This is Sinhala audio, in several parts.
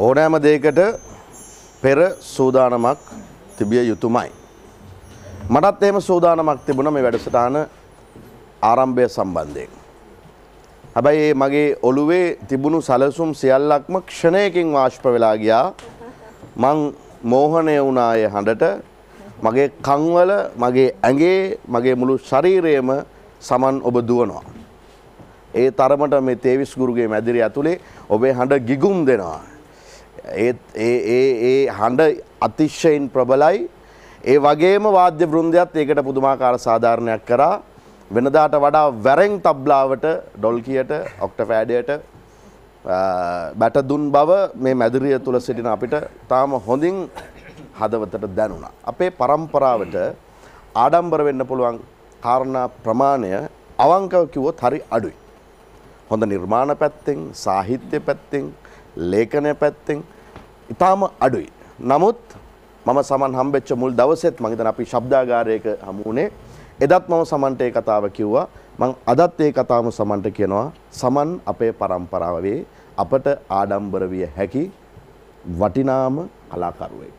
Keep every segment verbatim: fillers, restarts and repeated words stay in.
ඕනෑම දෙයකට පෙර සූදානමක් තිබිය යුතුමයි. මටත් එහෙම සූදානමක් තිබුණා මේ වැඩසටහන ආරම්භය සම්බන්ධයෙන්. හැබැයි මගේ ඔළුවේ තිබුණු සැලසුම් සියල්ලක්ම ක්ෂණයකින් වාෂ්ප වෙලා ගියා. මං මෝහණය වුණා ඒ හඬට. මගේ කන්වල, මගේ ඇඟේ, මගේ මුළු ශරීරයේම සමන් ඔබ දුවනවා. ඒ තරමට මේ තේවිස් ගුරුගේ මැදිරිය ඇතුලේ ඔබේ හඬ ගිගුම් දෙනවා. ඒ ඒ ඒ ඒ හඬ අතිශයින් ප්‍රබලයි. ඒ වගේම වාද්‍ය වෘන්දයත් ඒකට පුදුමාකාර සාධාරණයක් කරා. වෙනදාට වඩා වැරෙන් තබ්ලාවට, ඩොල්කියට, ඔක්ටපෑඩයට බැට දුන් බව මේ මැදිරිය තුල සිටින අපිට තාම හොඳින් හදවතට දැනුණා. අපේ પરම්පරාවට ආඩම්බර වෙන්න පුළුවන් කාරණා ප්‍රමාණය අවංකව කිව්වොත් හරි අඩුයි. හොඳ නිර්මාණ පැත්තෙන්, සාහිත්‍ය පැත්තෙන්, ලේඛන පැත්තෙන් ඉතාම අඩුයි. නමුත් මම සමන් හම්බෙච්ච මුල් දවසෙත් මම හිතන අපි ශබ්දාගාරයක හමු වුණේ. එදත් මම සමන්ට ඒ කතාව කිව්වා. මම අදත් ඒ කතාවම සමන්ට කියනවා. සමන් අපේ પરම්පරාවේ අපට ආඩම්බර විය හැකි වටිනාම කලාකරුවෙක්.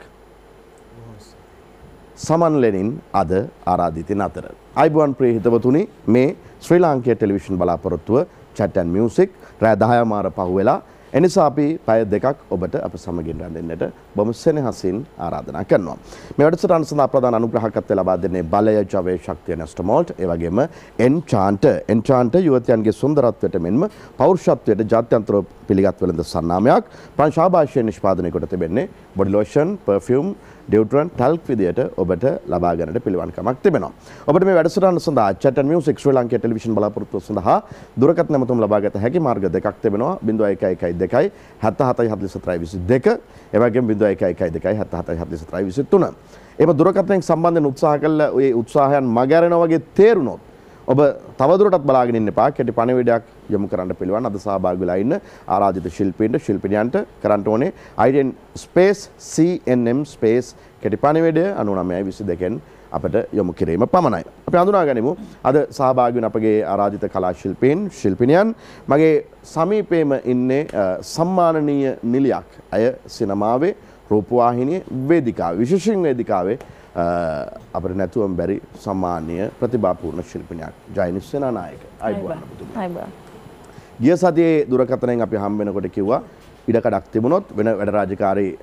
සමන් ලෙනින් අද ආරාධිතින් අතර. අයිබෝන් ප්‍රිය හිතවතුනි, මේ ශ්‍රී ලාංකීය ටෙලිවිෂන් බලාපොරොත්තුව chat and music රෑ දහය මාර පහුවෙලා. එනිසා අපි පැය දෙකක් ඔබට අප සමගින් රැඳෙන්නට බොහොම සෙනෙහසින් ආරාධනා කරනවා. මේ වැඩසටහන සඳහා ප්‍රධාන අනුග්‍රහකත්වය ලබා දෙන්නේ බලය, ජවය, ශක්තිය නෙස්ටමෝල්ට්. ඒ වගේම එන්චාන්ට් එන්චාන්ට් යුවතියන්ගේ සුන්දරත්වයට මෙන්ම පෞරුෂත්වයට ජාත්‍යන්තර පිළිගත් වෙළඳ සන්නාමයක් ප්‍රංශාභාෂයෙන් නිෂ්පාදනය කොට තිබෙන්නේ body lotion, perfume, deodorant, talc විදියට ඔබට ලබා ගන්නට පිළිවන්කමක් තිබෙනවා. ඔබට මේ වැඩසටහන සඳහා chat and music ශ්‍රී ලාංකීය ටෙලිවිෂන් බලාපොරොත්තුව සඳහා දුරකථන නැමතුම් ලබා ගත හැකි මාර්ග දෙකක් තිබෙනවා. ज़ीरो एक एक දෙකයි හතලිස් හතයි හතලිස් හතරයි විසිදෙක. ඒ වගේම ज़ीरो एक एक දෙකයි හතලිස් හතයි හතලිස් හතරයි විසිතුන. එම දුරකථනයෙන් සම්බන්ධයෙන් උත්සාහ කළ ඒ උත්සාහයන් මගහැරෙනා වගේ තේරුණොත් ඔබ තවදුරටත් බලාගෙන ඉන්න එපා. කෙටි පණිවිඩයක් යොමු කරන්න පිළිවන්. අද සහභාගී වෙලා ඉන්න ආරාධිත ශිල්පීන්ට, ශිල්පිනියන්ට කරන්න ඕනේ I T N space C N M space කෙටි පණිවිඩය අනූනමයයි විසිදෙකෙන් අපට යොමු කිරීම පමණයි. අපි හඳුනා ගනිමු අද සහභාගී වෙන අපගේ ආරාධිත කලා ශිල්පීන්, ශිල්පිනියන්. මගේ සමීපයේම ඉන්නේ සම්මානනීය නිලියක්. අය සිනමාවේ, රූපවාහිනියේ, වේදිකාවේ, විශේෂයෙන් වේදිකාවේ අපිට නැතුවම බැරි සම්මානීය ප්‍රතිභාපූර්ණ ශිල්පිනියක් ජයනිස් සේනානායක. අයිබෝන්. අයිබෝන්. ගිය සතියේ දුරකථනයෙන් අපි හම් වෙනකොට කිව්වා ඉඩකඩක් තිබුණොත්, වෙන වැඩ රාජකාරී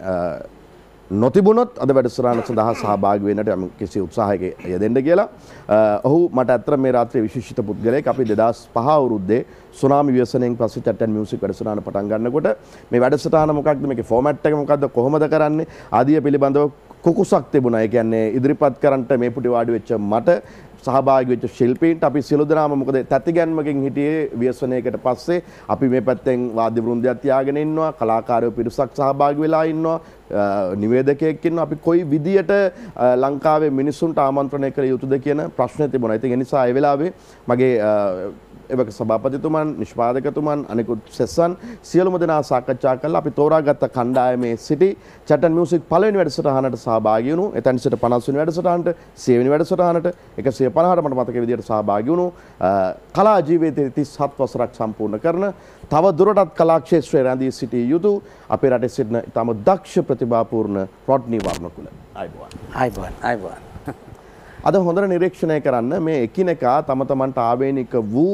නොතිබුණොත් අද වැඩසටහන සඳහා සහභාගී වෙන්නට යම් කිසි උත්සාහයක යෙදෙන්න කියලා. ඔහු මට අත්‍තර මේ රාත්‍රියේ විශිෂ්ට පුද්ගලයෙක්. අපි දෙදාස් පහ අවුරුද්දේ සුනාමි ව්‍යසනයෙන් පස්සේ chat and music වැඩසටහන පටන් ගන්නකොට මේ වැඩසටහන මොකක්ද, මේකේ ෆෝමැට් එක මොකක්ද, කොහොමද කරන්නේ ආදිය පිළිබඳව කුකුසක් තිබුණා. ඒ කියන්නේ ඉදිරිපත් කරන්නට මේ පුටි වාඩි වෙච්ච මට සහභාගී වෙච්ච ශිල්පීන්ට අපි සියලු දෙනාම මොකද තැතිගැන්මකින් හිටියේ ව්‍යසනයකට පස්සේ. අපි මේ පැත්තෙන් වාද්‍ය වෘන්දයක් තියාගෙන ඉන්නවා, කලාකාරයෝ පිරිසක් සහභාගී වෙලා ඉන්නවා, නිවේදකයෙක් ඉන්නවා. අපි කොයි විදියට ලංකාවේ මිනිසුන්ට ආමන්ත්‍රණය කළ යුතුද කියන ප්‍රශ්නේ තිබුණා. ඉතින් ඒ නිසා ඒ වෙලාවේ මගේ එවක සභාපතිතුමන්, නිෂ්පාදකතුමන්, අනිකුත් සෙස්සන් සියලුම දෙනා සාකච්ඡා කළා. අපි තෝරාගත්ත කණ්ඩායමේ සිටි chat and music පළවෙනි වැඩසටහනට සහභාගී වුණු, එතන සිට පනස් වෙනි වැඩසටහනට, සිය වෙනි වැඩසටහනට, එකසිය පනහට මට මතක විදියට සහභාගී වුණු කලා ජීවිතයේ තිස් හත් වසරක් සම්පූර්ණ කරන, තව දුරටත් කලා ක්ෂේත්‍රයේ රැඳී සිටිය යුතු අපේ රටේ සිටින ඉතාම දක්ෂ ප්‍රතිභාපූර්ණ රොඩ්නි වර්ණකුල. අයිබෝන්. අයිබෝන්. අයිබෝන්. අද හොඳට නිරීක්ෂණය කරන්න මේ එකිනෙකා තම තමන්ට ආවේනික වූ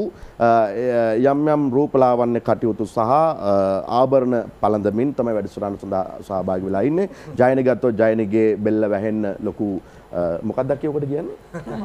යම් යම් රූපලාවන්‍ය කටයුතු සහ ආභරණ පළඳමින් තමයි වැඩසටහන සඳහා සහභාගී වෙලා ඉන්නේ. ජයනි ගත්තොත් ජයනිගේ බෙල්ල වැහෙන්න ලොකු මොකක්ද කියවකට කියන්නේ?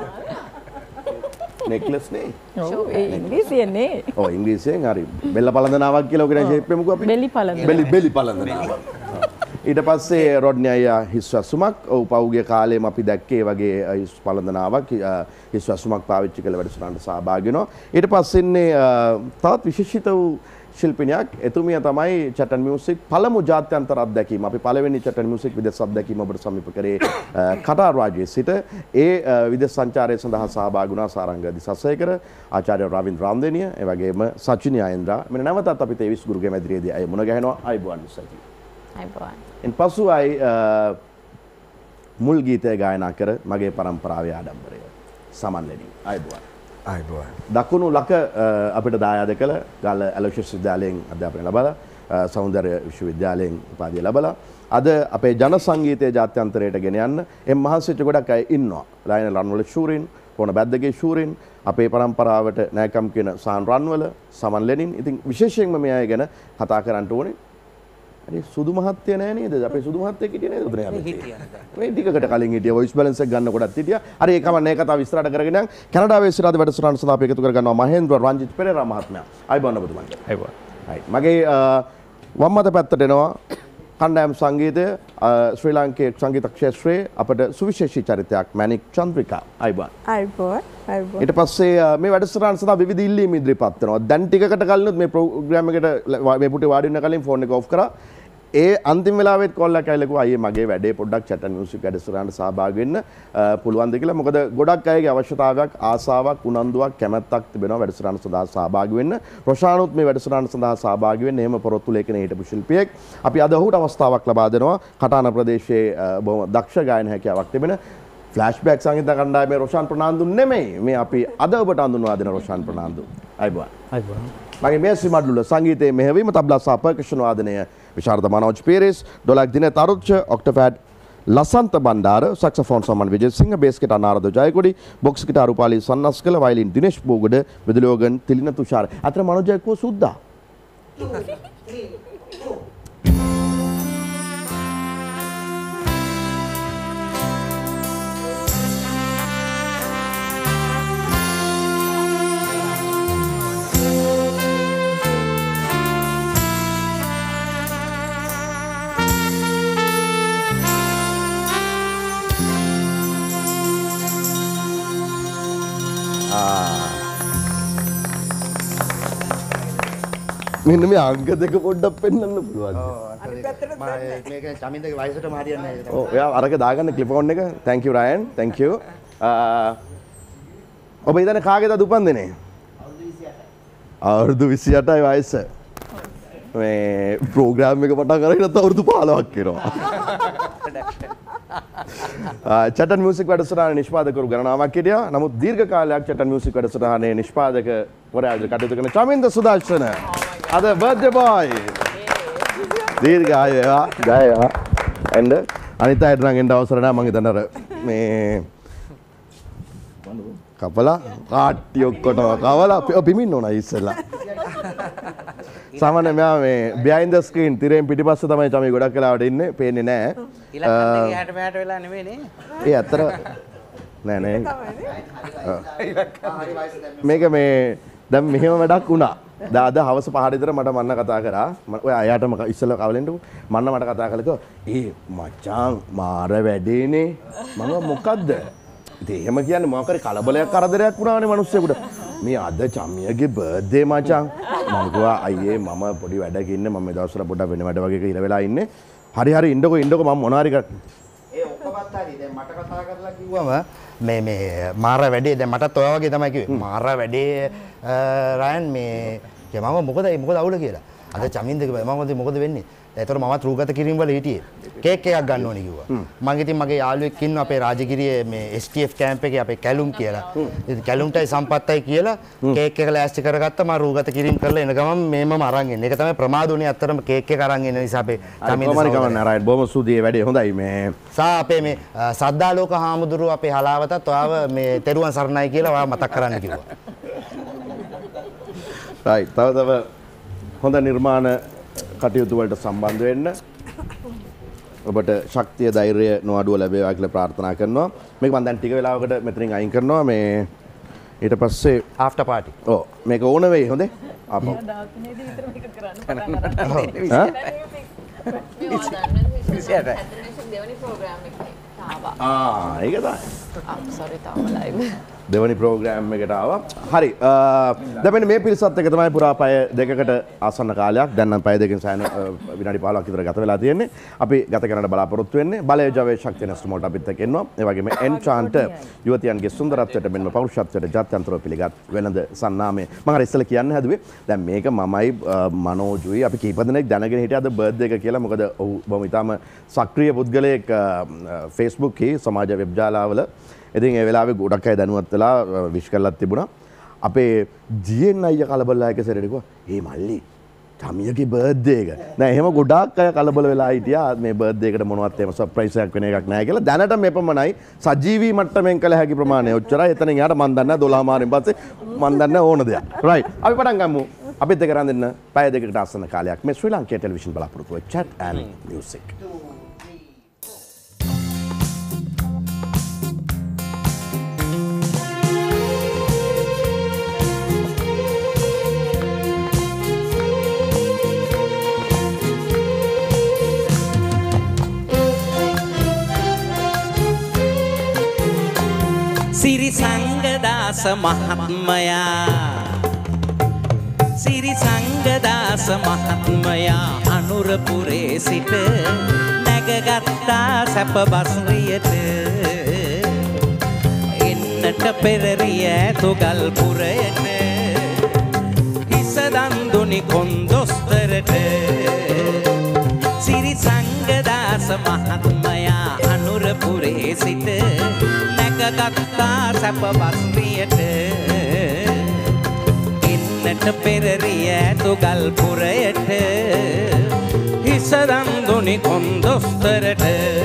නෙක්ලස් නේ. ඔව් ඒ ඉංග්‍රීසියෙන් නේ. ඔව් ඉංග්‍රීසියෙන් හරි. බෙල්ල පළඳනාවක් කියලා ඔකට ෂේප් එකමුකෝ අපි. බෙලි පළඳන. බෙලි බෙලි පළඳනාවක්. ඊට පස්සේ රොඩ්නි අයියා හිස් වැසුමක් ඔව් පහුගිය කාලෙම අපි දැක්කේ වගේ හිස් පළඳනාවක් හිස් වැසුමක් පාවිච්චි කළ වැඩසටහනට සහභාගී වෙනවා. ඊට පස්සේ ඉන්නේ තවත් විශේෂිත වූ ශිල්පිනියක්. එතුමිය තමයි chat and music පළමු ජාත්‍යන්තර අත්දැකීම. අපි පළවෙනි chat and music විදේශ අත්දැකීම ඔබට සමීප කරේ කටාර් රාජ්‍යයේ සිට. ඒ විදේශ සංචාරය සඳහා සහභාගී වුණා සාරංග දිසස්සේකර, ආචාර්ය රවින්ද්‍ර රාම්දේනිය, ඒ වගේම සචිනි ආයන්ද්‍රා. මෙන්න නැවතත් අපි තේවිස් ගුරුගේ මැදිරියේදී අය මුණ ගැහෙනවා. අයිබෝන් සචිනි. අයිබෝන්. එන් පසු අයි මුල් ගීතය ගායනා කර මගේ පරම්පරාවේ ආඩම්බරය සමන් ලෙනින්. අයිබෝන්. අයිබෝන්. දකුණු ලක අපිට දායාද කළ ගාල්ල ඇලෝෂියස් විද්‍යාලයෙන් අධ්‍යාපනය ලබලා සෞන්දර්ය විශ්වවිද්‍යාලයෙන් උපාධිය ලැබලා අද අපේ ජන සංගීතයේ ජාත්‍යන්තරයට ගෙන යන්න එම් මහන්සිච්ච ගොඩක් අය ඉන්නවා. ලයිනල් රන්වල ශූරින්, පොණ බැද්දගේ ශූරින්, අපේ පරම්පරාවට නෑකම් කියන සාන් රන්වල, සමන් ලෙනින්. ඉතින් විශේෂයෙන්ම මේ අය ගැන කතා කරන්න ඕනේ. අනේ සුදු මහත්තයා නෑ නේද? අපේ සුදු මහත්තයෙක් හිටියේ නේද උදේ අපි? මේ ටිකකට කලින් හිටියා වොයිස් බැලන්ස් එක ගන්න කොටත් හිටියා. හරි ඒකම නේ කතාව විස්තරට කරගෙන යන්න. කැනඩාවේ සිරාද වැඩසටහන සඳහා අපි එකතු කර ගන්නවා මහේන්ද්‍ර රංජිත් පෙරේරා මහත්මයා. අයිබෝන් ඔබතුමාට. අයිබෝන්. right. මගේ වම් අත පැත්තට එනවා කණ්ඩායම් සංගීතය ශ්‍රී ලාංකේය සංගීත ක්ෂේත්‍රයේ අපට සුවිශේෂී චරිතයක් මැනික් චන්ද්‍රිකා. අයිබෝන්. අයිබෝන්. අයිබෝන්. ඊට පස්සේ මේ වැඩසටහන සඳහා විවිධ ඉල්ලීම් ඉදිරිපත් වෙනවා. දැන් ටිකකට කලිනුත් මේ ප්‍රෝග්‍රෑම් එකට මේ පුටේ වාඩි වෙන කලින් ෆෝන් එක ඔෆ් කරා. ඒ අන්තිම වෙලාවෙත් කෝල් එකක් ඇවිල්ලා කිව්වා අයියේ මගේ වැඩේ පොඩ්ඩක් chat and music වැඩසටහනට සහභාගී වෙන්න පුළුවන්ද කියලා. මොකද ගොඩක් අයගේ අවශ්‍යතාවයක්, ආසාවක්, උනන්දුවක්, කැමැත්තක් තිබෙනවා වැඩසටහන සඳහා සහභාගී වෙන්න. රොෂානුත් මේ වැඩසටහන සඳහා සහභාගී වෙන්න එහෙම පොරොත්තු ලේඛනයේ හිටපු ශිල්පියෙක්. අපි අද ඔහුට අවස්ථාවක් ලබා දෙනවා. කටාන ප්‍රදේශයේ බොහොම දක්ෂ ගායන හැකියාවක් තිබෙන ෆ්ලෑෂ්බැක් සංගීත කණ්ඩායමේ රොෂාන් ප්‍රනාන්දු නෙමෙයි. මේ අපි අද ඔබට හඳුන්වා දෙන රොෂාන් ප්‍රනාන්දු. අයිබෝන්. අයිබෝන්. මගේ මේසි මඩුල්ල සංගීතයේ මෙහෙවීම තබ්ලා සහ පර්කෂන් වාදනය විශාරද Manoj Peiris, dholak Dina Tharuchcha, octopad Lasantha Bandara, saxophone Saman Wijesinghe, bass guitar Narada Jayakody, box guitar Rupali Sannaskala, violin Dinesh Bogoda, විදුලියෝගන් තිලින තුෂාර. අතර මනෝජ් එක්කෝ සුද්දා. මෙන්න මේ අංක දෙක පොඩ්ඩක් පෙන්වන්න පුළුවන්ද? මේක චමින්දගේ වයසටම හරියන්නේ නැහැ. ඔව් එයා අරක දාගන්න ක්ලිප් එක. thank you Ryan. thank you. ඔබ ඉතන කාගේද උපන්දිනේ? අවුරුදු විසි අටයි වයස. මේ ප්‍රෝග්‍රෑම් එක පටන් අරගෙන නැත්නම් අවුරුදු පහළොවක් වෙනවා. chat and music වැඩසටහනේ නිෂ්පාදකවරු ගණනාවක් හිටියා. නමුත් දීර්ඝ කාලයක් chat and music වැඩසටහනේ නිෂ්පාදක වරයා කටයුතු කරන චමින්ද සුදර්ශන අද බර්ත්ඩේ බොයි. දීර්ඝ ආයු වේවා. ජය වේවා. and අනිත් අයට නම් එන්න අවසර නැහැ මං හිතන්නේ අර මේ කපලා කාට්ටි ඔක්කොටම කවලා පිමින්න ඕන ඉස්සෙල්ලා. සාමාන්‍ය මෙයා මේ behind the screen තිරෙන් පිටිපස්ස තමයි චමි ගොඩක් වෙලාවට ඉන්නේ. පේන්නේ නැහැ. ඉලක්කම් දෙකේ හැට මෙහාට වෙලා නෙමෙයි නේ. ඒ අතර නෑ නෑ. මේක මේ දැන් මෙහෙම වැඩක් වුණා. දැන් අද හවස පහට විතර මට මන්න කතා කරා. ඔය අයාටම ඉස්සෙල්ලා කවලෙන්ටු මන්න මට කතා කළා ඒ මචං මාර වැඩේනේ. මම මොකද්ද? ඉතින් එහෙම කියන්නේ මොකක් හරි කලබලයක් කරදරයක් වුණානේ මිනිස්සුෙකුට. මේ අද චම්මියගේ බර්ත්ඩේ මචං. මම කිව්වා අයියේ මම පොඩි වැඩක ඉන්නේ. මම මේ දවස්වල පොඩ්ඩක් වෙන වැඩ වගේක ඉර වෙලා ඉන්නේ. හරි හරි ඉන්නකෝ ඉන්නකෝ මම මොනවා හරි කර ඒ ඔක්කොමත් හරි දැන් මට කතා කරලා කිව්වම මේ මේ මාර වැඩේ දැන් මටත් ඔය වගේ තමයි කිව්වේ මාර වැඩේ රයන් මේ මම මොකද මොකද අවුල කියලා අද චමින්දගේ මම මොකද වෙන්නේ ඒතර මමත් රූගත කිරීම වල හිටියේ කේක් එකක් ගන්න ඕනේ කිව්වා මම ඉතින් මගේ යාළුවෙක් ඉන්නවා අපේ රාජගිරියේ මේ එස් ටී එෆ් කැම්ප් එකේ අපේ කැලුම් කියලා ඉතින් කැලුම්ටයි සම්පත්තයි කියලා කේක් එක ලෑස්ති කරගත්තා මම රූගත කිරීම කරලා එන ගමන් මේමම අරන් එන්නේ ඒක තමයි ප්‍රමාදුනේ අත්‍තරම කේක් එක අරන් එන නිසා අපේ චමින්ද කොහොමද කවන්න රයිට් බොහොම සුදී වැඩේ හොඳයි මේ සා අපේ මේ සද්දාලෝක හාමුදුරුවෝ අපේ හලාවතත් ඔයාව මේ තෙරුවන් සරණයි කියලා ඔයාව මතක් කරන්න කිව්වා රයිට් තව තව හොඳ නිර්මාණ කටයුතු වලට සම්බන්ධ වෙන්න ඔබට ශක්තිය ධෛර්යය නොඅඩුව ලැබේවා කියලා ප්‍රාර්ථනා කරනවා මේක මම දැන් ටික වෙලාවකට මෙතනින් අයින් කරනවා මේ ඊට පස්සේ ආෆ්ටර් පාටි ඔව් මේක ඕන වෙයි හොඳේ ආපහු දාතනේදී විතර මේක කරන්න පටන් ගන්නවා දෙවනි ප්‍රෝග්‍රෑම් එකේ තාවා ආ ඒක තමයි ආ සෝරි තාම ලයිව් දෙවනි ප්‍රෝග්‍රෑම් එකට ආවා. හරි. දැන් මේ පිරිසත් එක තමයි පුරා පැය දෙකකට ආසන්න කාලයක්. දැන් නම් පැය දෙකකින් සෑහෙන විනාඩි පහළොවක් විතර ගත වෙලා තියෙන්නේ. අපි ගත කරන්න බලාපොරොත්තු වෙන්නේ බලය ජවයේ ශක්තිය නැස්තුමට අපිත් එක්ක එනවා. ඒ වගේම එන්චාන්ට් යුවතියන්ගේ සුන්දරත්වයට මෙන්ම පෞරුෂත්වයට ජාත්‍යන්තරව පිළිගත් වෙළඳ සන්නාමය. මම අර ඉස්සෙල්ලා කියන්න හැදුවේ දැන් මේක මමයි මනෝජුයි අපි කීප දෙනෙක් දැනගෙන හිටියේ අද බර්ත්ඩේ එක කියලා. මොකද ඔහු බොහොම ඉතාම සක්‍රීය පුද්ගලයෙක් Facebook කී සමාජ වෙබ් ජාලාවල ඉතින් ඒ වෙලාවේ ගොඩක් අය දැනුවත් වෙලා විශ් කරලා තිබුණා. අපේ ජීඑන් අයියා කලබලලා එක සැරේට කිව්වා "ඒ මල්ලි චමියගේ බර්ත්ඩේ එක. නෑ එහෙම ගොඩාක් අය කලබල වෙලා හිටියා මේ බර්ත්ඩේ එකට මොනවත් එහෙම සර්ප්‍රයිස් එකක් වෙන එකක් නෑ කියලා. දැනට මෙපමණයි සජීවී මට්ටමින් කළ හැකි ප්‍රමාණය. ඔච්චරයි. එතනින් එහාට මන් දන්නේ නැහැ දොළහ මාරෙන් පස්සේ මන් දන්නේ නැහැ ඕන දෙයක්. රයිට්. අපි පටන් ගමු. අපිත් එක්ක රන් දෙන්න පැය දෙකකට ආසන්න කාලයක් මේ ශ්‍රී ලංකා ටෙලිවිෂන් බලාපොරොත්තුව chat and music. Siri Sangadasa මහත්මයා සිරි සංගදාස මහත්මයා අනුරපුරේ සිට නැගගත්තා සැප බස්රියට එන්නට පෙරරිය තුගල් පුරයට හිස දන්දුනි කොන්දොස්තරට සිරි සංගදාස මහත්මයා අනුරපුරේ සිට නැගගත්තා සැප බස්රියට එන්නට පෙරරිය තුගල් පුරයට හිස දන්දුනි කොන්දොස්තරට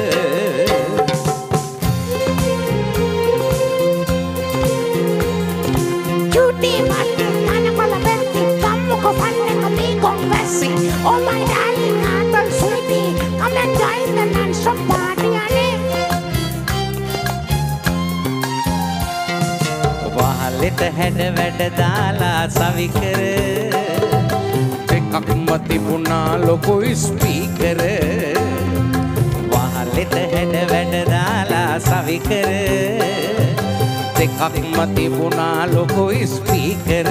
Cuti mati, mana kalau berhenti kamu kau pandang kami konversi. Oh my darling, atau sweetie, come and join the non-stop party, ane. වහලෙට හැඩ වැඩ දාලා සවිකර එකක්ම තිබුණා ලොකු ස්පීකර වහලෙට හැඩ වැඩ දාලා සවිකර එකක්ම තිබුණා ලොකු ස්පීකර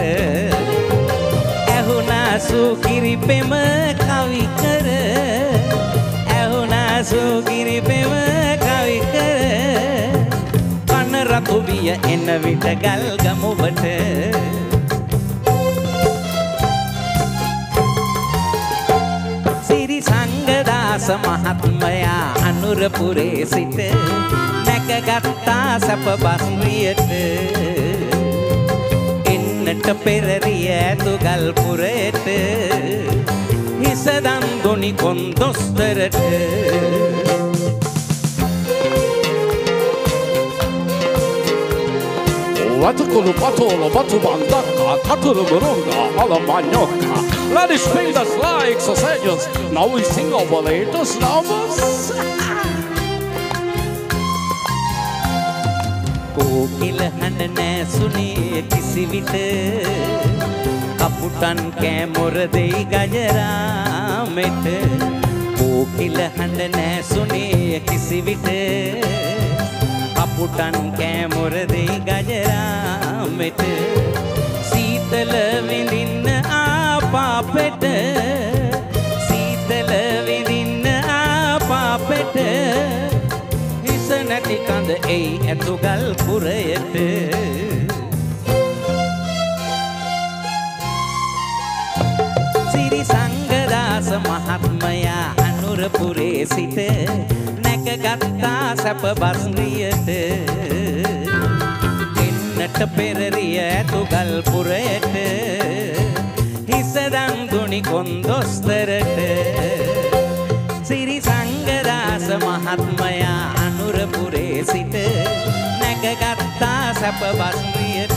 ඇහුණා සුකිරි පෙම කවි කර ඇහුණා සුකිරි පෙම කවි කර කන රතු විය එන විට ගල් ගමුවට සිරි සංගදාස මහත්මයා අනුරපුරේ සිට නැගගත්තා සැප බස්රියට එන්නට පෙරරිය තුගල් පුරයට හිස දන්දුනි කොන්දොස්තරට Vatukulu patolo batu bandaka taturu burunga ala manioka. Let us spin us like sausages. Now we sing our latest numbers. කෝකිල හඬ නෑසුනේ කිසි විට කපුටන් කෑමොර දෙයි ගජරාමෙට කෝකිල හඬ නෑසුනේ කිසි විට කපුටන් කෑමොර දෙයි ගජරාමෙට සීතල විඳින්න ආපාපෙට සීතල විඳින්න ආපාපෙට හිස නැති කඳ එයි ඇතුගල් පුරයට සිරි සංගදාස මහත්මයා අනුරපුරේ සිට නැගගත්තා සැප බස්රියට එන්නට පෙරරිය ඇතුගල් පුරයට හිස දන්දුනි කොන්දොස්තරට සිරි සංගදාස මහත්මයා අනුරපුරේ සිට නැගගත්තා සැප බස්රියට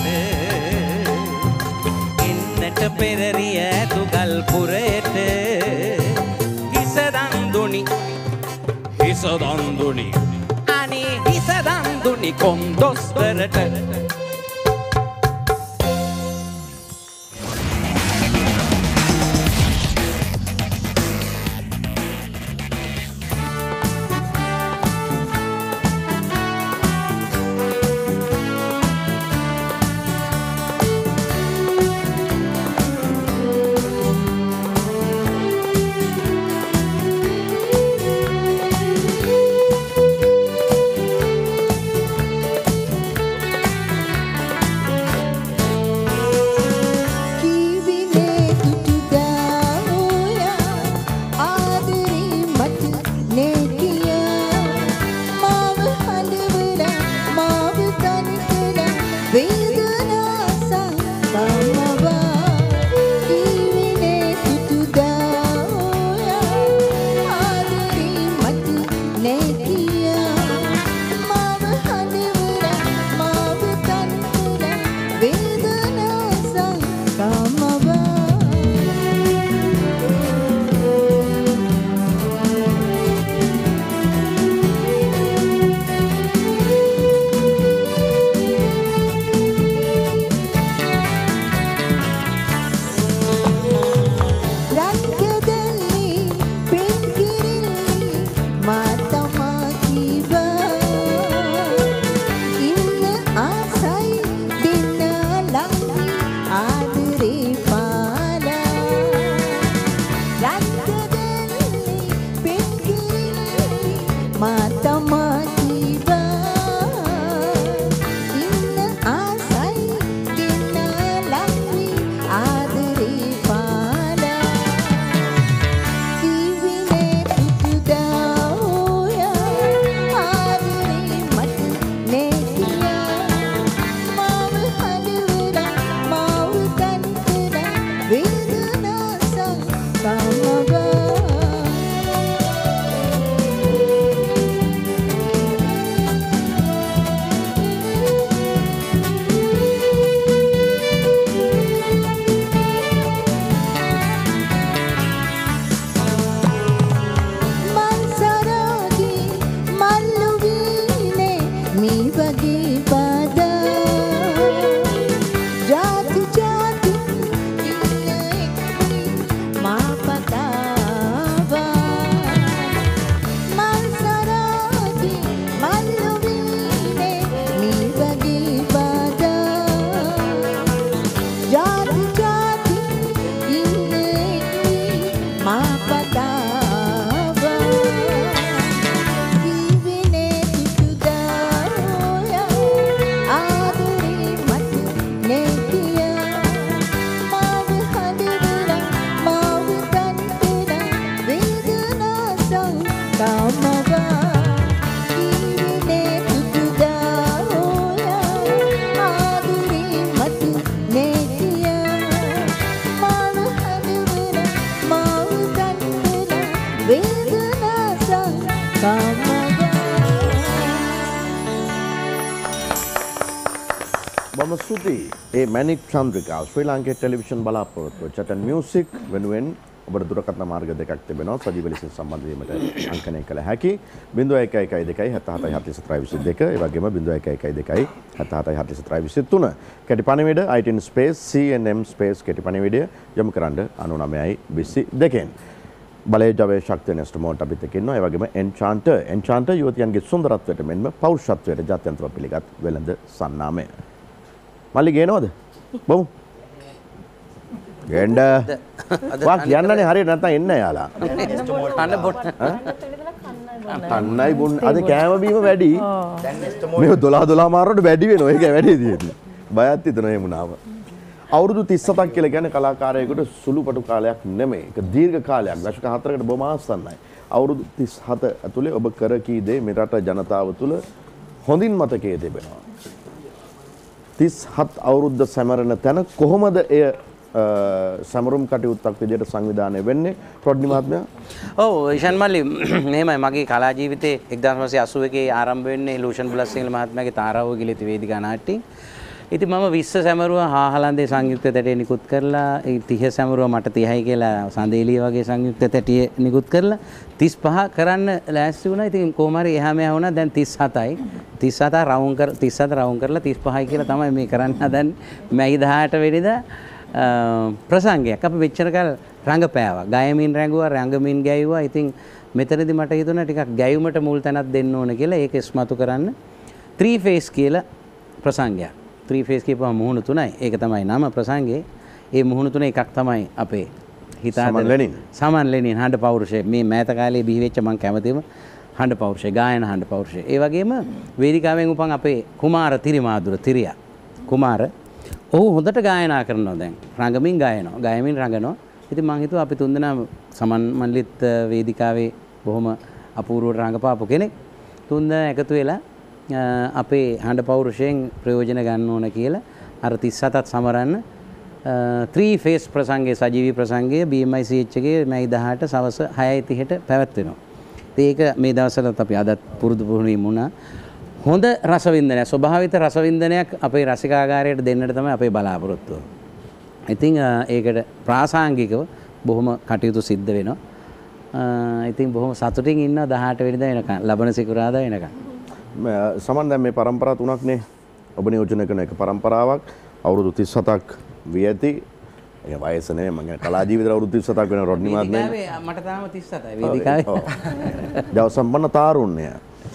එන්නට පෙරරිය ඇතුගල් පුරයට හිස දන්දුනි හිස දන්දුනි අනේ හිස දන්දුනි කොන්දොස්තරට බොහොම ස්තුතියි. ඒ මැනික් චන්ද්‍රිකා ශ්‍රී ලාංකේය ටෙලිවිෂන් බලාපොරොත්තුව චැටන් මියුසික් වෙනුවෙන් ඔබට දුරකථන මාර්ග දෙකක් තිබෙනවා. සජීව ලෙස සම්බන්ධ වීමට අංකනය කළ හැකි zero one one one two seven seven four four two two ඒ වගේම zero one one one two seven seven four four two three කැටි පණිවිඩ I T N space C N M space කැටි පණිවිඩය යොමු කරන්න ninety nine twenty-two න් බලය ජවයේ ශක්තිය නෙස්ට මෝට් අපිත් එක්ක ඉන්නවා. ඒ වගේම එන්චාන්ටර් එන්චාන්ටර් යුවතියන්ගේ සුන්දරත්වයට මෙන්ම පෞරුෂත්වයට ජාත්‍යන්තර පිළිගත් වෙළඳ සන්නාමය. මල්ලි ගේනවද? බොමු. ගේන්න. වා කියන්නනේ හරියට නැත්නම් එන්නේ යාලා. අන්න බොන්න. කන්නයි බොන්න. අද කෑම බීම වැඩි. මේ twelve twelve මාරකට වැඩි වෙනවා. ඒක වැඩි තියෙන්නේ. බයත් හිතනවා එහෙම නාම. අවුරුදු තිස් හතක් කියලා කියන්නේ කලාකාරයෙකුට සුළුපටු කාලයක් නෙමෙයි. ඒක දීර්ඝ කාලයක්. දශක හතරකට බොහොම ආසන්නයි. අවුරුදු තිස් හත ඇතුලේ ඔබ කර කී දේ මේ රට ජනතාව තුළ හොඳින් මතකයේ තිබෙනවා. තිස් හත අවුරුද්ද සැමරෙන තැන කොහොමද එය සමරුම් කටයුත්තක් විදිහට සංවිධානය වෙන්නේ රොඩ්නි මහත්මයා? ඔව් ඉෂාන් මල්ලි මෙහෙමයි මගේ කලා ජීවිතේ nineteen eighty-one ආරම්භ වෙන්නේ ලූෂන් බුලත්සිංහල මහත්මයාගේ තාරාව ගිලිත වේදිකා නාට්‍යයෙන්. ඉතින් මම විස්ස සැමරුවා හාහලන්දේ සංයුක්ත තැටේ නිකුත් කරලා ඒ තිහ සැමරුවා මට තිහයි කියලා සඳේලිය වගේ සංයුක්ත තැටිය නිකුත් කරලා තිස් පහ කරන්න ලෑස්ති වුණා. ඉතින් කොහොම හරි එහා මෙහා වුණා. දැන් තිස් හතයි. තිස් හත රවුම් කර තිස් හත රවුම් කරලා තිස් පහයි කියලා තමයි මේ කරන්න හදන්නේ. මැයි දහඅට වෙනිදා ප්‍රසංගයක් අපි මෙච්චර කල් රංගපෑවා. ගයමින් රැඟුවා, රංගමින් ගැයුවා. ඉතින් මෙතනදී මට හිතුණා ටිකක් ගැයුමට මුල් තැනක් දෙන්න ඕන කියලා ඒක ඉස්මතු කරන්න ත්‍රී ෆේස් කියලා ප්‍රසංගයක්. ත්‍රී ෆේස් කියපුවා මුහුණු තුනයි. ඒක තමයි නම ප්‍රසංගේ. ඒ මුහුණු තුන එකක් තමයි අපේ හිතාද සමන් ලෙනින්. සමන් ලෙනින් හඬ පෞරුෂය. මේ මෑත කාලේ බිහි වෙච්ච මං කැමතිම හඬ පෞරුෂය, ගායන හඬ පෞරුෂය. ඒ වගේම වේදිකාවෙන් උපන් අපේ කුමාර තිරිමාදුර තිරියා. කුමාර ඔහු හොඳට ගායනා කරනවා දැන්. රංගමින් ගායනවා. ගායමින් රංගනවා. ඉතින් මං හිතුවා අපි තුන්දෙනා සමන් මල්ලිත් වේදිකාවේ බොහොම අපූර්වට රංගපාපු කෙනෙක්. තුන්දෙනා එකතු වෙලා අපේ හඬ පෞරුෂයෙන් ප්‍රයෝජන ගන්න ඕන කියලා අර තිස් හතත් සමරන්න ත්‍රී ෆේස් ප්‍රසංගයේ සජීවී ප්‍රසංගය B M I C H එකේ මැයි දහඅට සවස් හයයි තිහට පැවැත්වෙනවා. ඒක මේ දවස්වලත් අපි අදත් පුරුදු පුහුණු වුණා. හොඳ රසවින්දනයක්, ස්වභාවිත රසවින්දනයක් අපේ රසිකාගාරයට දෙන්නට තමයි අපේ බලාපොරොත්තුව. ඉතින් ඒකට ප්‍රාසංගිකව බොහොම කටයුතු සිද්ධ වෙනවා. ඉතින් බොහොම සතුටින් ඉන්නවා දහඅට වෙනිදා වෙනකන්, ලබන සිකුරාදා වෙනකන්. සමන් දැන් මේ පරම්පරා තුනක්නේ ඔබ නියෝජනය කරන එක පරම්පරාවක් අවුරුදු තිස් හතක් වී ඇති. ඒ වයස නෙමෙයි මම කියන්නේ කලා ජීවිතේ අවුරුදු තිස් හතක් වෙන රොඩ්නි මහත්මයා. වේදිකාවේ මට තාම තිස් හතයි වේදිකාවේ. ජව සම්පන්න තාරුණ්‍ය.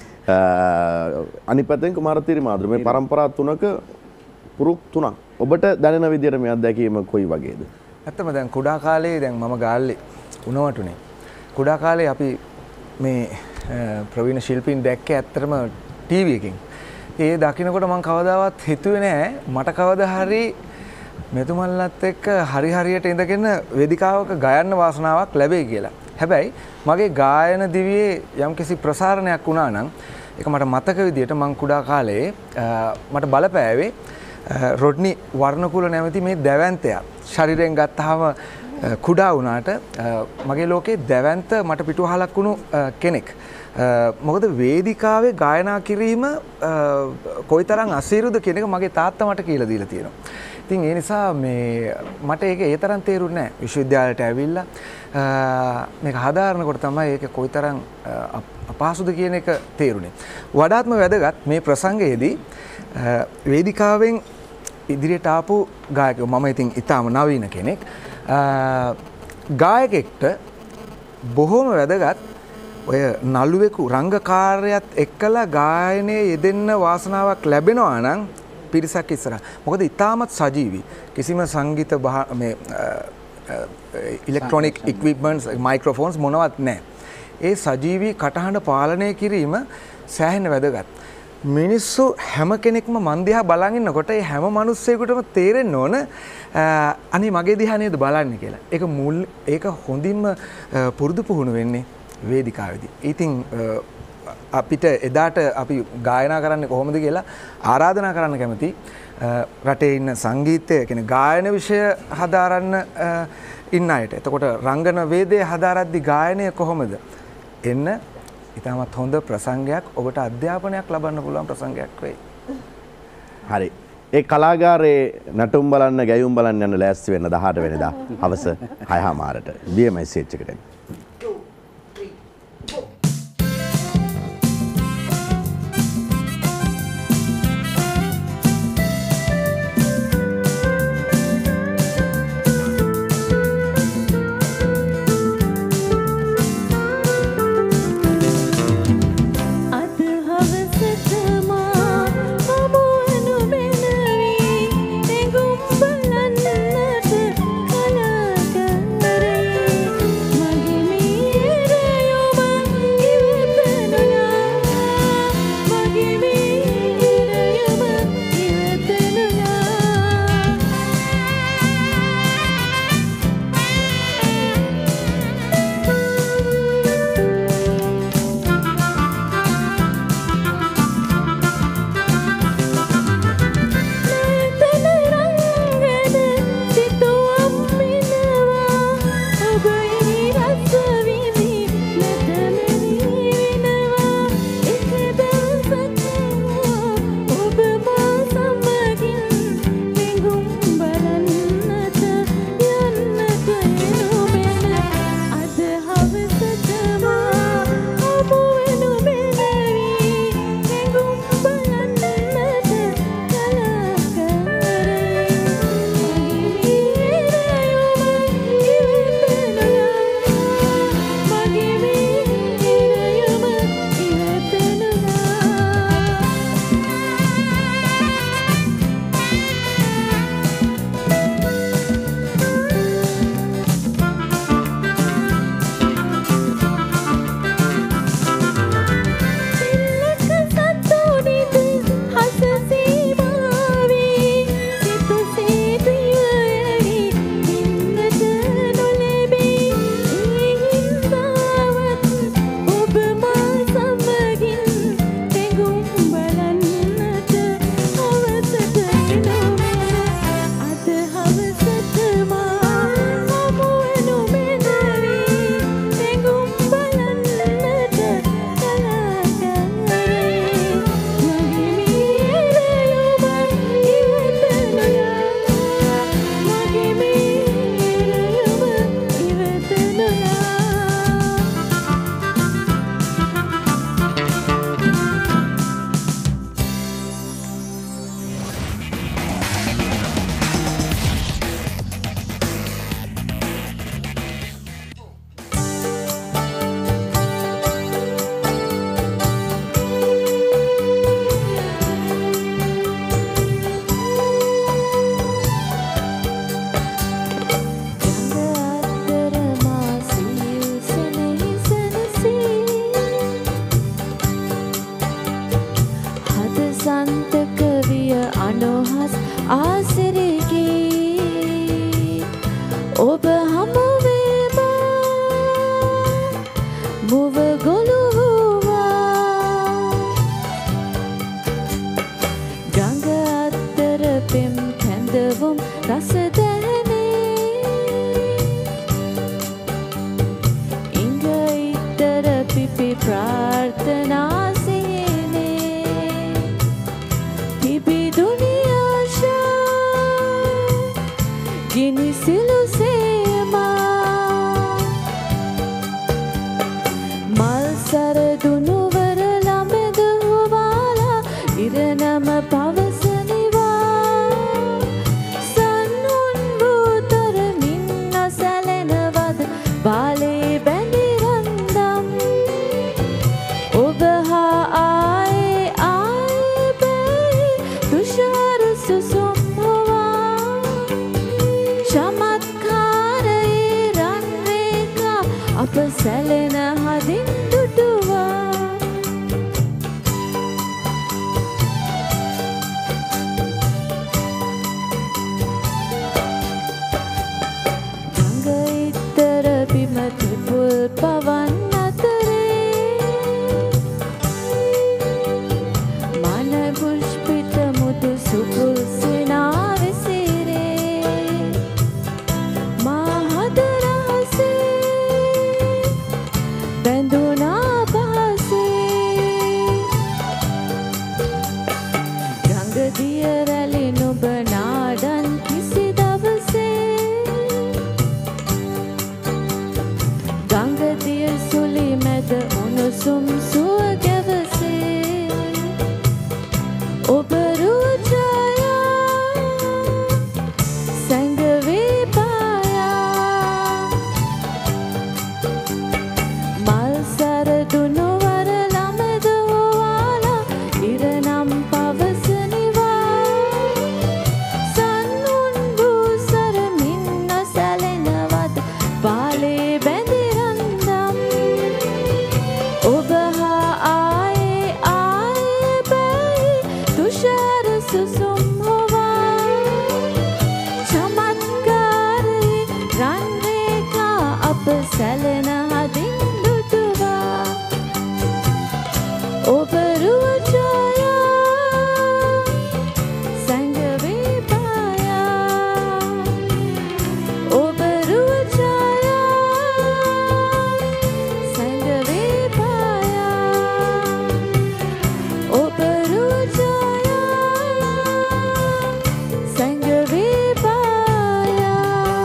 අනිත් පැත්තෙන් කුමාර තිරිමාදුර මේ පරම්පරා තුනක පුරුක් තුනක්. ඔබට දැනෙන විදිහට මේ අත්දැකීම කොයි වගේද? ඇත්තම දැන් කුඩා කාලේ දැන් මම ගාල්ලේ උණවටුනේ. කුඩා කාලේ අපි මේ ප්‍රවීණ ශිල්පීන් දැක්කේ ඇත්තටම ටීවී එකකින්. ඒ දකින්නකොට මම කවදාවත් හිතුවේ නෑ මට කවදා හරි මෙතුමන්ලත් එක්ක හරි හරියට ඉඳගෙන වේදිකාවක ගයන්න වාසනාවක් ලැබෙයි කියලා. හැබැයි මගේ ගායන දිවියේ යම්කිසි ප්‍රසාරණයක් වුණා නම් ඒක මට මතක විදියට මම කුඩා කාලේ මට බලපෑවේ රොඩ්නි වර්ණකුල නැමැති මේ දැවැන්තයා. ශරීරයෙන් ගත්තාම කුඩා වුණාට මගේ ලෝකේ දැවැන්ත මට පිටුවහලක් වුණු කෙනෙක්. මොකද වේදිකාවේ ගායනා කිරීම කොයිතරම් අසීරුද කියන එක මගේ තාත්තා මට කියලා දීලා තියෙනවා. ඉතින් ඒ නිසා මේ මට ඒක ඒ තරම් තේරුන්නේ නැහැ. විශ්වවිද්‍යාලයට ඇවිල්ලා මේක හදාරනකොට තමයි ඒක කොයිතරම් අපහසුද කියන එක තේරුනේ. වඩාත්ම වැදගත් මේ ප්‍රසංගයේදී වේදිකාවෙන් ඉදිරියට ආපු ගායකයෝ මම ඉතින් ඊටාම නවීන කෙනෙක්. ගායකෙක්ට බොහොම වැදගත් ඔය නළුවෙකු රංගකාරයත් එක්කලා ගායනයේ යෙදෙන්න වාසනාවක් ලැබෙනවා නම් පිරිසක් ඉස්සරහ. මොකද ඊටමත් සජීවී. කිසිම සංගීත මේ ඉලෙක්ට්‍රොනික ඉක්විප්මන්ට්ස් මයික්‍රොෆෝන්ස් මොනවත් නැහැ. ඒ සජීවී කටහඬ පාලනය කිරීම සෑහෙන වැදගත්. මිනිස්සු හැම කෙනෙක්ම මන් දිහා බලන් ඉන්නකොට ඒ හැම මිනිස්සෙකුටම තේරෙන්න ඕන අනේ මගේ දිහා නේද බලන්නේ කියලා. ඒක මුල් ඒක හොඳින්ම පුරුදු පුහුණු වෙන්නේ වේදිකාවේදී. ඉතින් අපිට එදාට අපි ගායනා කරන්නේ කොහොමද කියලා ආරාධනා කරන්න කැමති රටේ ඉන්න සංගීතය කියන්නේ ගායන විෂය හදාරන්න ඉන්න අයට. එතකොට රංගන වේදයේ හදාරද්දි ගායනය කොහොමද? එන්න ඊටමත් හොඳ ප්‍රසංගයක් ඔබට අධ්‍යාපනයක් ලබන්න පුළුවන් ප්‍රසංගයක් වෙයි. හරි. ඒ කලාගාරයේ නටුම් බලන්න ගැයුම් බලන්න යන ලෑස්ති වෙන්න දහඅට වෙනිදා හවස හය හමාරට බී එම් එස් එච් එකට. ඔබ රුජයා සැඟවී පායා මල් සරදුණු වර ළමද හොවාලා ඉරනම් පවසනිවා සන්නුන් වූ සරමින් නොසැලෙනවද බාලේ බැඳි රන්දම් ඔබ හා ආයේ ආයේ බැයි තුෂාර සුසුම් හොවා චමත්කාරී රන් රේඛා අප සැලෙන හදින් දුටුවා ඔබ රුජයා සැඟවී පායා ඔබ රුජයා සැඟවී පායා ඔබ රුජයා සැඟවී පායා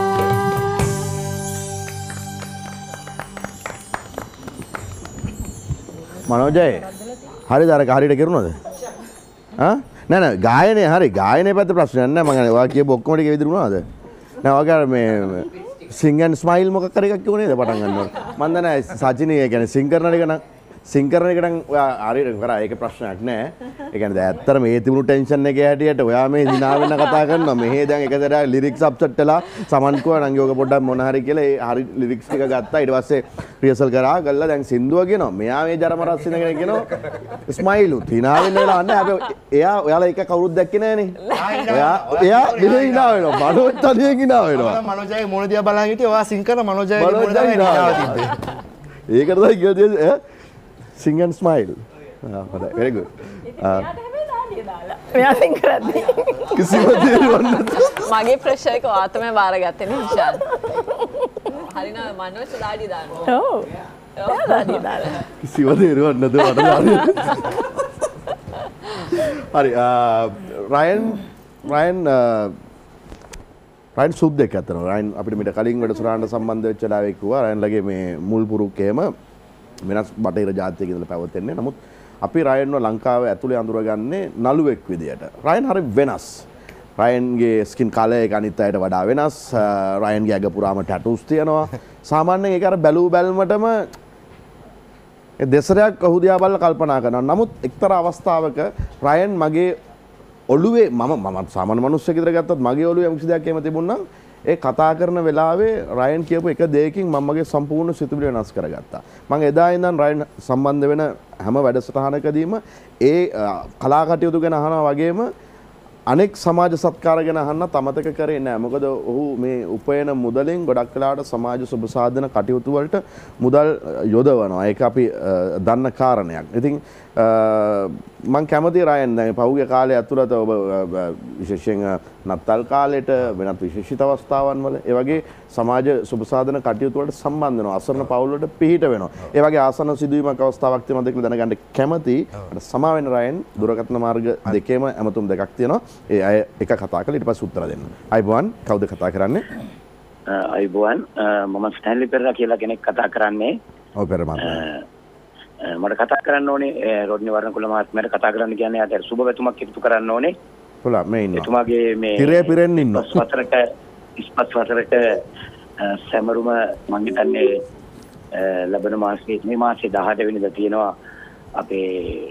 මනෝජය හරිද අර හරියට කරුණාද? ආ නෑ නෑ ගායනේ හරි ගායනේ පැත්ත ප්‍රශ්නයක් නෑ මම ඔයා කියපු ඔක්කොම ටික විදිරුණාද? නෑ ඔයා අර මේ sing and smile මොකක් හරි එකක් කිව්ව නේද පටන් ගන්නකොට? මන් දන්නේ සචිනී ඒ කියන්නේ සිං කරන එක නම් සිං කරන එක නම් ඔයා හරියට කරා ඒක ප්‍රශ්නයක් නෑ. ඒ කියන්නේ දැන් ඇත්තට මේ තිබුණු ටෙන්ෂන් එකේ හැටියට ඔයා මේ දිනා වෙන කතා කරනවා. මෙහෙ දැන් එක සැරයක් ලිරික්ස් අප්සෙට් වෙලා සමන් කිව්වා නම් යෝග පොඩ්ඩක් මොන හරි කියලා ඒ හරි ලිරික්ස් ටික ගත්තා. ඊට පස්සේ රිහර්සල් කරා ගල්ලා දැන් සින්දුව කියනවා. මෙයා මේ ජරම රස්සින කෙනෙක් කියනවා. ස්මයිලු තිනා වෙන්න වෙලා නැහැ. හැබැයි එයා ඔයාලා එක කවුරුත් දැක්කේ නෑනේ. ඔයා එයා දිනේ ඉනා වෙනවා. මනෝජ් තනියෙන් ඉනා වෙනවා. මනෝජයගේ මොන දිහා බලන් හිටියේ ඔයා සිං කරන මනෝජයගේ මොන දිහා ඉනාව තිබ්බේ. ඒකට තමයි කියන්නේ ඈ sing and smile. ආ හොඳයි. very good. ආ මෙයා සිං කරද්දී කිසිම දෙයක් නැතුව මගේ ප්‍රෙෂර් එක ආතමේ බාරගත්තේ නේ විශාල්. හරින මනෝජ් දාඩි දානවා. ඔව්. ඔව් දාඩි දාලා. කිසිම දෙයක් නැතුව මට දාන්න. හරි රයන් රයන් රයන් සුද්දෙක් අතන රයන් අපිට මීට කලින් වැඩසටහනට සම්බන්ධ වෙච්ච ලාවේ කිව්වා රයන්ලගේ මේ මුල් පුරුකේම වෙනස් බටහිර ජාතියක ඉඳලා පැවතෙන්නේ. නමුත් අපි රයන්ව ලංකාව ඇතුලේ අඳුරගන්නේ නළුවෙක් විදියට. රයන් හරි වෙනස්. රයන්ගේ ස්කින් කලර් එක අනිත් අයට වඩා වෙනස්. රයන්ගේ ඇඟ පුරාම ටැටූස් තියෙනවා. සාමාන්‍යයෙන් ඒක අර බැලූ බැල්මටම ඒ දෙසරයක් ඔහු දිහා බලලා කල්පනා කරනවා. නමුත් එක්තරා අවස්ථාවක රයන් මගේ ඔළුවේ මම මම සාමාන්‍ය මිනිස්සෙක් විතර ගත්තත් මගේ ඔළුවේ යම් කිසි දෙයක් එහෙම තිබුණා නම් ඒ කතා කරන වෙලාවේ රයන් කියපු එක දෙයකින් මම මගේ සම්පූර්ණ සිතුවිලි වෙනස් කරගත්තා. මම එදා ඉඳන් රයන් සම්බන්ධ වෙන හැම වැඩසටහනකදීම ඒ කලා කටයුතු ගැන අහනවා වගේම අනෙක් සමාජ සත්කාර ගැන අහන්නත් අමතක කරේ නැහැ. මොකද ඔහු මේ උපයන මුදලෙන් ගොඩක් වෙලාවට සමාජ සුබ සාධන කටයුතු වලට මුදල් යොදවනවා. ඒක අපි දන්න කාරණයක්. ඉතින් මම කැමති රයන් දැන් පහුගිය කාලේ ඇතුළත ඔබ විශේෂයෙන් නත්තල් කාලේට වෙනත් විශේෂිත අවස්ථාවන් වල ඒ වගේ සමාජ සුබ සාධන කටයුතු වලට සම්බන්ධ වෙනවා. අසරණ පවුල් වලට පිහිට වෙනවා. ඒ වගේ ආසන්න සිදුවීමක් අවස්ථාවක් තියෙනවද කියලා දැනගන්න කැමති. සමා වෙන රයන් දුරකථන මාර්ග දෙකේම ඇමතුම් දෙකක් තියෙනවා. ඒ අය එක කතා කරලා ඊට පස්සේ උත්තර දෙන්න. අයිබෝන් කවුද කතා කරන්නේ? අයිබෝන් මම ස්ටැන්ලි පෙරේරා කියලා කෙනෙක් කතා කරන්නේ. ඔව් පෙරේරා මට කතා කරන්න ඕනේ රොඩ්නි වර්ණකුල මහත්මයාට කතා කරන්න කියන්නේ ආතර සුබ වැතුමක් එකතු කරන්න ඕනේ. කොලා මේ ඉන්නවා. එතුමාගේ මේ තිරේ පිරෙන්න ඉන්නවා. වසරට ඉස්පත් වසරට සැමරුම මම හිතන්නේ ලබන මාසයේ මේ මාසේ දහඅට වෙනිදා තියෙනවා අපේ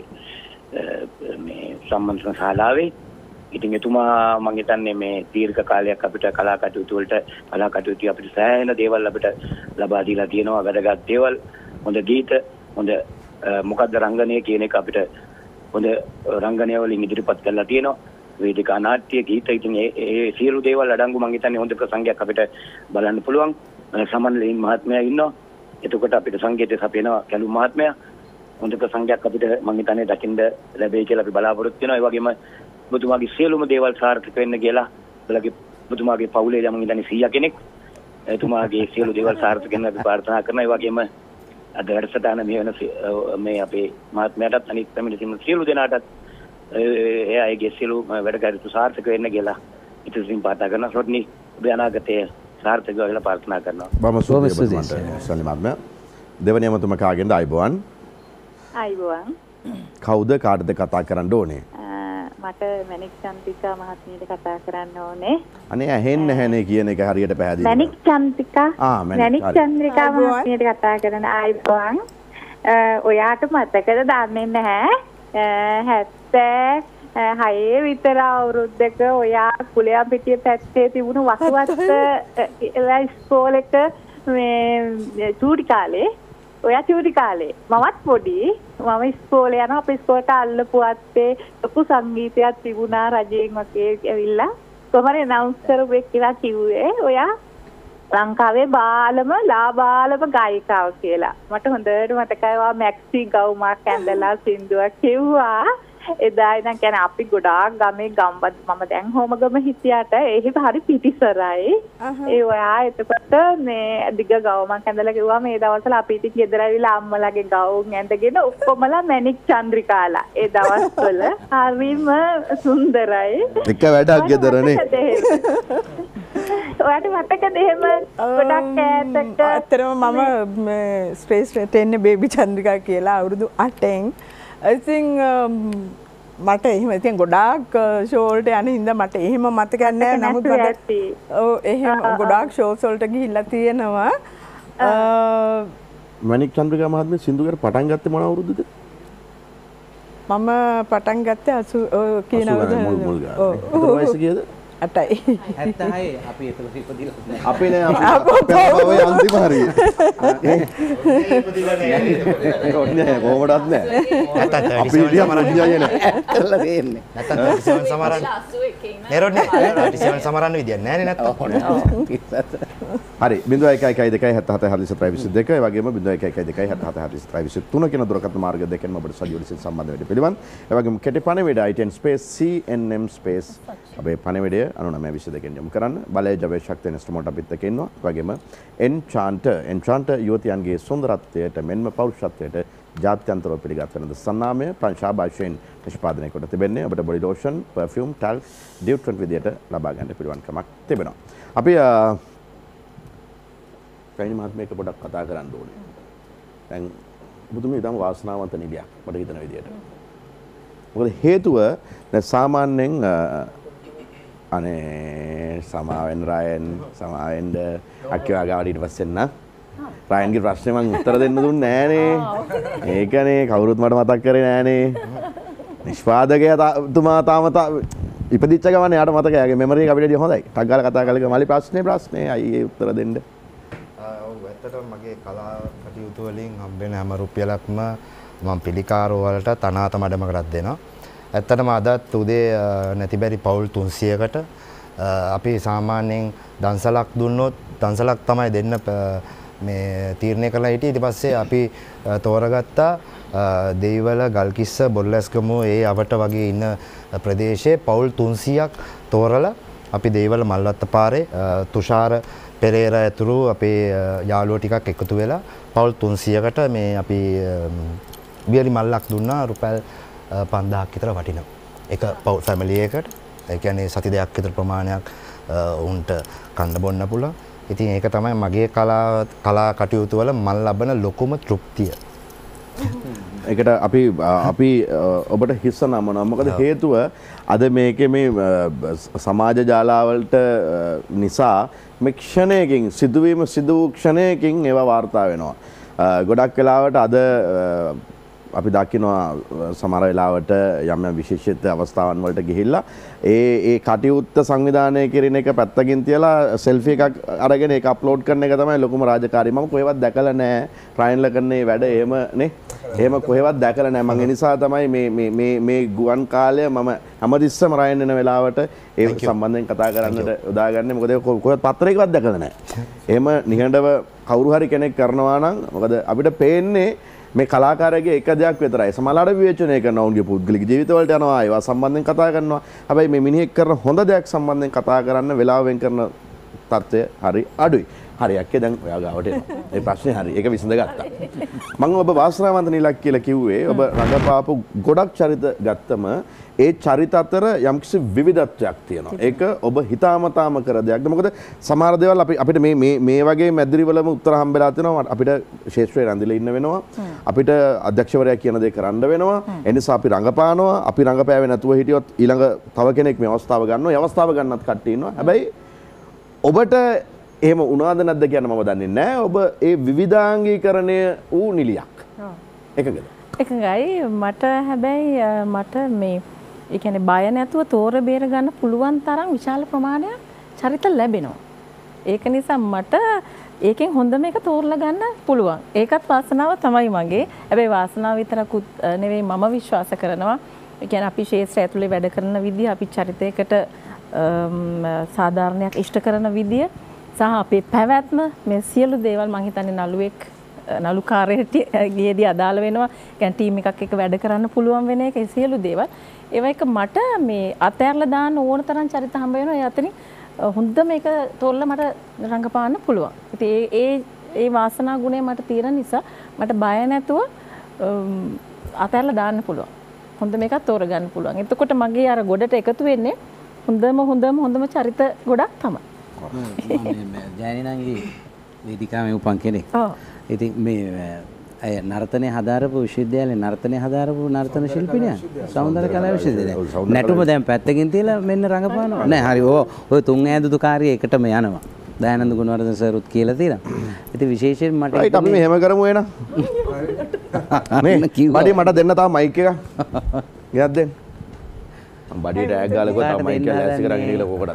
මේ සම්මන්ත්‍රණ ශාලාවේ. ඉතින් එතුමා මම හිතන්නේ මේ දීර්ඝ කාලයක් අපිට කලා කටයුතු වලට කලා කටයුතු අපිට සෑහෙන දේවල් අපිට ලබා දීලා තියෙනවා. වැදගත් දේවල්, හොඳ ගීත, හොඳ මොකද්ද රංගනය කියන එක අපිට හොඳ රංගනය වලින් ඉදිරිපත් කරලා තියෙනවා. වේදිකා නාට්‍ය ගීත ඉතින් ඒ ඒ සියලු දේවල් අඩංගු මම හිතන්නේ හොඳ ප්‍රසංගයක් අපිට බලන්න පුළුවන්. සමන්ලීන් මහත්මයා ඉන්නවා. එතකොට අපිට සංගීතය සපයනවා කැලු මහත්මයා. හොඳ ප්‍රසංගයක් අපිට මම හිතන්නේ දකින්න ලැබෙයි කියලා අපි බලාපොරොත්තු වෙනවා. ඒ වගේම ඔබතුමාගේ සියලුම දේවල් සාර්ථක වෙන්න කියලා ඔයාලගේ ඔබතුමාගේ පවුලේ මම හිතන්නේ සීයා කෙනෙක්. එතුමාගේ සියලු දේවල් සාර්ථක වෙන්න අපි ප්‍රාර්ථනා කරනවා. ඒ වගේම අද වැඩසටහන මේ වෙන මේ අපේ මහත්මයාටත් අනිත් පැමිණි සියලු සියලු දෙනාටත් ඒ අයගේ සියලු වැඩ කටයුතු සාර්ථක වෙන්න කියලා ඉතින් පාතා කරන රොඩ්නි ඔබ අනාගතයේ සාර්ථක වෙලා කියලා ප්‍රාර්ථනා කරනවා. බොහොම ස්තුතියි සලිම් මහත්මයා. දෙවැනි අමතුම කාගෙන්ද? අයිබෝන්. අයිබෝන්. කවුද කාටද කතා කරන්න ඕනේ? මට මැනික් චන්ද්‍රිකා මහත්මියට කතා කරන්න ඕනේ. අනේ ඇහෙන්නේ නැහැනේ කියන එක හරියට පැහැදිලි. මැනික් චන්ද්‍රිකා ආ මැනික් චන්ද්‍රිකා මහත්මියට කතා කරන ආයිබෝන්. ඔයාට මතකද දන්නේ නැහැ. හැත්තෑ හය විතර අවුරුද්දක ඔයා කුලයා පිටිය පැත්තේ තිබුණු වසුවත්ත ඉස්කෝලේක මේ චූටි කාලේ ඔයා චූටි කාලේ මමත් පොඩි මම ඉස්කෝලේ යනවා අපේ ඉස්කෝලේට අල්ලපු අත්තේ ලොකු සංගීතයක් තිබුණා රජයෙන් වගේ ඇවිල්ලා කොහමද අනවුන්ස් කරපු එක කියලා කිව්වේ ඔයා ලංකාවේ බාලම ලාබාලම ගායිකාව කියලා මට හොඳට මතකයි වා මැක්සි ගවුමක් ඇඳලා සින්දුවක් කිව්වා එදා ඉඳන් කියන්නේ අපි ගොඩාක් ගමේ ගම්බද මම දැන් හොමගම හිටියට ඒහි හරි පිටිසරයි ඒ ඔයා එතකොට මේ දිග ගවුමක් ඇඳලා කිව්වා මේ දවස්වල අපි ඉති ගෙදර ඇවිල්ලා අම්මලාගේ ගවුම් ඇඳගෙන ඔක්කොමලා මැනික් චන්ද්‍රිකාලා ඒ දවස්වල හරිම සුන්දරයි එක වැඩක් ගෙදරනේ ඔයාට මතකද එහෙම ගොඩක් ඈතක ඇත්තටම මම ස්පේස් රේට් බේබි චන්ද්‍රිකා කියලා අවුරුදු අටෙන් I think මට එහෙම ඉතින් ගොඩාක් ෂෝ වලට යන හින්දා මට එහෙම මතකයක් නැහැ නමුත් මට ඔව් එහෙම ගොඩාක් ෂෝස් වලට ගිහිල්ලා තියෙනවා මණික් චන්ද්‍රිකා මහත්මිය සින්දුවකට පටන් ගත්තේ මොන අවුරුද්දද මම පටන් ගත්තේ අසූ කියන අවුරුද්ද ඔව් වයස කීයද අටයි හැත්තෑ අපි එතකොට ඉපදිලා නැහැ අපි නෑ අපි ඔය අන්තිම හරිය ඔන්නේ කොහොමදත් නෑ අපි ඉතින් මරන්නේ නෑ ඇත්තලා දෙන්නේ නැත්තම් තිරිසවන් සමරන්න නෙරොන්නේ තිරිසවන් සමරන්න විදියක් නෑනේ නැත්තම් හරි බිංදුව එකයි එකයි දෙකයි හත හත හතලිස් ප්‍රයිවසි දෙක ඒ වගේම බිංදුව එකයි එකයි දෙකයි හත හත හතලිස් ප්‍රයිවසි තුන කියන දුරකථන මාර්ග දෙකෙන්ම ඔබට සජීව ලෙස සම්බන්ධ වෙන්න පිළිවන් ඒ වගේම කෙටි පණිවිඩ I T N space C N M space අපේ පණිවිඩය අනුනමය විසි දෙකෙන් යොමු කරන්න බලය ජවයේ ශක්තිය ඉන්ස්ට්‍රුමන්ට් අපිත් එක්ක ඉන්නවා ඒ වගේම එන්චාන්ටර් එන්චාන්ටර් යුවතියන්ගේ සුන්දරත්වයට මෙන්ම පෞරුෂත්වයට ජාත්‍යන්තරව පිළිගත් වෙනද සන්නාමය ප්‍රංශා භාෂයෙන් නිෂ්පාදනය කොට තිබෙන්නේ ඔබට body lotion perfume talc deodorant විදියට ලබා ගන්න පුළුවන්කමක් තිබෙනවා අපි පැණි මහත්මියක පොඩක් කතා කරන්න ඕනේ දැන් ඔබතුමී ඊටම වාසනාවන්ත නිලියක් මට හිතන විදියට මොකද හේතුව දැන් සාමාන්‍යයෙන් අනේ සමාවෙන් රයන් සමාවෙන්ද අක්කියා ගාවට ඊට පස්සේ එන්න රයන්ගේ ප්‍රශ්නේ මම උත්තර දෙන්න දුන්නේ නෑනේ ඒකනේ කවුරුත් මට මතක් කරේ නෑනේ නිෂ්පාදකයා තුමා තාම ඉපදිච්ච ගමන් යාට මතකයි යාගේ මෙමරි එක අපිට හොඳයි ටක් ගාලා කතා කරලා මලි ප්‍රශ්නේ ප්‍රශ්නේ අයියේ උත්තර දෙන්න ඔව් ඇත්තටම මගේ කලා කටයුතු වලින් හම්බෙන හැම රුපියලක්ම මම පිළිකාරෝ වලට තනාත මඩමකටත් දෙනවා ඇත්තටම අදත් උදේ නැති බැරි පවුල් තුන්සියයකට අපි සාමාන්‍යයෙන් දන්සලක් දුන්නොත් දන්සලක් තමයි දෙන්න මේ තීරණය කරලා හිටියේ ඊට පස්සේ අපි තෝරගත්තා දෙයිවල ගල්කිස්ස බොරලැස්ගමුව ඒ අවට වගේ ඉන්න ප්‍රදේශයේ පවුල් තුන්සියයක් තෝරලා අපි දෙයිවල මල්වත්ත පාරේ තුෂාර පෙරේරා ඇතුළු අපේ යාළුවෝ ටිකක් එකතු වෙලා පවුල් තුන්සියයකට මේ අපි වියලි මල්ලක් දුන්නා රුපියල් පන්දාහක් විතර වටිනවා. එක පවුල් ෆැමිලි එකකට ඒ කියන්නේ සති දෙකක් විතර ප්‍රමාණයක් උන්ට කන්න බොන්න පුළුවන්. ඉතින් ඒක තමයි මගේ කලා කලා කටයුතු වල මම ලබන ලොකුම තෘප්තිය. ඒකට අපි අපි ඔබට හිස්ස නමනවා. මොකද හේතුව අද මේකේ මේ සමාජ ජාලාවලට නිසා මේ ක්ෂණයකින් සිදුවීම සිදු වූ ක්ෂණයකින් ඒවා වාර්තා වෙනවා. ගොඩක් වෙලාවට අද අපි දකිනවා සමහර වෙලාවට යම් යම් විශේෂිත අවස්ථාවන් වලට ගිහිල්ලා ඒ ඒ කටයුත්ත සංවිධානය කිරීම එක පැත්තකින් තියලා සෙල්ෆි එකක් අරගෙන ඒක අප්ලෝඩ් කරන එක තමයි ලොකුම රාජකාරිය. මම කොහෙවත් දැකලා නැහැ රයන්ලා කරන මේ වැඩ එහෙම නේ. එහෙම කොහෙවත් දැකලා නැහැ. මම ඒ නිසා තමයි මේ මේ මේ මේ ගුවන් කාලය මම හැමතිස්සම රයන් එන වෙලාවට ඒ සම්බන්ධයෙන් කතා කරන්නට උදාගන්නේ. මොකද කොහෙවත් පත්‍රයකවත් දැකලා නැහැ. එහෙම නිහඬව කවුරු හරි කෙනෙක් කරනවා නම් මොකද අපිට පේන්නේ මේ කලාකාරයාගේ එක දෙයක් විතරයි. සමහරවිට විවේචනය කරනවා උන්ගේ පුද්ගලික ජීවිතවලට යනවා ඒවා සම්බන්ධයෙන් කතා කරනවා. හැබැයි මේ මිනිහෙක් කරන හොඳ දෙයක් සම්බන්ධයෙන් කතා කරන්න වෙලාව වෙන් කරන තත්ත්වය හරි අඩුයි. හරි යක්කේ දැන් ඔයා ගාවට එනවා. ඒ ප්‍රශ්නේ හරි. ඒක විසඳගත්තා. මම ඔබ වාසනාවන්ත නිලක් කියලා කිව්වේ ඔබ රඟපාපු ගොඩක් චරිත ගත්තම ඒ චරිත අතර යම්කිසි විවිධත්වයක් තියෙනවා. ඒක ඔබ හිතාමතාම කර දෙයක්ද? මොකද සමහර දේවල් අපි අපිට මේ මේ මේ වගේ මැදිරිවලම උත්තර හම්බෙලා තියෙනවා. අපිට ශේෂ්ත්‍රයේ රැඳිලා ඉන්න වෙනවා. අපිට අධ්‍යක්ෂවරයා කියන දේ කරන්න වෙනවා. ඒ නිසා අපි රඟපානවා. අපි රඟපෑවේ නැතුව හිටියොත් ඊළඟ තව කෙනෙක් මේ අවස්ථාව ගන්නවා. ඒ අවස්ථාව ගන්නත් කට්ටිය ඉන්නවා. හැබැයි ඔබට එහෙම වුණාද නැද්ද කියන මම දන්නේ නැහැ. ඔබ ඒ විවිධාංගීකරණය වූ නිලියක්. එකගද? එකගයි මට හැබැයි මට මේ ඒ කියන්නේ බය නැතුව තෝර බේර ගන්න පුළුවන් තරම් විශාල ප්‍රමාණයක් චරිත ලැබෙනවා. ඒක නිසා මට ඒකෙන් හොඳම එක තෝරලා ගන්න පුළුවන්. ඒකත් වාසනාව තමයි මගේ. හැබැයි වාසනාව විතරකුත් නෙවෙයි මම විශ්වාස කරනවා. ඒ කියන්නේ අපි ශේෂ්ත්‍රය ඇතුලේ වැඩ කරන විදිහ, අපි චරිතයකට සාධාරණයක් ඉෂ්ට කරන විදිය සහ අපේ පැවැත්ම මේ සියලු දේවල් මම හිතන්නේ නළුවෙක් නළුකාරයට ගියේදී අදාළ වෙනවා. කියන්නේ ටීම් එකක් එක්ක වැඩ කරන්න පුළුවන් වෙන එක ඒ සියලු දේවල්. ඒවා එක මට මේ අතෑරලා දාන්න ඕන තරම් චරිත හම්බ වෙනවා. ඒ අතරින් හොඳ මේක තෝරලා මට රංගපාන්න පුළුවන්. ඉතින් ඒ ඒ ඒ වාසනා ගුණය මට තියෙන නිසා මට බය නැතුව අතෑරලා දාන්න පුළුවන්. හොඳ මේකක් තෝරගන්න පුළුවන්. එතකොට මගේ අර ගොඩට එකතු වෙන්නේ හොඳම හොඳම හොඳම චරිත ගොඩක් තමයි. ජයනිනන්ගේ වේදිකාවේ උපන් කෙනෙක්. ඉතින් මේ අය නර්තනය හදාරපු විශ්වවිද්‍යාලේ නර්තනය හදාරපු නර්තන ශිල්පිනියක්. සෞන්දර්ය කලා විශ්වවිද්‍යාලේ. නැටුම දැන් පැත්තකින් තියලා මෙන්න රඟපානවා. නෑ හරි ඔය ඔය තුන් ඈඳුතු කාර්යය එකටම යනවා. දයානන්ද ගුණවර්ධන සර්ුත් කියලා තියෙනවා. ඉතින් විශේෂයෙන් මට රයිට් අපි මෙහෙම කරමු එන. නේ බඩේ මට දෙන්න තාම මයික් එක. ගියක් දෙන්න. මම බඩේ ටැග් ගාලා ගොතා මයික් එක ලෑස්ති කරගෙන ඉල කොකටද?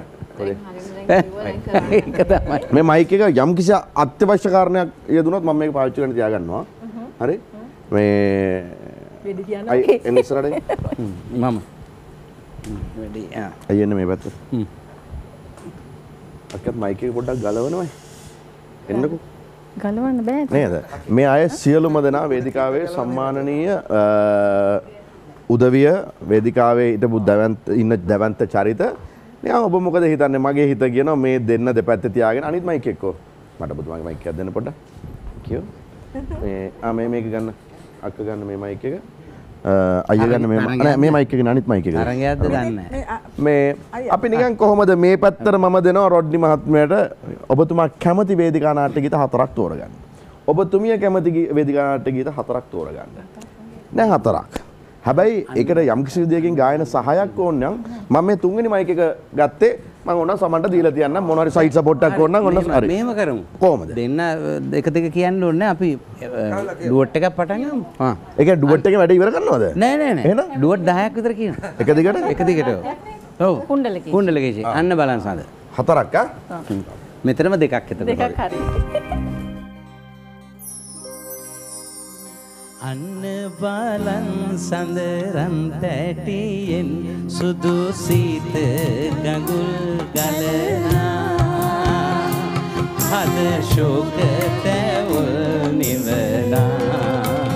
මේ මයික් එක යම් කිසි අත්‍යවශ්‍ය කාරණයක් යෙදුනොත් මම මේක පාවිච්චි කරන්න තියාගන්නවා. හරි? මේ වෙඩි තියනවා. අය එන්න ඉස්සරහට මම වෙඩි ආ අය එන්න මේ පැත්තට. හ්ම්. අක්කත් මයික් එක පොඩ්ඩක් ගලවනවයි. එන්නකෝ. ගලවන්න බෑ. නේද? මේ අය සියලුම දෙනා වේදිකාවේ සම්මානනීය උදවිය වේදිකාවේ හිටපු දැවන්ත ඉන්න දැවන්ත චරිත. නිකන් ඔබ මොකද හිතන්නේ? මගේ හිත කියනවා මේ දෙන්න දෙපැත්තේ තියාගෙන අනිත් මයික් එක්කෝ. මට ඔබතුමාගේ මයික් එකක් දෙන්න පොඩ්ඩක්. කියෝ. මේ ආ මේ මේක ගන්න. අක්ක ගන්න මේ මයික් එක. අයියා ගන්න මේ නෑ මේ මයික් එක අනිත් මයික් එක. අරන් යද්ද දන්නේ නැහැ. මේ අපි නිකන් කොහොමද මේ පැත්තට මම දෙනවා රොඩ්නි මහත්මයාට ඔබතුමා කැමති වේදිකා නාට්‍ය ගීත හතරක් තෝරගන්න. ඔබතුමිය කැමති වේදිකා නාට්‍ය ගීත හතරක් තෝරගන්න. දැන් හතරක්. හැබැයි ඒකට යම් කිසි විදියකින් ගායන සහායක් ඕන නම් මම මේ තුන්වෙනි මයික් එක ගත්තේ මම ඕන සමන්ට දීලා තියන්නම් මොන හරි සයිඩ් සපෝට් එකක් ඕන නම් ඔන්න හරි. මෙහෙම කරමු. කොහමද? දෙන්න එක දෙක කියන්න ඕනේ අපි ඩුවට් එකක් පටන් ගමු. ආ. ඒක ඩුවට් එකේ වැඩ ඉවර කරනවද? නෑ නෑ නෑ. එහෙනම් ඩුවට් දහයක් විතර කියනවා. එක දිගට? එක දිගට. ඔව්. කුණ්ඩලකේ. කුණ්ඩලකේ. අන්න බලන්න සඳ. හතරක් ආ? මෙතනම දෙකක් එතන. දෙකක් හරි. අන්න බලන් සඳරන් තැටියෙන් සුදු සීත ගඟුල් ගලනා හද ශෝක තැවුල් නිවනා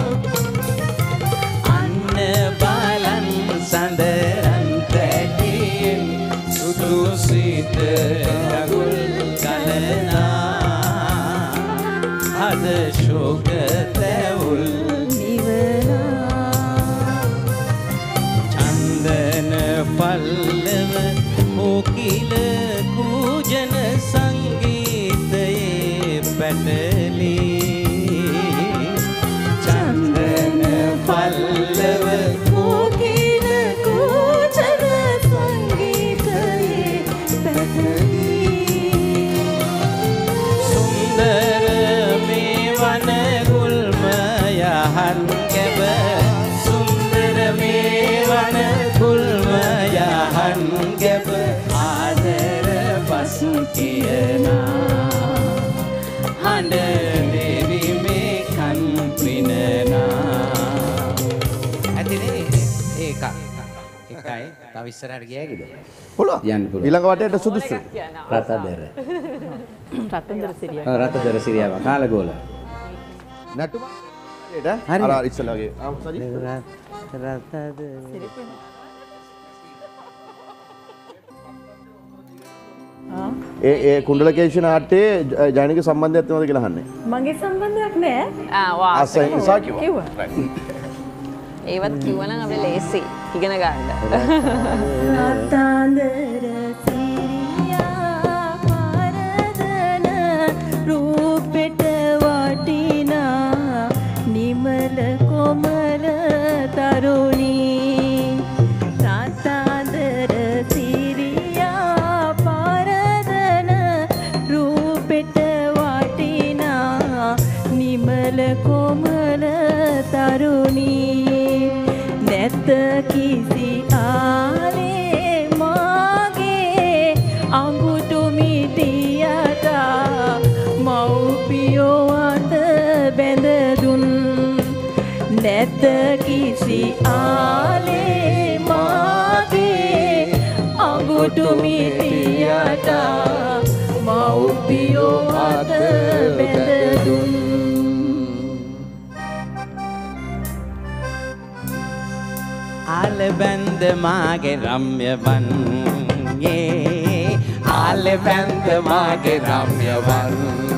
අන්න බලන් සඳරන් තැටියෙන් සුදු සීත ගඟුල් ගලනා හද ශෝක තැවුල් පල්ලව ඕකිල කූජන සංගීතයේ පැටලී චන්දන පල්ලව ඕකිල කූජන සංගීතයේ පැටලී සුන්දර මේ වන ගුල්ම යහන් කැබ සුන්දර මේ වන ගුල්ම යහන් ගැබ ආදර පස් කියනා හඬ දෙවි මේ කන් පිනනා ඇතිනේ ඒක එකයි තව ඉස්සරහට ගියාගේද පුළුවන් යන්න පුළුවන් ඊළඟ වටේට සුදුසු රතදර රතදර සිරියා ඔව් රතදර සිරියාව කාලගෝල නටුම හරි අර ඉස්සලාගේ ආ සරි රතදර ඒ ඒ කුණ්ඩලකේශී නාට්‍යයේ ජයනික සම්බන්ධයක් තියෙනවද කියලා අහන්නේ. මගේ සම්බන්ධයක් නෑ. ආ වා. අසයි නිසා කිව්වා. කිව්වා. ඒවත් කිව්වනම් අපේ ලේසි ඉගෙන ගන්න. රත්තාන්දර සිරියා පරදන රූපෙට වටිනා නිමල කොමල තරුණී රත්තාන්දර සිරියා පරදන රූපෙට වටිනා නිමල කොමල තරුණී නැත කිසි ආලේ මාගේ අඟුටු මිටියට මව්පියෝ අත බැඳ දුන් නැත කිසි ආලේ මාගේ අඟුටු මිටියට මව්පියෝ අත බැඳ දුන් ආල බැන්ද මාගේ රම්‍ය වන්නේ ආල බැන්ද මාගේ රම්‍ය වන්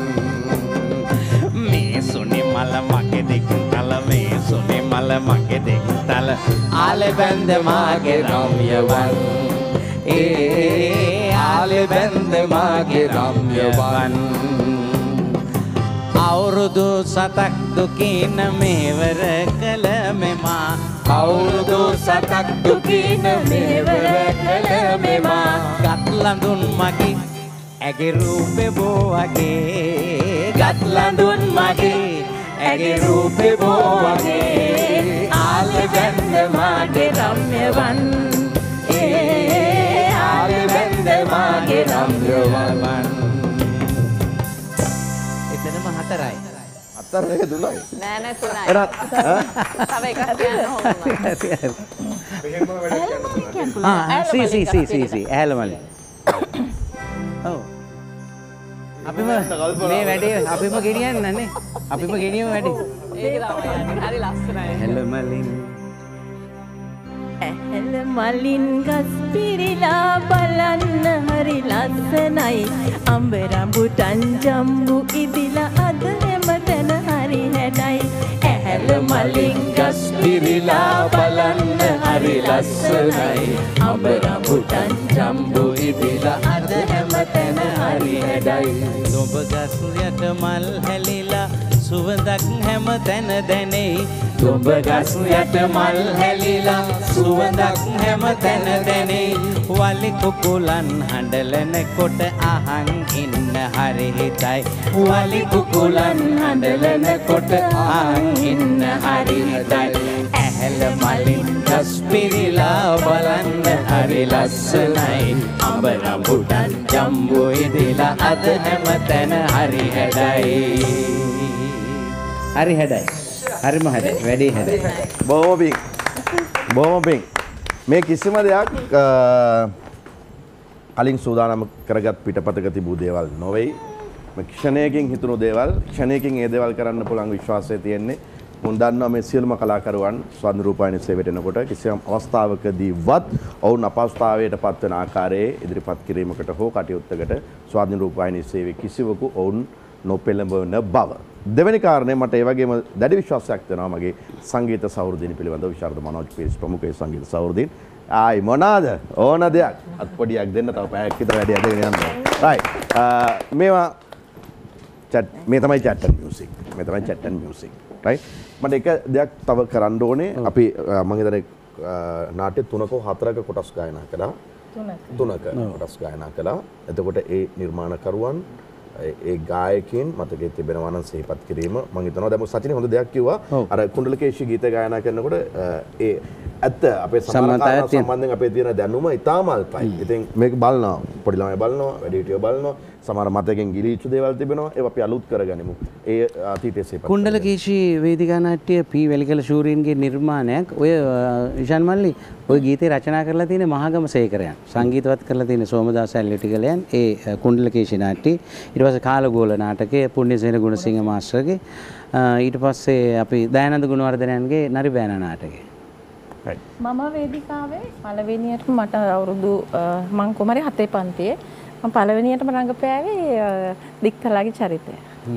මේ සුනි මල මගේ දෙක තල මේ සුනි මල මගේ දෙක තල ආල බැන්ද මාගේ රම්‍ය වන් ඒ ආල බැන්ද මාගේ රම්‍ය වන් අවුරුදු සතක් දුකින මේවර කළ මෙමා අවුරුදු සතක් දුකින මේවර කළ මෙමා ගත්ලඳුන් මගේ ඇගේ රූපේ බෝ වගේ ගත්ලඳුන් මගේ ඇගේ රූපේ බෝ වගේ ආල බැන්ද මාගේ රම්‍ය වන් ඒ ආල බැන්ද මාගේ රම්‍ය වන් එතනම හතරයි හතරේ දුනයි නෑ නෑ තුනයි එරත් තව එකක් කියන්න ඕන ආ සී සී සී සී සී ඇලමලි ඔව් අපිම මේ වැඩේ අපිම ගෙනියන්නනේ අපිම ගෙනියමු වැඩේ ඒක තමයි යන්නේ හරි ලස්සනයි ඇලමලින් ඇහැල මලින් ගස් පිරිලා බලන්න හරි ලස්සනයි අඹ රඹුටන් ජම්බු ඉදිලා අද හැමතැන හරි හැඩයි ඇහැල මලින් ගස් පිරිලා බලන්න හරි ලස්සනයි අඹ රඹුටන් ජම්බු ඉදිලා අද හැමතැන හරි හැඩයි ඔබ ගස් යට මල් හැලිලා සුවඳක් හැම තැන දැනෙයි ඔබ ගස් යට මල් හැලිලා සුවඳක් හැම තැන දැනෙයි වලි කුකුලන් හඬලන කොට අහන් ඉන්න හරි හිතයි වලි කුකුලන් හඬලන කොට අහන් ඉන්න හරි හිතයි ඇහැල මලින් ගස් පිරිලා බලන්න හරි ලස්සනයි අඹ රඹුටන් ජම්බු ඉදිලා අද හැම තැන හරි හැඩයි හරි හැඩයි හරිම හැඩයි වැඩි හැඩයි බොහොම පිං බොහොම පිං මේ කිසිම දෙයක් කලින් සූදානම් කරගත් පිටපතක තිබූ දේවල් නොවේ මේ ක්ෂණයකින් හිතුණු දේවල් ක්ෂණයකින් ඒ දේවල් කරන්න පුළුවන් විශ්වාසය තියෙන්නේ මුන් දන්නවා මේ සියලුම කලාකරුවන් ස්වාධීන රූපවාහිනිය සේවයට එනකොට කිසියම් අවස්ථාවකදීවත් ඔවුන් අපහසුතාවයට පත්වන ආකාරයේ ඉදිරිපත් කිරීමකට හෝ කටයුත්තකට ස්වාධීන රූපවාහිනිය සේවයේ කිසිවකු ඔවුන් නොපෙළඹවන බව. දෙවැනි කාරණය මට ඒ වගේම දැඩි විශ්වාසයක් තියෙනවා මගේ සංගීත සහෘදින පිළිබඳව විශාරද මනෝජ් පීරිස් ප්‍රමුඛ සංගීත සහෘදින්. ආයි මොනවාද ඕන දෙයක් අත්පොඩියක් දෙන්න තව පැයක් විතර වැඩි අදගෙන යන්න. රයිට්. මේවා chat මේ තමයි chat and music. මේ තමයි chat and music. රයිට්. මට එක දෙයක් තව කරන්න ඕනේ. අපි මම හිතන්නේ නාට්‍ය තුනක හතරක කොටස් ගායනා කළා. තුනක කොටස් ගායනා කළා. එතකොට ඒ නිර්මාණකරුවන් ඒ ගායකයන් මතකයේ තිබෙනවා නම් සිහිපත් කිරීම මම හිතනවා දැන් සචින හොඳ දෙයක් කිව්වා අර කුණ්ඩලකේශී ගීත ගායනා කරනකොට ඒ ඇත්ත අපේ සමාජය සම්බන්ධයෙන් අපේ තියෙන දැනුම ඉතාම අල්පයි. ඉතින් මේක බලනවා පොඩි ළමයි බලනවා වැඩිහිටියෝ බලනවා සමහර මතකයෙන් ගිලිච්ච දේවල් තිබෙනවා ඒවා අපි අලුත් කරගනිමු. ඒ අතීතයේ සිහිපත් කුණ්ඩලකේශී වේදිකා නාට්‍ය පී වැලිකල ශූරීන්ගේ නිර්මාණයක් ඔය ඉෂාන් මල්ලි ඔය ගීතේ රචනා කරලා තියෙන මහගම සේකරයන් සංගීතවත් කරලා තියෙන සෝමදාස ඇල්ලිටිකලයන් ඒ කුණ්ඩලකේශී නාට්‍ය ඊට පස්සේ කාලගෝල නාටකය පුණ්‍යසේන ගුණසිංහ මාස්ටර්ගේ ඊට පස්සේ අපි දයානන්ද ගුණවර්ධනයන්ගේ නරි බෑනා නාටකය මම වේදිකාවේ පළවෙනියට මට අවුරුදු මං කොමරි හතේ පන්තියේ මම පළවෙනියටම රංගපෑවේ දික්කලාගේ චරිතය.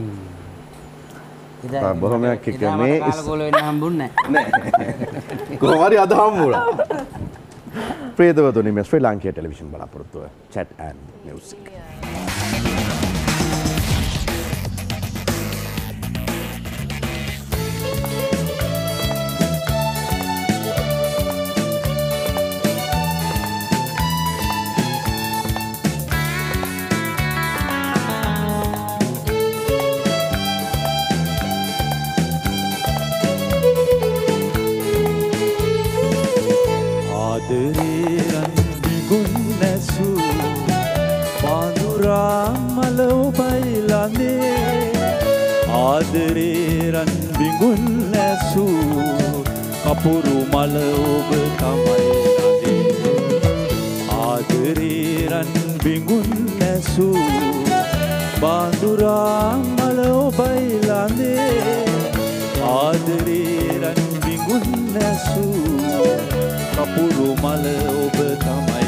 බොහොමයක් එක්ක මේ කාලගෝල වෙන්න හම්බුන්නේ නැහැ. කොහොම හරි අද හම්බුණා. ප්‍රියදවතුනි මේ ශ්‍රී ලාංකීය ටෙලිවිෂන් බලාපොරොත්තුව chat and music. ආදරේ රන් බිඟුන් නැසූ කපුරු මල ඔබ තමයි නදී ආදරේ රන් බිඟුන් නැසූ බාඳුරා මල ඔබයි ළඳේ ආදරේ රන් බිඟුන් නැසූ කපුරු මල ඔබ තමයි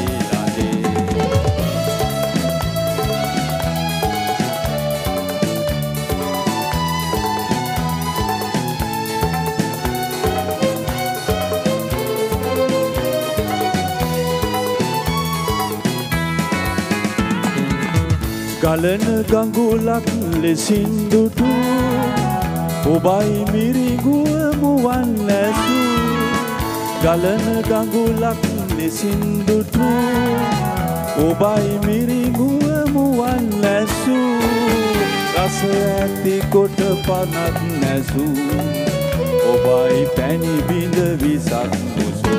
ගලන ගඟුලක් ලෙසින් දුටු ඔබයි මිරිඟුව මුවන් නැසු ගලන ගඟුලක් ලෙසින් දුටු ඔබයි මිරිඟුව මුවන් නැසු රස ඇති කොට පනත් නැසු ඔබයි පැණි බිඳ විසක් මුසු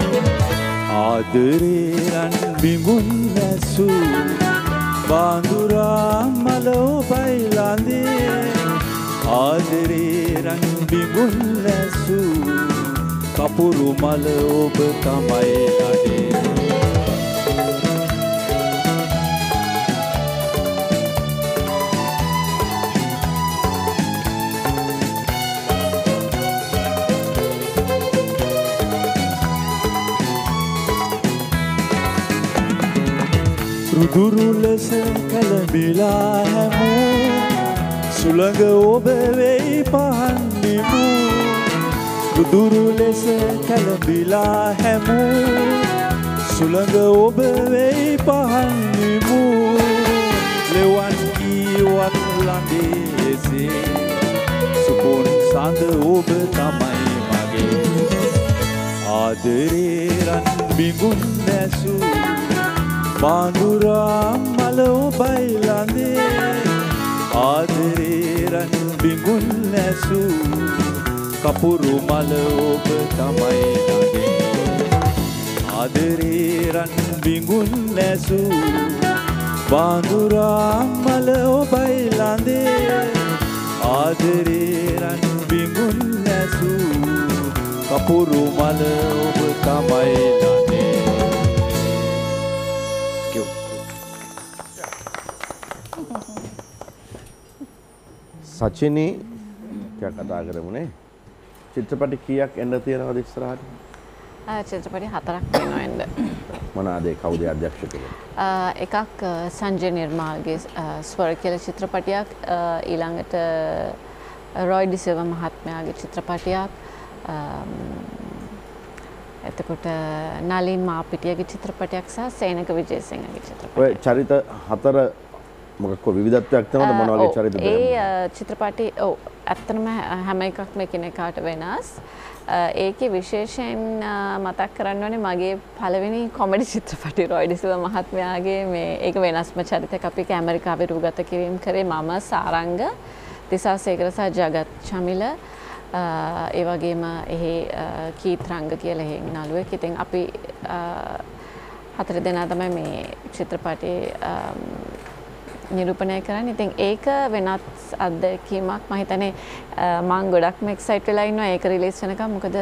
ආදරේ රන් බිඟුන් නැසු බාඳුරා මල ඔබයි ළඳේ ආදරේ රන් බිඟුන් නැසූ කපුරු මල ඔබ තමයි නඩේ රුදුරු ලෙස කැළඹිලා හැමෝ සුළඟ ඔබ වෙයි පහන් නිමු රුදුරු ලෙස කැළඹිලා හැමෝ සුළඟ ඔබ වෙයි පහන් නිමු ලෙවන් කීවත් ළඟේ එසේ සුපුන් සඳ ඔබ තමයි මගේ ආදරේ රන් බිඟුන් නැසූ බාඳුරා මල ඔබයි ළඳේ ආදරේ රන් බිඟුන් නැසූ කපුරු මල ඔබ තමයි නඩේ ආදරේ රන් බිඟුන් නැසූ බාඳුරා මල ඔබයි ළඳේ ආදරේ රන් බිඟුන් නැසූ කපුරු මල ඔබ තමයි නඩේ සචිනී කියා කතා කරමුනේ චිත්‍රපටි කීයක් එන්න තියෙනවද ඉස්සරහට? චිත්‍රපටි හතරක් වෙනවා එන්න. මොනවාද ඒ කවුද අධ්‍යක්ෂකවරු? එකක් සංජය නිර්මාල්ගේ ස්වර කියලා චිත්‍රපටියක් ඊළඟට රොයි ඩිසිල්ව මහත්මයාගේ චිත්‍රපටියක් එතකොට නලින් මාපිටියගේ චිත්‍රපටයක් සහ සේනක විජේසිංහගේ චිත්‍රපටයක්. ඔය චරිත හතර මොකක්ද විවිධත්වයක් තියෙනවද මොන වගේ චරිත බලන්න? ඒ චිත්‍රපටි ඔව් ඇත්තටම හැම එකක්ම එකිනෙකාට වෙනස්. ඒකේ විශේෂයෙන් මතක් කරන්න ඕනේ මගේ පළවෙනි කොමඩි චිත්‍රපටි රොයි ඩිසිල්ව මහත්මයාගේ මේ ඒක වෙනස්ම චරිතයක් අපි ඇමරිකාවේ රූගත කිරීම කරේ මම සාරංග දිසා සේකර සහ ජගත් චමිල ඒ වගේම එහි කීත් රංග කියලා එහෙ නළුවෙක්. ඉතින් අපි හතර දෙනා තමයි මේ චිත්‍රපටයේ නිරූපණය කරන්නේ. ඉතින් ඒක වෙනත් අත්දැකීමක් මම හිතන්නේ මම ගොඩක්ම එක්සයිට් වෙලා ඉන්නවා ඒක රිලීස් වෙනකම්. මොකද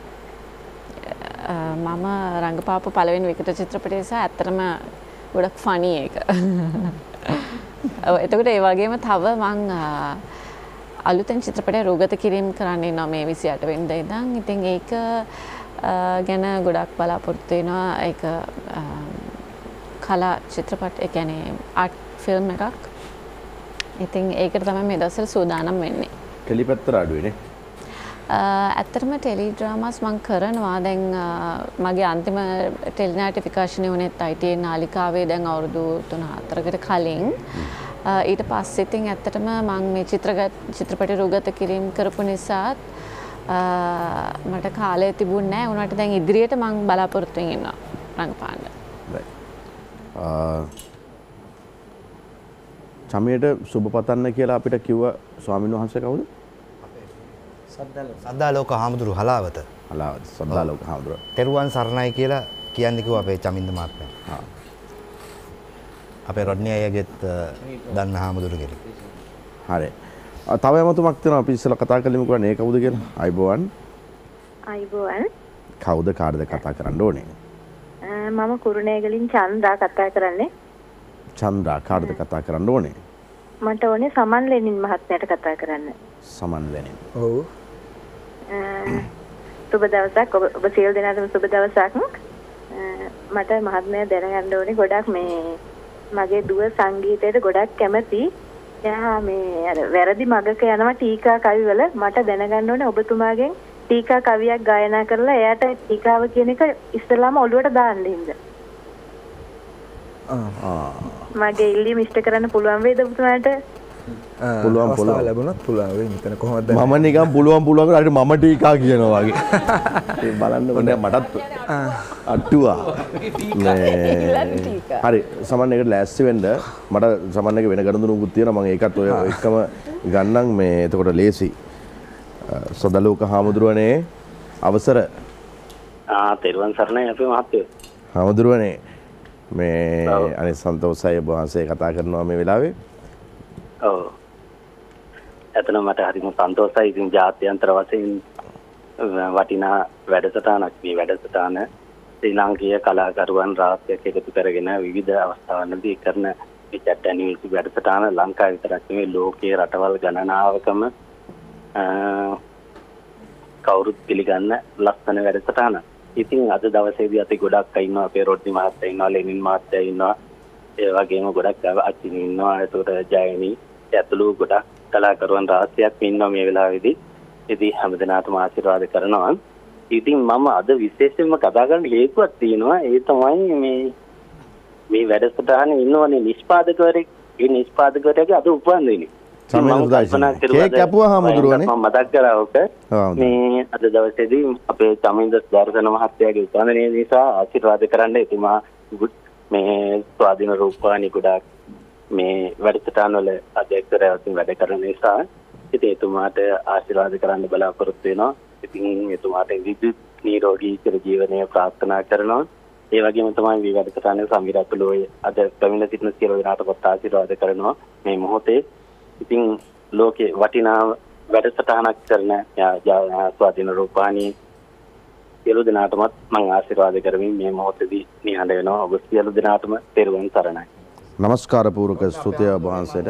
මම රංගපාපු පළවෙනි විකට චිත්‍රපටය සහ ඇත්තටම ගොඩක් ෆනි ඒක. ඔව් එතකොට ඒ වගේම තව මම අලුතෙන් චිත්‍රපටය රූගත කිරීම කරන්න ඉන්නවා මේ විසිඅට වෙනිදා ඉඳන්. ඉතින් ඒක ගැන ගොඩක් බලාපොරොත්තු වෙනවා. ඒක කලා චිත්‍රපට ඒ කියන්නේ ආර්ට් ෆිල්ම් එකක්. ඉතින් ඒකට තමයි මේ දවස්වල සූදානම් වෙන්නේ. ටෙලි පැත්තට අඩුවේනේ. ඇත්තටම ටෙලි ඩ්‍රාමාස් මම කරනවා. දැන් මගේ අන්තිම ටෙලි නාට්‍ය විකාශනය වුණෙත් I T N නාලිකාවේ දැන් අවුරුදු තුන හතරකට කලින්. ඊට පස්සේ ඉතින් ඇත්තටම මම මේ චිත්‍රගත චිත්‍රපටි රූගත කිරීම කරපු නිසාත් මට කාලය තිබුණේ නැහැ. උනාට දැන් ඉදිරියට මම බලාපොරොත්තු වෙමින් ඉන්නවා රංගපාන්න. චමයට සුබ පතන්න කියලා අපිට කිව්ව ස්වාමීන් වහන්සේ කවුද? සද්දාලෝක හාමුදුරු හලාවත. හලාවත සද්දාලෝක හාමුදුරු. තෙරුවන් සරණයි කියලා කියන්නේ කිව්වා අපේ චමින්ද මහත්මයා. හා. අපේ රොඩ්නි අයියාගෙත් දන්න හාමුදුරු කෙනෙක්. හරි. තව යමතුමක් තියෙනවා අපි ඉස්සෙල්ලා කතා කළෙමු කියන්නේ ඒ කවුද කියලා? අයිබෝවන්. අයිබෝවන්. කවුද කාටද කතා කරන්න ඕනේ? මම කුරුණෑගලින් චන්ද්‍රා කතා කරන්නේ. චන්ද්‍රා කාටද කතා කරන්න ඕනේ? මට ඕනේ සමන් ලෙනින් මහත්මයාට කතා කරන්න. සමන් ලෙනින්. ඔව්. සුබ දවසක් ඔබ ඔබ සියලු දෙනාටම සුබ දවසක්. මට මහත්මයා දැනගන්න ඕනේ ගොඩක් මේ මගේ දුව සංගීතයට ගොඩක් කැමති. එයා මේ අර වැරදි මගක යනවා ටීකා කවිවල. මට දැනගන්න ඕනේ ඔබතුමාගෙන් ටීකා කවියක් ගායනා කරලා එයාට ටීකාව කියන එක ඉස්සෙල්ලාම ඔළුවට දාන්න ඉන්න. මගේ ඉල්ලීම ඉෂ්ට කරන්න පුළුවන් වේද ඔබතුමාට? පුළුවන් පුළුවන් ලැබුණොත් පුළුවන් වෙයි. මෙතන කොහොමද? මම නිකන් පුළුවන් පුළුවන් කරලා මම ටීකා කියනවා වගේ. ඒ බලන්න ඕනේ මටත් අට්ටුවා. හරි සමන් එකට ලෑස්ති වෙන්න මට සමන් එක වෙන ගනුදෙනුකුත් තියෙනවා මම ඒකත් ඔය එකම ගන්නම් මේ එතකොට ලේසි. සදලෝක හාමුදුරුවනේ අවසර. ආ තෙරුවන් සරණයි අපේ මහත්තයෝ. හාමුදුරුවනේ මේ අනිත් සන්තෝෂයි වහන්සේ කතා කරනවා මේ වෙලාවේ. ඔව්. එතන මට හරිම සන්තෝෂයි. ඉතින් ජාත්‍යන්තර වශයෙන් වටිනා වැඩසටහනක් මේ වැඩසටහන ශ්‍රී ලාංකීය කලාකරුවන් රාශියක් එකතු කරගෙන විවිධ අවස්ථාවලදී කරන මේ චැට් ඇනිවර්සරි වැඩසටහන ලංකාව විතරක් නෙවෙයි ලෝකයේ රටවල් ගණනාවකම කවුරුත් පිළිගන්න ලස්සන වැඩසටහනක්. ඉතින් අද දවසේදී අපි ගොඩක් ඉන්නවා අපේ රොඩ්නි මහත්තයා ඉන්නවා ලෙනින් මහත්තයා ඉන්නවා ඒ වගේම ගොඩක් අච්චිනි ඉන්නවා ඒකට ජයනි ඇතුළු ගොඩක් කලාකරුවන් රාශියක් ඉන්නවා මේ වෙලාවේදී. ඉතින් හැමදෙනාටම ආශිර්වාද කරනවා. ඉතින් මම අද විශේෂයෙන්ම කතා කරන්න හේතුවක් තියෙනවා. ඒ තමයි මේ මේ වැඩසටහනේ ඉන්නවනේ නිෂ්පාදකවරයෙක්. ඒ නිෂ්පාදකවරයාගේ අද උපන්දිනේ. කේක් කැපුවා හාමුදුරුවනේ. මම මතක් කරා ඔක. මේ අද දවසේදී අපේ චමින්ද දර්ශන මහත්තයාගේ උපන්දිනය නිසා ආශිර්වාද කරන්න එතුමා මේ ස්වාධීන රූපවාහිනී ගොඩක් මේ වැඩසටහන් වල අධ්‍යක්ෂකවරයා වශයෙන් වැඩ කරන නිසා ඉතින් එතුමාට ආශිර්වාද කරන්න බලාපොරොත්තු වෙනවා. ඉතින් එතුමාට විද්‍යුත් නිරෝගී චිර ජීවනය ප්‍රාර්ථනා කරනවා. ඒ වගේම තමයි මේ වැඩසටහනේ සම්මිරතුලෝය අද පැමිණ සිටින සියලු දෙනාටත් ආශිර්වාද කරනවා මේ මොහොතේ. ඉතින් ලෝකේ වටිනා වැඩසටහනක් කරන ස්වාධීන රූපවාහිනී සියලු දෙනාටම මම ආශිර්වාද කරමින් මේ මොහොතේදී නිහඬ වෙනවා. ඔබ සියලු දෙනාටම තෙරුවන් සරණයි. නමස්කාර පූර්වක ස්තුතිය වහන්සේට.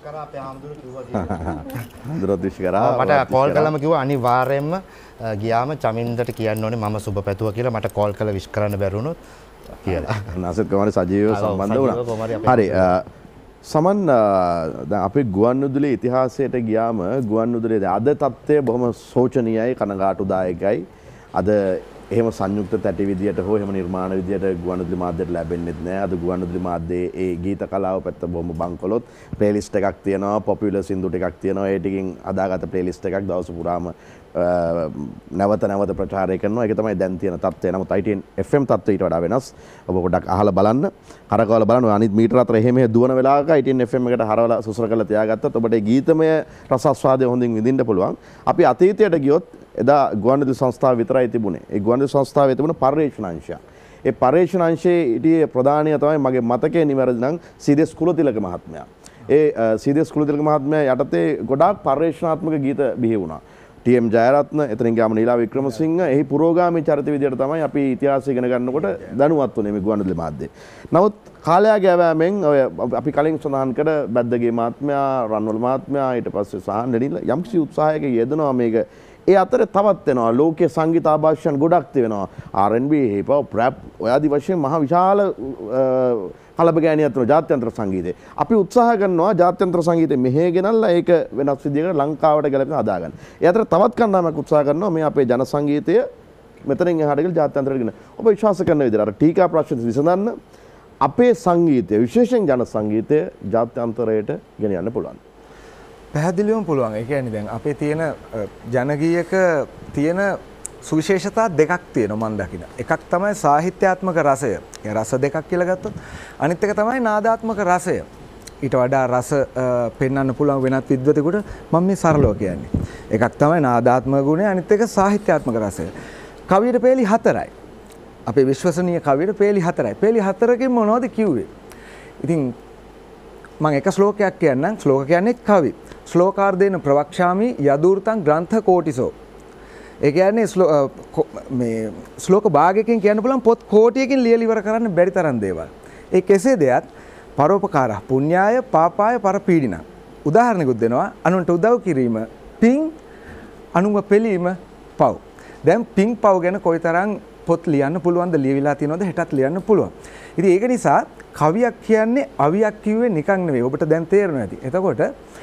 මට කෝල් කළම කිව්වා අනිවාර්යයෙන්ම ගියාම චමින්දට කියන්න ඕනේ මම සුබ පැතුවා කියලා. මට කෝල් කරලා විශ් කරන්න බැරි වුණොත් කියලා. නාසත් කමාරේ සජීවව සම්බන්ධ වුණා. හරි සමන් දැන් අපේ ගුවන්විදුලි ඉතිහාසයට ගියාම ගුවන්විදුලියේ අද තත්ත්වය බොහොම සෝචනීයයි කනගාටුදායකයි. අද එහෙම සංයුක්ත තැටි විදියට හෝ එහෙම නිර්මාණ විදියට ගුවන්විදුලි මාධ්‍යයට ලැබෙන්නේ නැහැ. අද ගුවන්විදුලි මාධ්‍යයේ ඒ ගීත කලාව පැත්ත බොහොම බංකොලොත් ප්ලේලිස්ට් එකක් තියෙනවා, පොපියුලර් සින්දු ටිකක් තියෙනවා. ඒ ටිකෙන් අදාගත ප්ලේලිස්ට් එකක් දවස පුරාම නැවත නැවත ප්‍රචාරය කරනවා. ඒක තමයි දැන් තියෙන තත්ත්වය. නමුත් I T N F M තත්ත්වය ඊට වඩා වෙනස්. ඔබ පොඩ්ඩක් අහලා බලන්න. කරකවල බලන්න. ඔය අනිත් මීටර අතර එහෙම දුවන වෙලාවක I T N F M එකට හරවලා සුසර කරලා තියාගත්තොත් ඔබට ඒ ගීතමය රසාස්වාදය හොඳින් විඳින්න පුළුවන්. අපි අතීතයට ගියොත් එදා ගුවන්විදුලි සංස්ථාව විතරයි තිබුණේ. ඒ ගුවන්විදුලි සංස්ථාවේ තිබුණ පර්යේෂණ අංශය. ඒ පර්යේෂණ අංශයේ හිටියේ ප්‍රධානිය තමයි මගේ මතකයේ නිවැරදි නම් සීදේස් කුලතිලක මහත්මයා. ඒ සීදේස් කුලතිලක මහත්මයා යටතේ ගොඩාක් පර්යේෂණාත්මක ගීත බිහි වුණා. ටී එම් ජයරත්න එතනින් ගාම නීලා වික්‍රමසිංහ එහි පුරෝගාමී චරිත විදියට තමයි අපි ඉතිහාසය ඉගෙන ගන්නකොට දැනුවත් වුණේ මේ ගුවන්විදුලි මාධ්‍යයේ. නමුත් කාලයක් යෑමෙන් ඔය අපි කලින් සඳහන් කර බද්දගේ මහත්මයා රන්වල මහත්මයා ඊට පස්සේ සහන් දෙනිලා යම්කිසි උත්සාහයක යෙදෙනවා මේක ඒ අතරේ තවත් වෙනවා ලෝකයේ සංගීත ආභාෂයන් ගොඩක් තියෙනවා. R and B, hip hop, rap ඔය ආදි වශයෙන් මහ විශාල කලබගෑනියක් තියෙනවා ජාත්‍යන්තර සංගීතේ. අපි උත්සාහ කරනවා ජාත්‍යන්තර සංගීතේ මෙහෙ ගෙනල්ලා ඒක වෙනස් විදිහකට ලංකාවට ගැලපෙන හදාගන්න. ඒ අතර තවත් කණ්ඩායමක් උත්සාහ කරනවා මේ අපේ ජන සංගීතය මෙතනින් එහාට ගිහලා ජාත්‍යන්තරයට ගෙන. ඔබ විශ්වාස කරන විදිහට අර ටීකා ප්‍රශ්න විසඳන්න අපේ සංගීතය විශේෂයෙන් ජන සංගීතය ජාත්‍යන්තරයට ගෙන යන්න පුළුවන්. පැහැදිලිවම පුළුවන්. ඒ කියන්නේ දැන් අපේ තියෙන ජනගීයක තියෙන සුවිශේෂතා දෙකක් තියෙනවා මම දකින. එකක් තමයි සාහිත්‍යාත්මක රසය. ඒ රස දෙකක් කියලා ගත්තොත් අනිත් එක තමයි නාදාත්මක රසය. ඊට වඩා රස පෙන්වන්න පුළුවන් වෙනත් විද්වතෙකුට මම මේ සරලව කියන්නේ. එකක් තමයි නාදාත්මක ගුණය, අනිත් එක සාහිත්‍යාත්මක රසය. කවියට පේලි හතරයි. අපේ විශ්වසනීය කවියට පේලි හතරයි. පේලි හතරකින් මොනවද කිව්වේ? ඉතින් මම එක ශ්ලෝකයක් කියන්නම්. ශ්ලෝක කියන්නේ කවි. ශ්ලෝකාර්ධේන ප්‍රවක්ෂාමි යදුර්තං ග්‍රන්ථ කෝටිසෝ. ඒ කියන්නේ මේ ශ්ලෝක භාගයකින් කියන්න පුළුවන් පොත් කෝටියකින් ලියලා ඉවර කරන්න බැරි තරම් දේවල්. ඒ කෙසේ දෙයත් පරෝපකාරහ පුඤ්ඤාය පාපාය පරපීඩින. උදාහරණයක් දෙනවා. අනුන්ට උදව් කිරීම පිං, අනුන්ව පෙළීම පව්. දැන් පිං පව් ගැන කොයිතරම් පොත් ලියන්න පුළුවන්ද, ලියවිලා තියෙනවද, හෙටත් ලියන්න පුළුවන්. ඉතින් ඒක නිසා කවියක් කියන්නේ අවියක් කිව්වේ නිකන් නෙවෙයි. ඔබට දැන් තේරෙනවා ඇති. එතකොට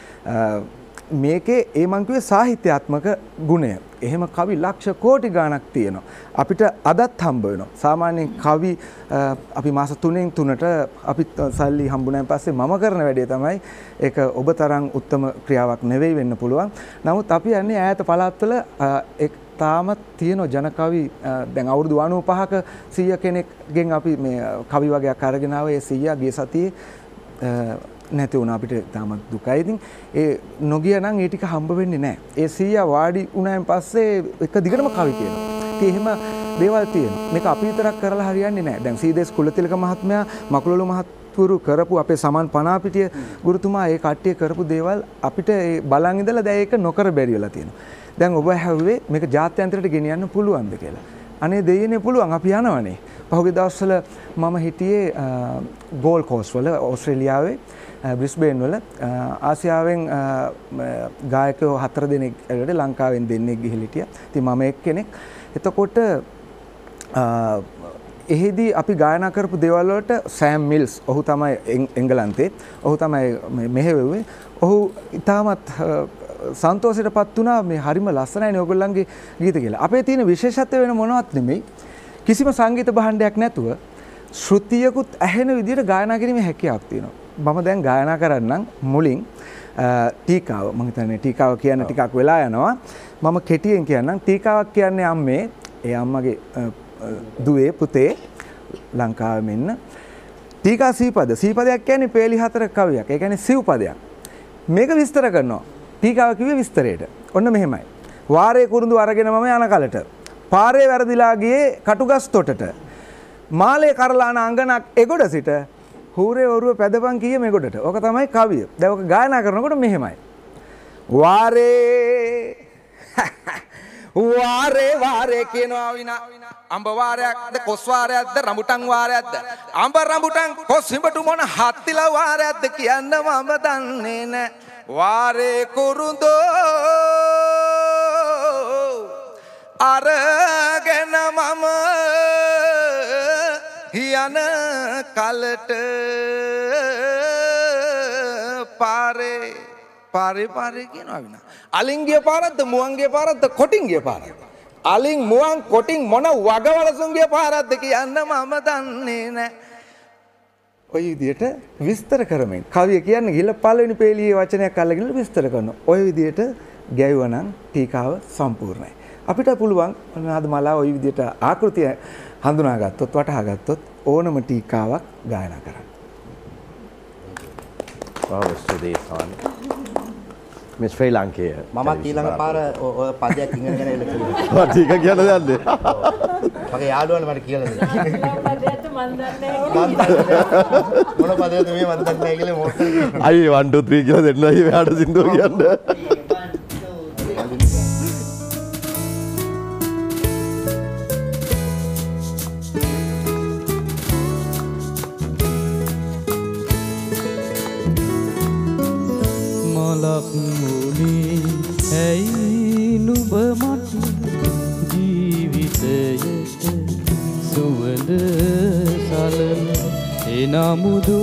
මේකේ ඒ මං කිව්වේ සාහිත්‍යාත්මක ගුණය. එහෙම කවි ලක්ෂ කෝටි ගණක් තියෙනවා. අපිට අදත් හම්බ වෙනවා. සාමාන්‍යයෙන් කවි අපි මාස තුනෙන් තුනට අපි සල්ලි හම්බුනාන් පස්සේ මම කරන වැඩේ තමයි ඒක ඔබ තරම් උත්තම ක්‍රියාවක් නෙවෙයි වෙන්න පුළුවන්. නමුත් අපි යන්නේ ඈත පළාත්වල තාමත් තියෙන ජන කවි දැන් අවුරුදු අනූ පහක සීය කෙනෙක්ගෙන් අපි මේ කවි වගේක් අරගෙන ආව. ඒ සීයා ගිය සතියේ නැති වුණා. අපිට තාමත් දුකයි. ඉතින් ඒ නොගිය නම් ඒ ටික හම්බ වෙන්නේ නැහැ. ඒ සීයා වාඩි වුණාන් පස්සේ එක දිගටම කවි කියනවා. ඉතින් එහෙම දේවල් තියෙනවා. මේක අපි විතරක් කරලා හරියන්නේ නැහැ. දැන් සීදේස් කුලතිලක මහත්මයා, මකුලොළු මහත්වරු කරපු අපේ සමන් පනාපිටිය ගුරුතුමා ඒ කට්ටිය කරපු දේවල් අපිට ඒ බලන් ඉඳලා දැන් ඒක නොකර බැරි වෙලා තියෙනවා. දැන් ඔබ හැව්වේ මේක ජාත්‍යන්තරයට ගෙනියන්න පුළුවන්ද කියලා. අනේ දෙයියනේ පුළුවන්, අපි යනවනේ. පහුගිය දවස්වල මම හිටියේ ගෝල් කෝස්ට් වල ඕස්ට්‍රේලියාවේ බ්‍රිස්බේන් වල ආසියාවෙන් ගායකයෝ හතර දෙනෙක් ඇවිල්ලා ලංකාවෙන් දෙන්නෙක් ගිහින් හිටියා. ඉතින් මම එක්කෙනෙක්. එතකොට එහෙදී අපි ගායනා කරපු දේවල් වලට සෑම් මිල්ස්, ඔහු තමයි එංගලන්තේ, ඔහු තමයි මෙහෙවෙව්වේ. ඔහු ඉතාමත් සන්තෝෂයටපත් වුණා. මේ හරිම ලස්සනයිනේ ඔයගොල්ලන්ගේ ගීත කියලා. අපේ තියෙන විශේෂත්වය වෙන මොනවත් නෙමෙයි. කිසිම සංගීත භාණ්ඩයක් නැතුව ශ්‍රුතියකුත් ඇහෙන විදිහට ගායනා කිරීමේ හැකියාවක් තියෙනවා. මම දැන් ගායනා කරන්නම් මුලින් ටීකාව. මම හිතන්නේ ටීකාව කියන්න ටිකක් වෙලා යනවා. මම කෙටියෙන් කියන්නම්. ටීකාවක් කියන්නේ අම්මේ, ඒ අම්මගේ දුවේ පුතේ ලංකාවේ මෙන්න. ටීකා සීපද. සීපදයක් කියන්නේ පේලි හතර කවියක්. ඒ කියන්නේ සිව්පදයක්. මේක විස්තර කරනවා. ටීකාව කිව්වේ විස්තරයට. ඔන්න මෙහෙමයි. වාරේ කුරුඳු අරගෙන මම යන කලට පාරේ වැරදිලා ගියේ කටුගස් තොටට. මාලේ කරලාන අංගනක් එගොඩ සිට හූරේ ඔරුව පැදපන් කීය මෙගොඩට. ඕක තමයි කවිය. දැන් ඔක ගායනා කරනකොට මෙහෙමයි. වාරේ වාරේ වාරේ කියනවා විනා අඹ වාරයක්ද කොස් වාරයක්ද රඹුටන් වාරයක්ද අඹ රඹුටන් කොස් හිඹටු මොන හත්තිල වාරයක්ද කියන්න මම දන්නේ නැහැ. වාරේ කුරුඳෝ අරගෙන මම යන කලට පාරේ පාරේ පාරේ කියනවා විනා. අලින් ගිය පාරක්ද මුවන් ගිය පාරක්ද කොටින් ගිය පාරක්ද? අලින් මුවන් කොටින් මොන වගවලසුන් ගිය පාරක්ද කියන්න මම දන්නේ නැහැ. ඔය විදිහට විස්තර කරමින් කවිය කියන්නේ ගිහලා පළවෙනි පේලියේ වචනයක් අල්ලගෙන විස්තර කරනවා. ඔය විදිහට ගැයුවා නම් ටීකාව සම්පූර්ණයි. අපිට පුළුවන් අද මලා ওই විදිහට ආකෘතිය හඳුනාගත්තොත් වටහාගත්තොත් ඕනම ටීකාවක් ගායනා කරන්න. අවශ්‍යදී සාන. මේ ශ්‍රී ලංකේය. මම ඊළඟ පාර ඔය පදයක් ඉගෙනගෙන එන්න කිව්වා. ඔව් ටික කියලා යන්නේ. මගේ යාළුවනේ මට කියලා දෙන්න. පදයට මන් දන්නේ මොන පදයද මේ මන් දන්නේ නැහැ කියලා මොකක්ද කියනවා. අයි one two three කියලා දෙන්නයි එයාට සින්දුව කියන්නේ. මලක් මුනි ඇයි නුඹ මට එනමුදු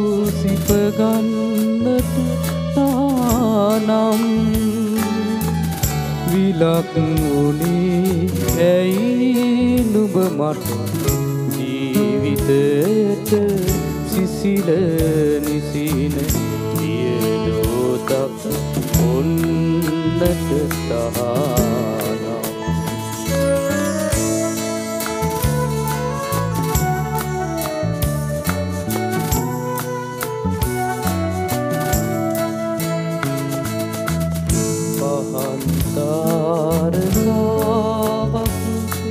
සිපගන්නට තානම් විලක් වුණේ ඇයි නුඹ මට ජීවිතයට සිසිල නිසින දියදෝතක් ඔන්නට තහනම් පහන්තාරකාවක්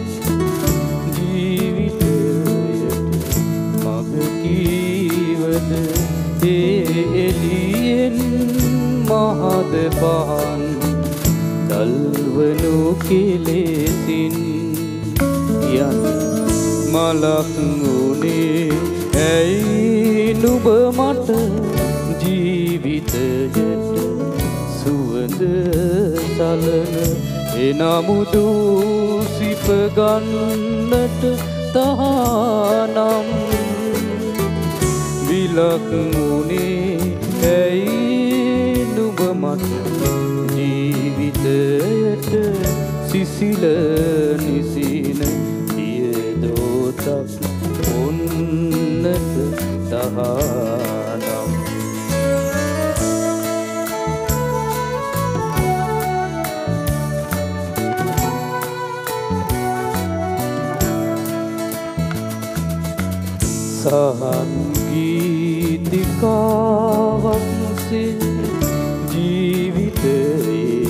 ජීවිතයට මග කීවද ඒ එළියෙන් මහද පහන් දල්වනු කෙලෙසින් යන මලක් වුණේ ඇයි නුඹ මට ජීවිතයට සුවඳ සලන එනමුදු සිප ගන්නට තහනම් විලක් වුණේ ඇයි නුඹ මට ජීවිතයට සිසිල නිසින දියදෝතක් ඔන්නට තහනම් සහන් ගීතිකාවක්සේ ජීවිතයේ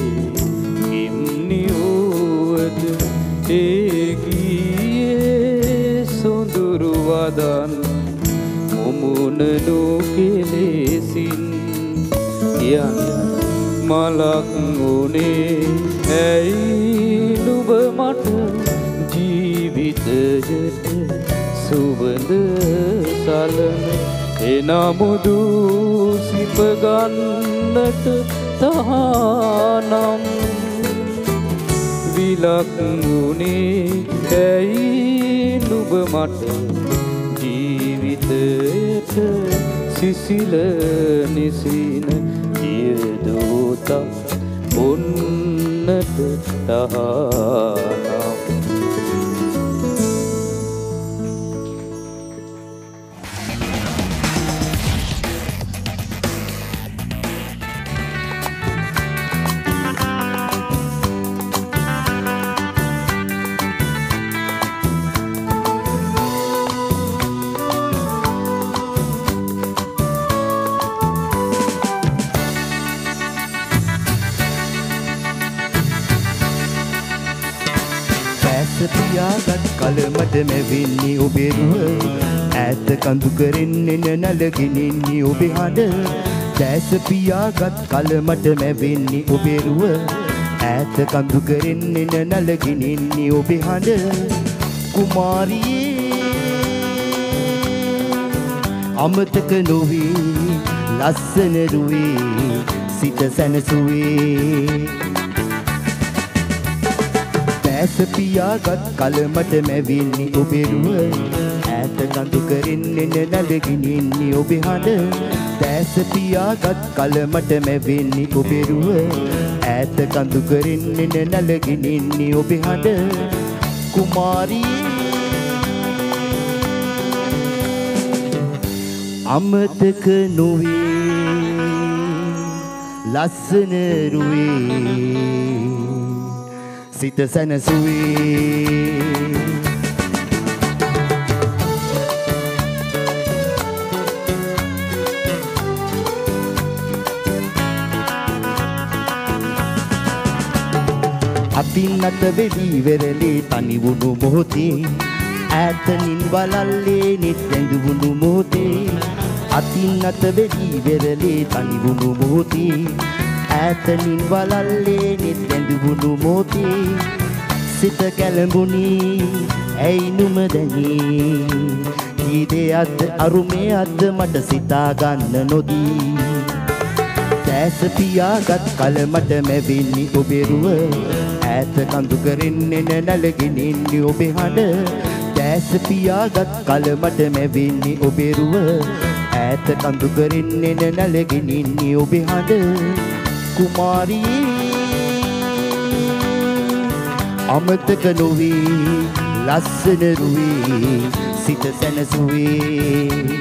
හිම්නිවුවද ඒ ගියේ සොඳුරු වදන් මුමුණනු කෙලෙසින් යන මලක් වුණේ ඇයි නුඹ මට ජීවිතයට සුවඳ සලන එනමුදු සිප ගන්නට තහනම් විලක් වුණේ ඇයි නුඹ මට ජීවිතයට සිසිල නිසින දියදෝතක් ඔන්නට තහනම් පියාගත් කලමට මැවෙන්නේ ඔබේ රුව ඈත කඳු කරෙන්නෙන නලගිනින්නේ ඔබේ හඬ දැස පියාගත් කලමට මැවෙන්නේ ඔබේ රුව ඈත කඳු කරෙන්නෙන නලගිනින්නේ ඔබේ හඬ කුමාරියේ අමතක නොවේ ලස්සන රුවේ සිත සැනසුවේ ඇස පියාගත් කලමට මැවෙන්නේ ඔබේ රුව ඈත කඳු කරෙන්නෙන නලගිනින්නේ ඔබේ හඬ දැස පියාගත් කලමට මැවෙන්නේ ඔබේ රුව ඈත කඳු කරෙන්නෙන නලගිනින්නේ ඔබේ හඬ කුමාරියේ අමතක නොවේ ලස්සන රුවේ සිත සැනසුවේ අතින් අත වෙඩි වෙරළේ තනි වුණු මොහොතේ ඈතනින් වලල්ලේ නිත් ඇඳුණු මොහොතේ අතින් අත වෙඩි වෙරළේ තනි වුණු මොහොතේ ඈතනින් වලල්ලේ නිත් ඇඳුණු මොහොතේ සිත කැළඹුණි ඇයි නුම දැනී කීදෙයක්ද අරුමයක්ද මට සිතා ගන්න නොදී දැස පියාගත් කල මට මැවෙන්නේ ඔබේ රුව ඈත කඳු කරෙන්නේ නලගිනින්නේ ඔබේ හඬ දැස පියාගත් කල මට මැවෙන්නේ ඔබේ රුව ඈත කඳු කරින්නේ නැලගෙන ඉන්නේ ඔබේ හඬ කුමාරී අමතක නොවේ ලස්සන රුවේ සිත සැනසුවේ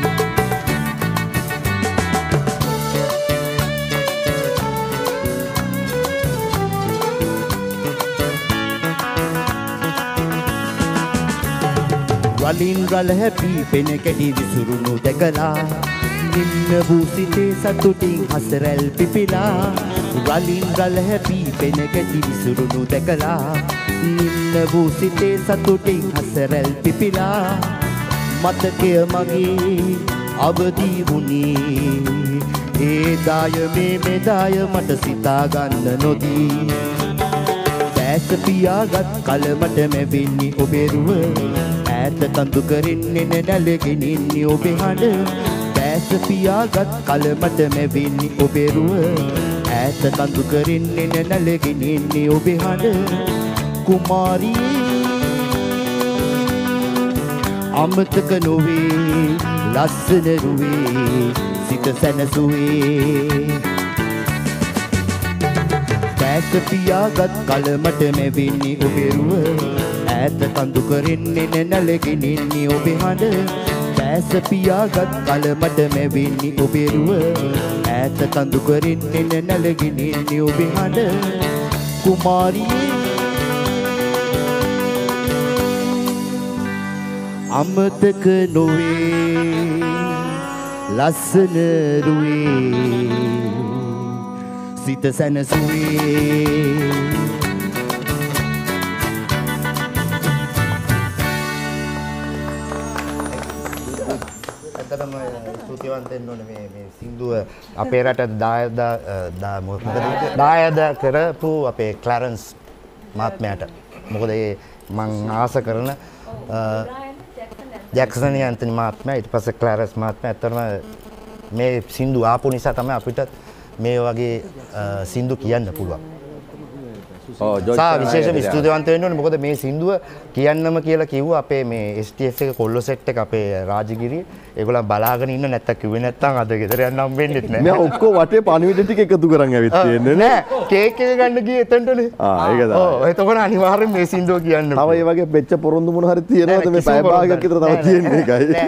වලින් රළ හැපි පෙන කැටි විසුරුණු දැකලා නින්න වූ සිතේ සතුටින් හසරැල් පිපිලා වලින් රළ හැපි පෙන කැටි විසුරුණු දැකලා නින්න වූ සිතේ සතුටින් හසරැල් පිපිලා මතකය මගේ අවදි වුණේ ඒ දාය මේ මෙදාය මට සිතා ගන්න නොදී දැස පියාගත් කල මට මැවෙන්නේ ඔබේ රුව ඈත කඳු කරින්නේ නැලගෙන ඉන්නේ ඔබේ හඬ දැස පියාගත් කල මට මැවෙන්නේ ඔබේ රුව ඈත කඳු කරින්නේ නැලගෙන ඉන්නේ ඔබේ හඬ කුමාරී අමතක නොවේ ලස්සන රුවේ සිත සැනසුවේ දැස පියාගත් කල මට මැවෙන්නේ ඔබේ රුව ඈත කඳු කරින්නේ නැලගෙන ඉන්නේ ඔබේ හඬ දැස පියාගත් කල මට මැවෙන්නේ ඔබේ රුව ඈත කඳු කරින්නේ නැලගෙන ඉන්නේ ඔබේ හඬ කුමාරී අමතක නොවේ ලස්සන රුවේ සිත සැනසුවේ ඇත්තටම ස්තුතිවන්ත වෙන්න ඕනේ මේ මේ සින්දුව අපේ රට දායද දා මොකද දායද කරපු අපේ ක්ලැරන්ස් මහත්මයාට මොකද ඒ මං ආස කරන ජැක්සන් ඇන්තනි මහත්මයා ඊට පස්සේ ක්ලැරන්ස් මහත්මයා ඇත්තටම මේ සින්දු ආපු නිසා තමයි අපිට මේ වගේ සින්දු කියන්න පුළුවන්. ඔව් සා විශේෂ ස්තුතිවන්ත වෙන්න ඕනේ මොකද මේ සින්දුව කියන්නම කියලා කිව්වා අපේ මේ එස් ටී එෆ් එක කොල්ලෝ සෙට් එක අපේ රාජගිරිය. ඒගොල්ලන් බලාගෙන ඉන්න නැත්තම් කිව්වේ නැත්තම් අද ගෙදර යන්න හම්බෙන්නේ නැහැ. මම ඔක්කොම වටේ පණිවිඩ ටික එකතු කරන් ඇවිත් තියෙන්නේ නෑ. කේක් එක ගන්න ගියේ එතනටනේ. ආ ඒක තමයි. ඔව් එතකොට අනිවාර්යෙන් මේ සින්දුව කියන්න. තව ඒ වගේ වෙච්ච පොරොන්දු මොන හරි තියෙනවද මේ පැය භාගයක් විතර තව තියෙන එකයි.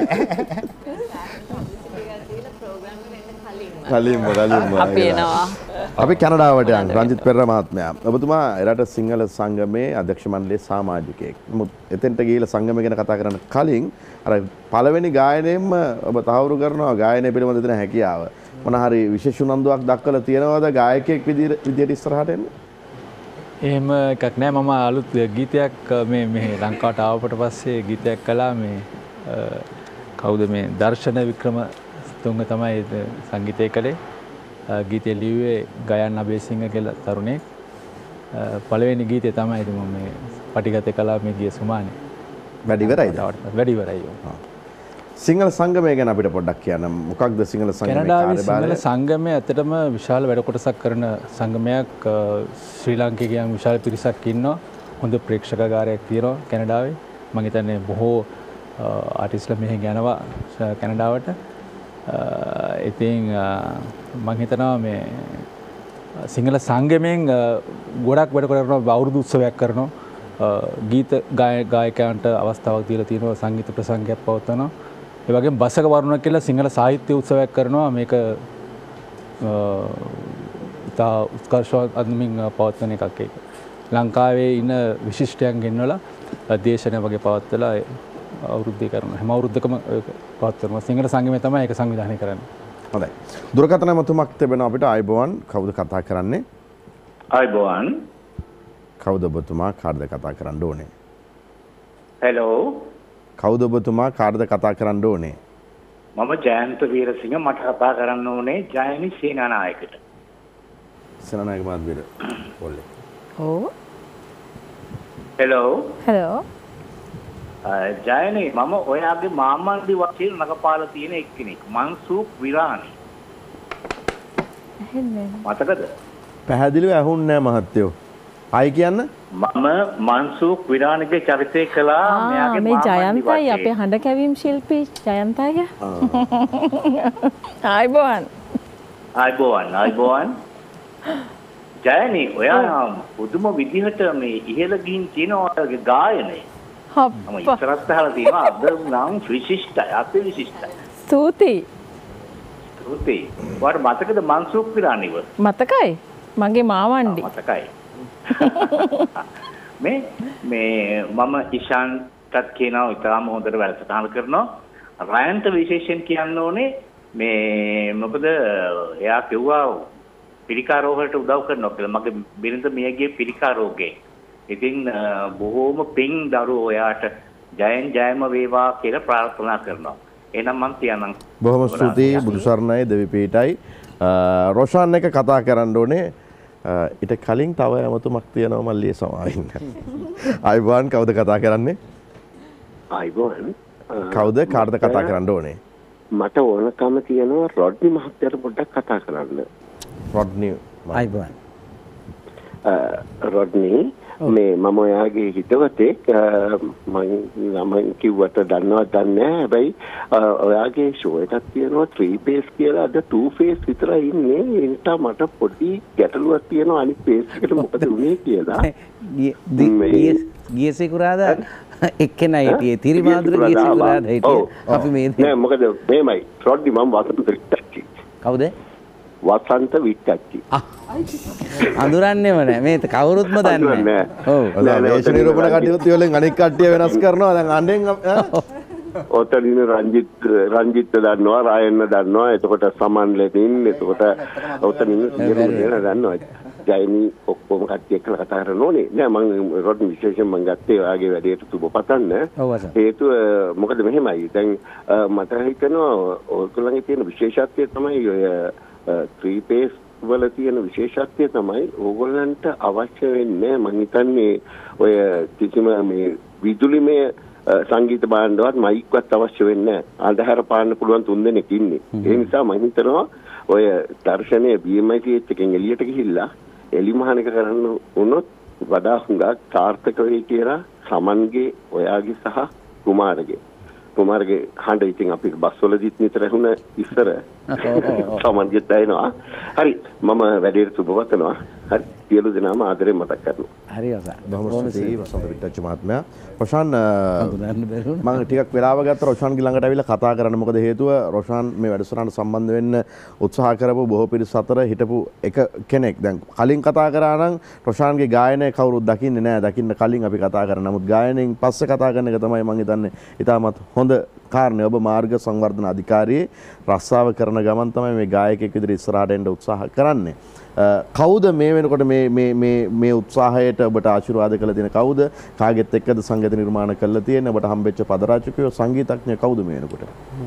කලින්ම කලින්ම අපි එනවා. අපි කැනඩාවට යන් රංජිත් පෙරේරා මහත්මයා. ඔබතුමා එරට සිංහල සංගමේ අධ්‍යක්ෂ මණ්ඩලයේ සමාජිකයෙක්. නමුත් එතෙන්ට ගිහිල්ලා සංගමය ගැන කතා කරන්න කලින් අර පළවෙනි ගායනයෙන්ම ඔබ තහවුරු කරනවා ගායනය පිළිබඳ දෙන හැකියාව. මොන හරි විශේෂ උනන්දුවක් දක්වලා තියෙනවද ගායකයෙක් විදියට ඉස්සරහට එන්න? එහෙම එකක් නෑ. මම අලුත් ගීතයක් මේ මේ ලංකාවට ආවට පස්සේ ගීතයක් කළා මේ කවුද මේ දර්ශන වික්‍රම තුංග තමයි සංගීතය කළේ. ගීතය ලිව්වේ ගයන් අබේසිංහ කියලා තරුණයෙක්. පළවෙනි ගීතය තමයි ඉතින් මම මේ පටිගත කළා මේ ගිය සුමානේ. වැඩි ඉවරයිද? වැඩි ඉවරයි. සිංහල සංගමය ගැන අපිට පොඩ්ඩක් කියන්න. මොකක්ද සිංහල සංගමයේ කැනඩාවේ සිංහල සංගමය ඇත්තටම විශාල වැඩ කොටසක් කරන සංගමයක්. ශ්‍රී ලාංකිකයන් විශාල පිරිසක් ඉන්නවා. හොඳ ප්‍රේක්ෂකාගාරයක් තියෙනවා කැනඩාවේ. මම හිතන්නේ බොහෝ ආටිස්ලා මෙහෙ යනවා කැනඩාවට. ඉතින් මම හිතනවා මේ සිංහල සංගමයෙන් ගොඩක් වැඩ කරනවා අවුරුදු උත්සවයක් කරනවා ගීත ගායකයන්ට අවස්ථාවක් දීලා තියෙනවා සංගීත ප්‍රසංගයක් පවත්වනවා ඒ වගේම බසක වරුණ කියලා සිංහල සාහිත්‍ය උත්සවයක් කරනවා මේක ඉතා උත්කර්ෂවත් අන්දමින් පවත්වන එකක් ඒක ලංකාවේ ඉන්න විශිෂ්ටයන් ගෙන්වලා දේශන වගේ පවත්වලා අවුරුද්දේ කරනවා හැම අවුරුද්දකම පවත්වනවා සිංහල සංගමය තමයි ඒක සංවිධානය කරන්නේ. හොඳයි. දුරකථන මතුමක් තිබෙනවා අපිට ආයිබෝවන් කවුද කතා කරන්නේ? ආයිබෝවන්. කවුද ඔබතුමා කාටද කතා කරන්න ඕනේ? හෙලෝ. කවුද ඔබතුමා කාටද කතා කරන්න ඕනේ? මම ජයන්ත වීරසිංහ මට කතා කරන්න ඕනේ ජයනි සේනානායකට. සේනානායක මහත්මියට. ඔල්ලේ. ඔව්. හෙලෝ. හෙලෝ. ජයනේ මම ඔයාගේ මාමන්දි වශයෙන් නගපාලා තියෙන එක්කෙනෙක් මන්සූක් විරානි මතකද? පැහැදිලිව ඇහුන්නේ නැහැ මහත්තයෝ. ආයි කියන්න. මම මන්සූක් විරාණිගේ චරිතය කළා මෙයාගේ මේ ජයන්තයි අපේ හඬ කැවීම් ශිල්පී ජයන්තය. ආයිබෝවන්. ආයිබෝවන් ආයිබෝවන්. ජයනි ඔයා පුදුම විදිහට මේ ඉහළ ගිහින් තියෙන ඔයාගේ ගායනය. මම ඉස්සරහට අහලා තියෙනවා අද නම් විශිෂ්ටයි අති විශිෂ්ටයි. ස්තුතියි. ස්තුතියි. ඔයාට මතකද මන්සූක් විරාණිව? මතකයි. මගේ මාවන්ඩි. මතකයි. මේ මේ මම ඉෂාන්ටත් කියනවා ඉතාලම හොඳට වැඩසටහන කරනවා. රයන්ට විශේෂයෙන් කියන්න ඕනේ මේ මොකද එයා කිව්වා පිළිකා රෝගයට උදව් කරනවා කියලා. මගේ බිරිඳ මියගේ පිළිකා රෝගේ. ඉතින් බොහෝම පිං දරුවෝ එයාට ජයෙන් ජයම වේවා කියලා ප්‍රාර්ථනා කරනවා. එහෙනම් මම කියන්නම්. බොහොම ස්තුතියි බුදු සරණයි දෙවි පීඨයි. රොෂාන් එක කතා කරන්න ඕනේ. ඊට කලින් තව යමතුමක් තියෙනවා මල්ලියේ සමාවින්න. ආයිබෝන් කවුද කතා කරන්නේ? ආයිබෝන්. කවුද කාටද කතා කරන්න ඕනේ? මට ඕනකම තියෙනවා රොඩ්නි මහත්තයාට පොඩ්ඩක් කතා කරන්න. රොඩ්නි ආයිබෝන්. රොඩ්නි මේ මම ඔයාගේ හිතවතෙක් මම මම කිව්වට දන්නවද දන්නේ නැහැ. හැබැයි ඔයාගේ ෂෝ එකක් තියෙනවා three face කියලා. අද two face විතරයි ඉන්නේ. ඒ නිසා මට පොඩි ගැටලුවක් තියෙනවා අනිත් face එකට මොකද වුනේ කියලා. ගිය සිකුරාදා එක්කෙනා හිටියේ තිරිමාදුර ගිය සිකුරාදා හිටියේ. අපි මේ නෑ මොකද මේමයි රොඩ්නි මම වසන්ත විට්ටච්චි. කවුද? වසන්ත විට්ටච්චි. අඳුරන්නේම නෑ මේ කවුරුත්ම දන්නේ නෑ. ඔව්. වේශ නිරූපණ කටයුතු වලින් අනෙක් කට්ටිය වෙනස් කරනවා. දැන් අඬෙන් ඔතනින් රංජිත් රංජිත් දන්නවා, රායන්න දන්නවා. එතකොට සමන් ලෙනින් එතකොට ඔතනින් සියලුම දෙනා දන්නවා. ජයනි ඔක්කොම කට්ටිය එක්කලා කතා කරන්න ඕනේ. නෑ මම රොඩ්නි විශේෂයෙන් මම ගත්තේ ඔයාගේ වැඩේට සුබ පතන්න. හේතුව මොකද මෙහෙමයි. දැන් මට හිතෙනවා ඔයගොල්ලන්ගේ තියෙන විශේෂත්වය තමයි ඔය three face වල තියෙන විශේෂත්වය තමයි ඕගොල්ලන්ට අවශ්‍ය වෙන්නේ මම හිතන්නේ ඔය කිසිම මේ විදුලිමය සංගීත භාණ්ඩවත් මයික්වත් අවශ්‍ය වෙන්නේ නැහැ. අඳුර පාන්න පුළුවන් තුන් දෙනෙක් ඉන්නේ. ඒ නිසා මම හිතනවා ඔය දර්ශනයේ B M I T H එකෙන් එළියට ගිහිල්ලා එලිමහනක කරන්න වුණොත් වඩා හුඟක් සාර්ථක වෙයි කියලා සමන්ගේ ඔයාගේ සහ කුමාරගේ කුමාරගේ හඬ ඉතින් අපි බස්වලදීත් නිතර ඇහුණ ඉස්සර සමන්ගෙත් ඇහෙනවා. හරි මම වැඩේට සුබ වතනවා. හරි සියලු දෙනාම ආදරෙන් මතක් කරනවා. හරි ඔසා. බොහොම ස්තුතියි වසන්ත විට්ටච්චි මහත්මයා. රොෂාන් මම ටිකක් වෙලාව ගත්තා රොෂාන්ගේ ළඟට ඇවිල්ලා කතා කරන්න. මොකද හේතුව රොෂාන් මේ වැඩසටහනට සම්බන්ධ වෙන්න උත්සාහ කරපු බොහෝ පිරිස් අතර හිටපු එක කෙනෙක්. දැන් කලින් කතා කරා නම් රොෂාන්ගේ ගායනය කවුරුත් දකින්නේ නැහැ. දකින්න කලින් අපි කතා කරා. නමුත් ගායනයෙන් පස්සේ කතා කරන එක තමයි මම හිතන්නේ ඉතාමත් හොඳ කාරණේ. ඔබ මාර්ග සංවර්ධන අධිකාරියේ රස්සාව කරන ගමන් තමයි මේ ගායකයෙක් විදිහට ඉස්සරහට එන්න උත්සාහ කරන්නේ. කවුද මේ වෙනකොට මේ මේ මේ මේ උත්සාහයට ඔබට ආශිර්වාද කළ තියෙන කවුද? කාගෙත් එක්කද සංගීත නිර්මාණ කළා තියෙන්නේ? ඔබට හම්බෙච්ච පද රචකයෝ සංගීතඥයෝ කවුද මේ වෙනකොට?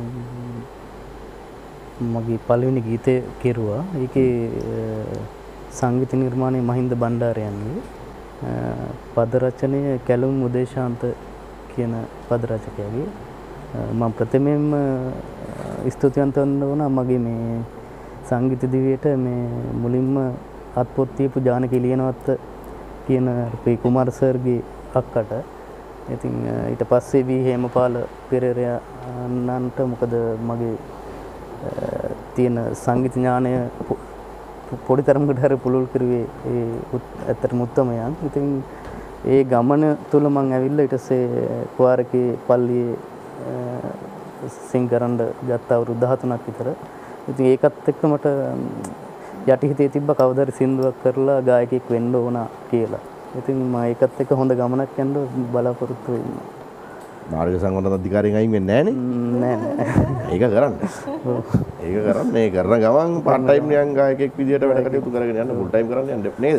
මගේ පළවෙනි ගීතය කෙරුවා. ඒකේ සංගීත නිර්මාණය මහින්ද බණ්ඩාරයන්ගේ. පද රචනය කැලුම් උදේශාන්ත කියන පද රචකයාගේ. මම ප්‍රථමයෙන්ම ස්තුතිවන්ත වෙන්න ඕන මගේ මේ සංගීත දිවියට මේ මුලින්ම අත්පොත් තියපු ජානකී ලියනවත් කියන අපේ කුමාර සර්ගේ අක්කට. ඉතින් ඊට පස්සේ වී හේමපාල පෙරේරාන්නන්ට මොකද මගේ තියෙන සංගීත ඥානය පොඩි තරමකට හරි පුළුල් කරුවේ ඒ ඇත්තටම උත්තමයන්. ඉතින් ඒ ගමන තුල මම ඇවිල්ලා ඊට පස්සේ කුවාරකේ පල්ලියේ සිං කරන්න ගත්ත අවුරුදු දහතුනක් විතර. ඉතින් ඒකත් එක්ක මට යටිහිතේ තිබ්බ කවදාද සින්දුවක් කරලා ගායකයෙක් වෙන්න ඕන කියලා. ඉතින් මම ඒකත් එක්ක හොඳ ගමනක් යන්න බලාපොරොත්තු වෙනවා. මාර්ග සංවර්ධන අධිකාරියෙන් අයින් වෙන්නේ නෑ නෑ. ඒක කරන්න. ඒක කරන්න. මේ කරන ගමන් පාර්ට් ටයිම් නියං ගායකයෙක් විදියට වැඩ කටයුතු කරගෙන යන්න ෆුල් ටයිම් කරන්න යන්න නේද?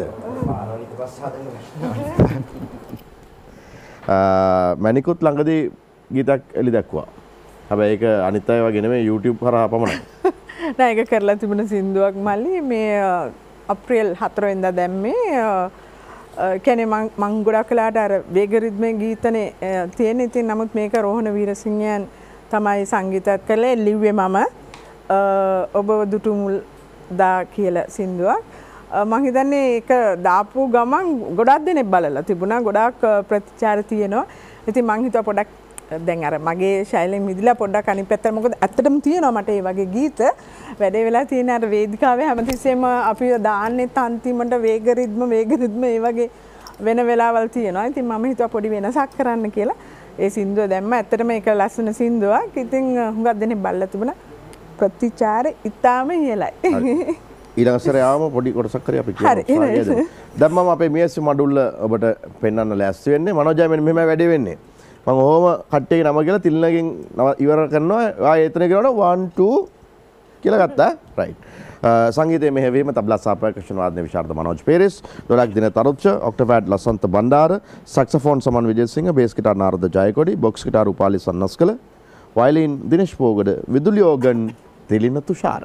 මැනිකුත් ළඟදී ගීතක් එලි දැක්වා. හැබැයි ඒක අනිත් අය වගේ නෙමෙයි YouTube හරහා පමණයි. නෑ ඒක කරලා තිබුණ සින්දුවක් මල්ලි මේ අප්‍රේල් හතර වෙනිදා දැම්මේ කියන්නේ මං මං ගොඩක් වෙලාට අර වේග රිද්මේ ගීතනේ තියෙන. ඉතින් නමුත් මේක රෝහණ වීරසිංහයන් තමයි සංගීතයත් කළේ. ලිව්වේ මම ඔබ දුටු මුල් දා කියලා සින්දුවක්. මං හිතන්නේ ඒක දාපු ගමන් ගොඩක් දෙනෙක් බලලා තිබුණා. ගොඩක් ප්‍රතිචාර තියෙනවා. ඉතින් මං හිතුවා පොඩක් දැන් අර මගේ ශෛලයෙන් මිදිලා පොඩ්ඩක් අනිත් පැත්තට මොකද ඇත්තටම තියෙනවා මට මේ වගේ ගීත වැඩේ වෙලා තියෙන අර වේදිකාවේ හැමතිස්සෙම අපි දාන්නෙත් අන්තිමට වේග රිද්ම වේග රිද්ම ඒ වගේ වෙන වෙලාවල් තියෙනවා. ඉතින් මම හිතුවා පොඩි වෙනසක් කරන්න කියලා. ඒ සින්දුව දැම්ම ඇත්තටම ඒක ලස්සන සින්දුවක්. ඉතින් හුඟක් දෙනෙක් බලලා තිබුණා. ප්‍රතිචාර ඉතාම ඉහළයි. ඊළඟ සැරේ ආවම පොඩි කොටසක් කරේ අපි කියනවා. දැන් මම අපේ මියස් මඩුල්ල ඔබට පෙන්වන්න ලෑස්ති වෙන්නේ. මනෝජය මෙන්න මෙහෙම වැඩේ වෙන්නේ. මම ඔහොම කට්ටියගේ නම කියලා තිල්නකින් ඉවර කරනවා. ආයෙ එතන කියනකොට one two කියලා ගත්තා. රයිට්. සංගීතයේ මෙහෙවීම තබ්ලා සහ පර්කෂන් වාදනයේ විශාරද Manoj Peiris, dholak Dina Tharuchcha, octopad Lasantha Bandara, saxophone Saman Wijesinghe, bass guitar Narada Jayakody, box guitar Upali Sannaskala, violin Dinesh Bogoda, විදුලි ඕගන් තිලින තුෂාර.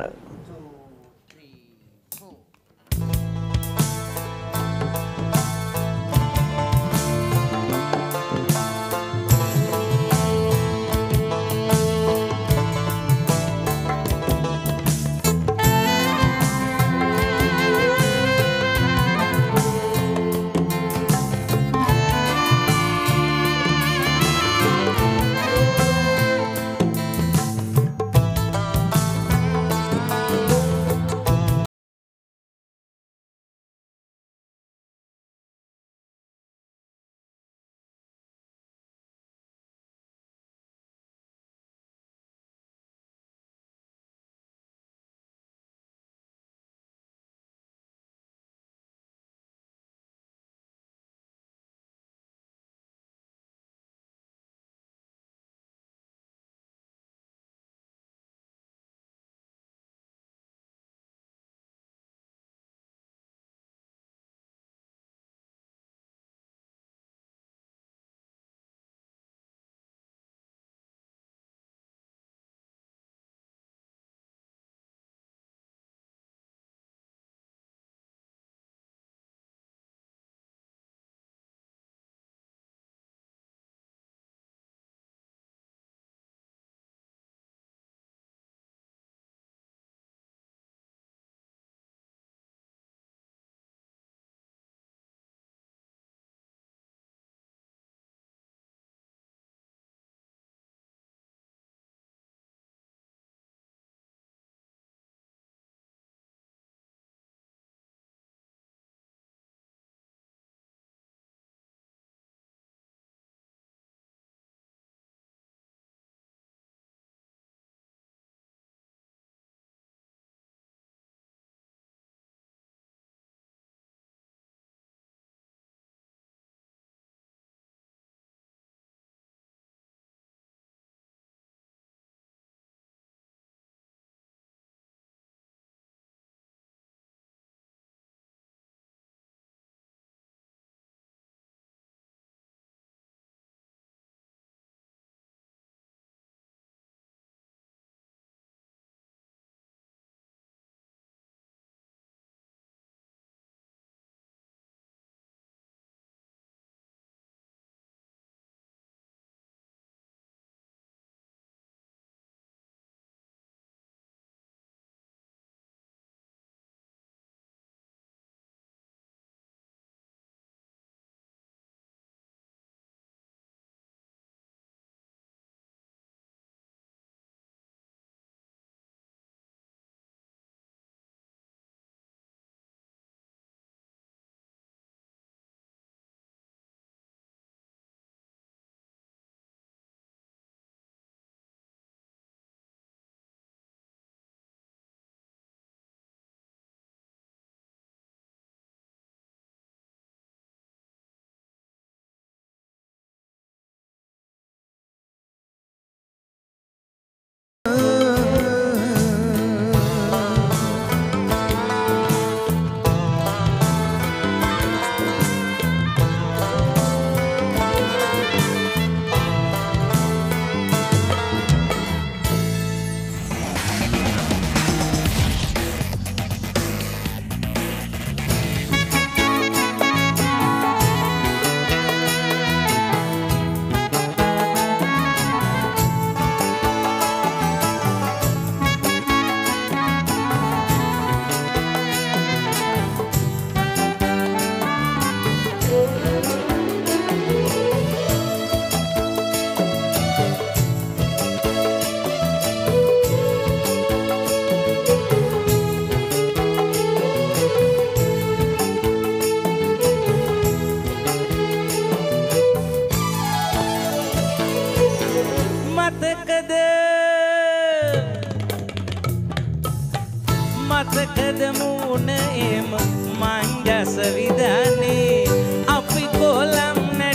මතකද මූණ එම මංජස විදානේ අපි කොලම්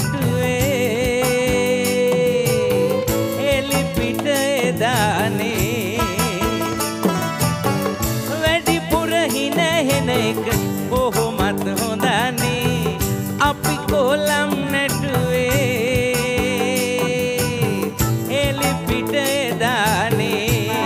නැටුවේ එලි පිට එදානේ වැඩිපුර හින හෙන එක කොහොමත් හොඳනේ අපි කොලම් නැටුවේ එලි පිට එදානේ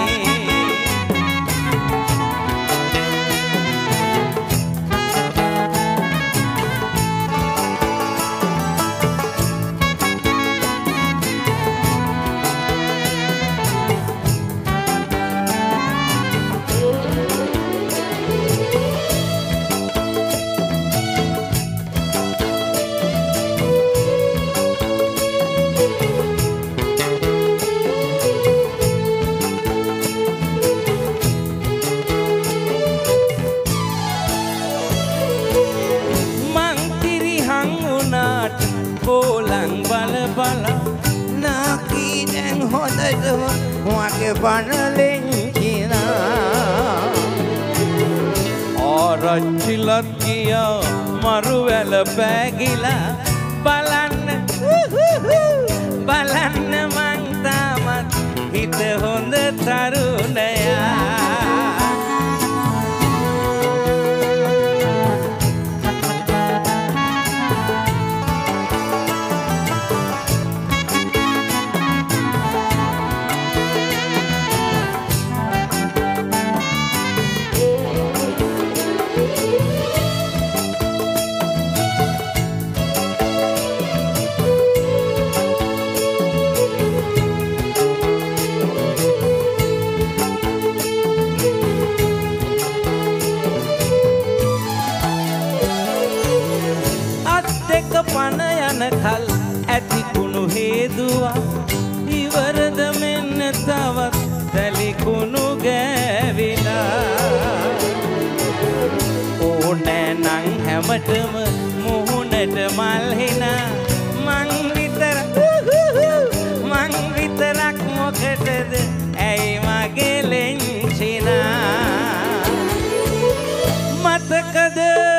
මගේ බනලෙන් කිනා ආරච්චිලත් ගියා මරුවැල පෑගිලා බලන්න බලන්න මං තාමත් හිත හොඳ තරුණයා පන යන කල් ඇති කුණු හේදුවා ඉවරද මෙන්න තවත් තැලිකුණු ගෑවිලා ඕනෑ නං හැමටම මුහුණට මල් හිනා මං විතර මං විතරක් මොකටද ඇයි මගේ ලෙන්චිනා මතකද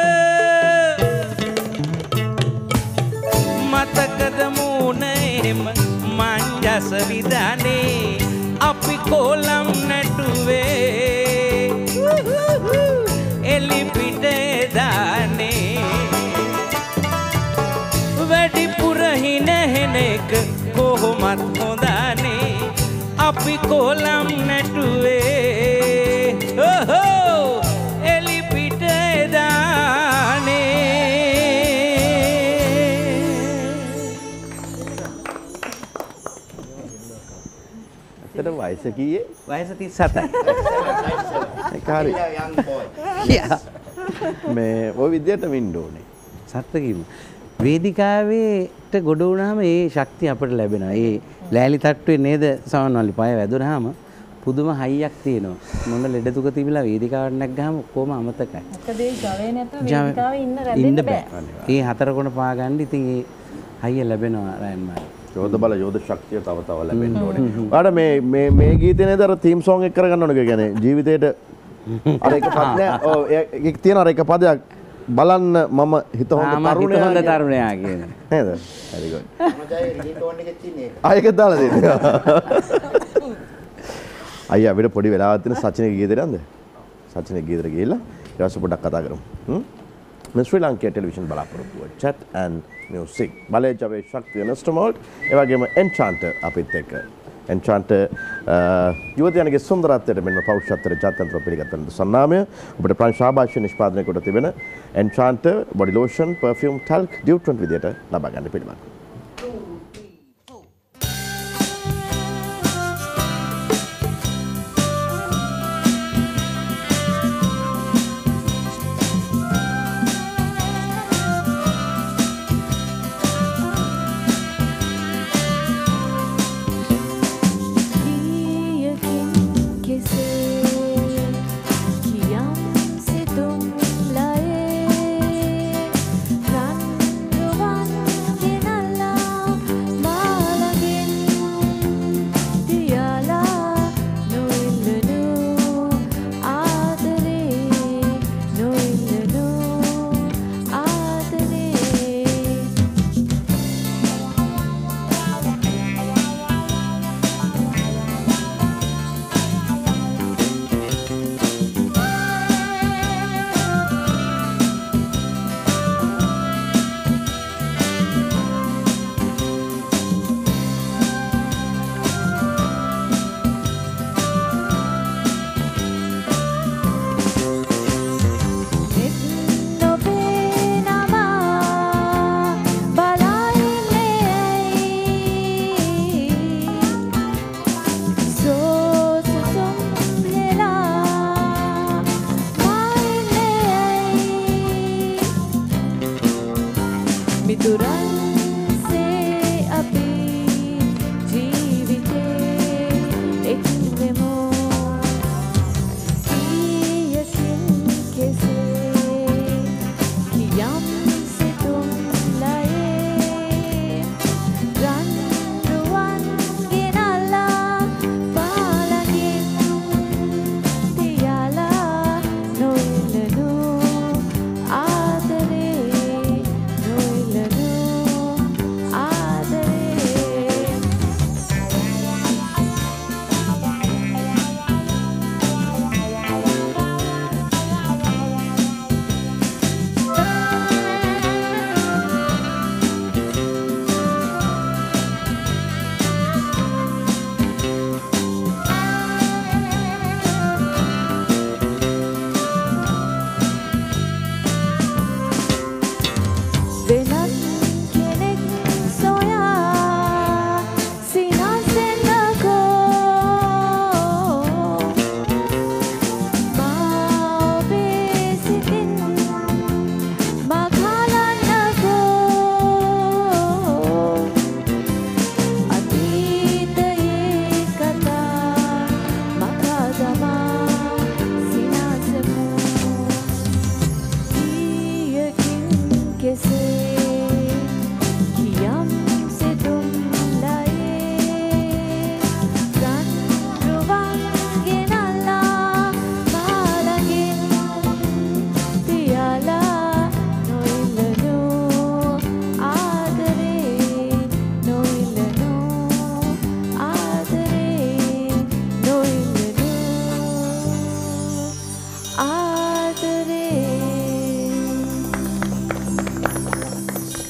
මතකද මූණ එහෙම මංජස විදානේ අපි කොලම් නැටුවේ එලි පිට දානේ වැඩිපුර හින හෙන එක කොහොමත් හොඳනේ අපි කොලම් නැටුවේ එලි පිට දානේ වයස කීයේ? වයස තිස් හතයි. ඒක හරි. මේ ඔය විදියට වින්න ඕනේ. සත්‍ය කිව්ව. වේදිකාවේට ගොඩ වුණාම ඒ ශක්තිය අපිට ලැබෙනවා. ඒ ලෑලි තට්ටුවේ නේද සමන්වලි පය වැදුනහම පුදුම හයියක් තියෙනවා. මොන ලෙඩ දුක තිබිලා වේදිකාවට නැග්ගාම ඔක්කොම අමතකයි. මොකද ඒ ජවයේ නැතුව වේදිකාවේ ඉන්න රැඳෙන්න බෑ. ඒ හතර කොන පා ගන්න ඉතින් ඒ හයිය ලැබෙනවා රයන් මායි. යෝධ බල යෝධ ශක්තිය තව තව ලැබෙන්න ඕනේ. ඔයාලට මේ මේ මේ ගීතේ නේද අර තීම් සෝං එක කරගන්න ඕනේ කියන්නේ ජීවිතේට අර එක පද නෑ. ඔව් ඒක තියෙන අර එක පදයක් බලන්න මම හිත හොඳ තරුණයා හොඳ තරුණයා කියන. නේද? හරි ගොඩ. මම ජය රිටෝන් එකේ තියෙන එක. ආ ඒක දාලා දෙන්න. අයියා අපිට පොඩි වෙලාවක් තියෙන සචිනේ ගීතේට යන්න. සචිනේ ගීතේට ගිහිල්ලා ඊට පස්සේ පොඩ්ඩක් කතා කරමු. හ්ම්. මේ ශ්‍රී ලංකා ටෙලිවිෂන් බලාපොරොත්තුව chat and music බලේ ජවේ ශක්තිය නස්ටමෝල්ට් ඒ වගේම එන්චාන්ටර් අපිත් එක්ක එන්චාන්ටර් යුවතියන්ගේ සුන්දරත්වයට මෙන්න පෞරුෂත්වයට ජාත්‍යන්තර පිළිගත්තන සන්නාමය ඔබට ප්‍රංශ ආභාෂ්‍ය නිෂ්පාදනය කොට තිබෙන Enchanteur body lotion perfume talc deodorant විදියට ලබා ගන්න පිළිබඳ Run, run,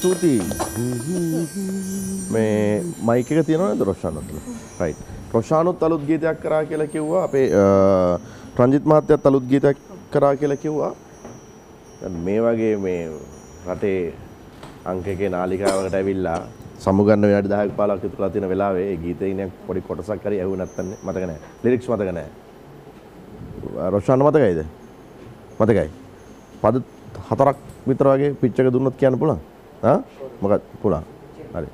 ස්තුතියි. මේ මයික් එක තියෙනවද රොෂාන් අතන? රයිට්. රොෂානුත් අලුත් ගීතයක් කරා කියලා කිව්වා. අපේ රංජිත් මහත්තයත් අලුත් ගීතයක් කරා කියලා කිව්වා. දැන් මේ වගේ මේ රටේ අංක එකේ නාලිකාවකට ඇවිල්ලා සමුගන්න විනාඩි දහයක් පහළොවක් විතර තියෙන වෙලාවේ ඒ ගීතේ ඉන්නේ පොඩි කොටසක් හරි ඇහුවේ නැත්තම් මතක නැහැ. ලිරික්ස් මතක නැහැ. රොෂාන් මතකයිද? මතකයි. පද හතරක් විතර වගේ පිච් එක දුන්නොත් කියන්න පුළුවන්. ආ මොකක්ද පුළුවන්. හරි.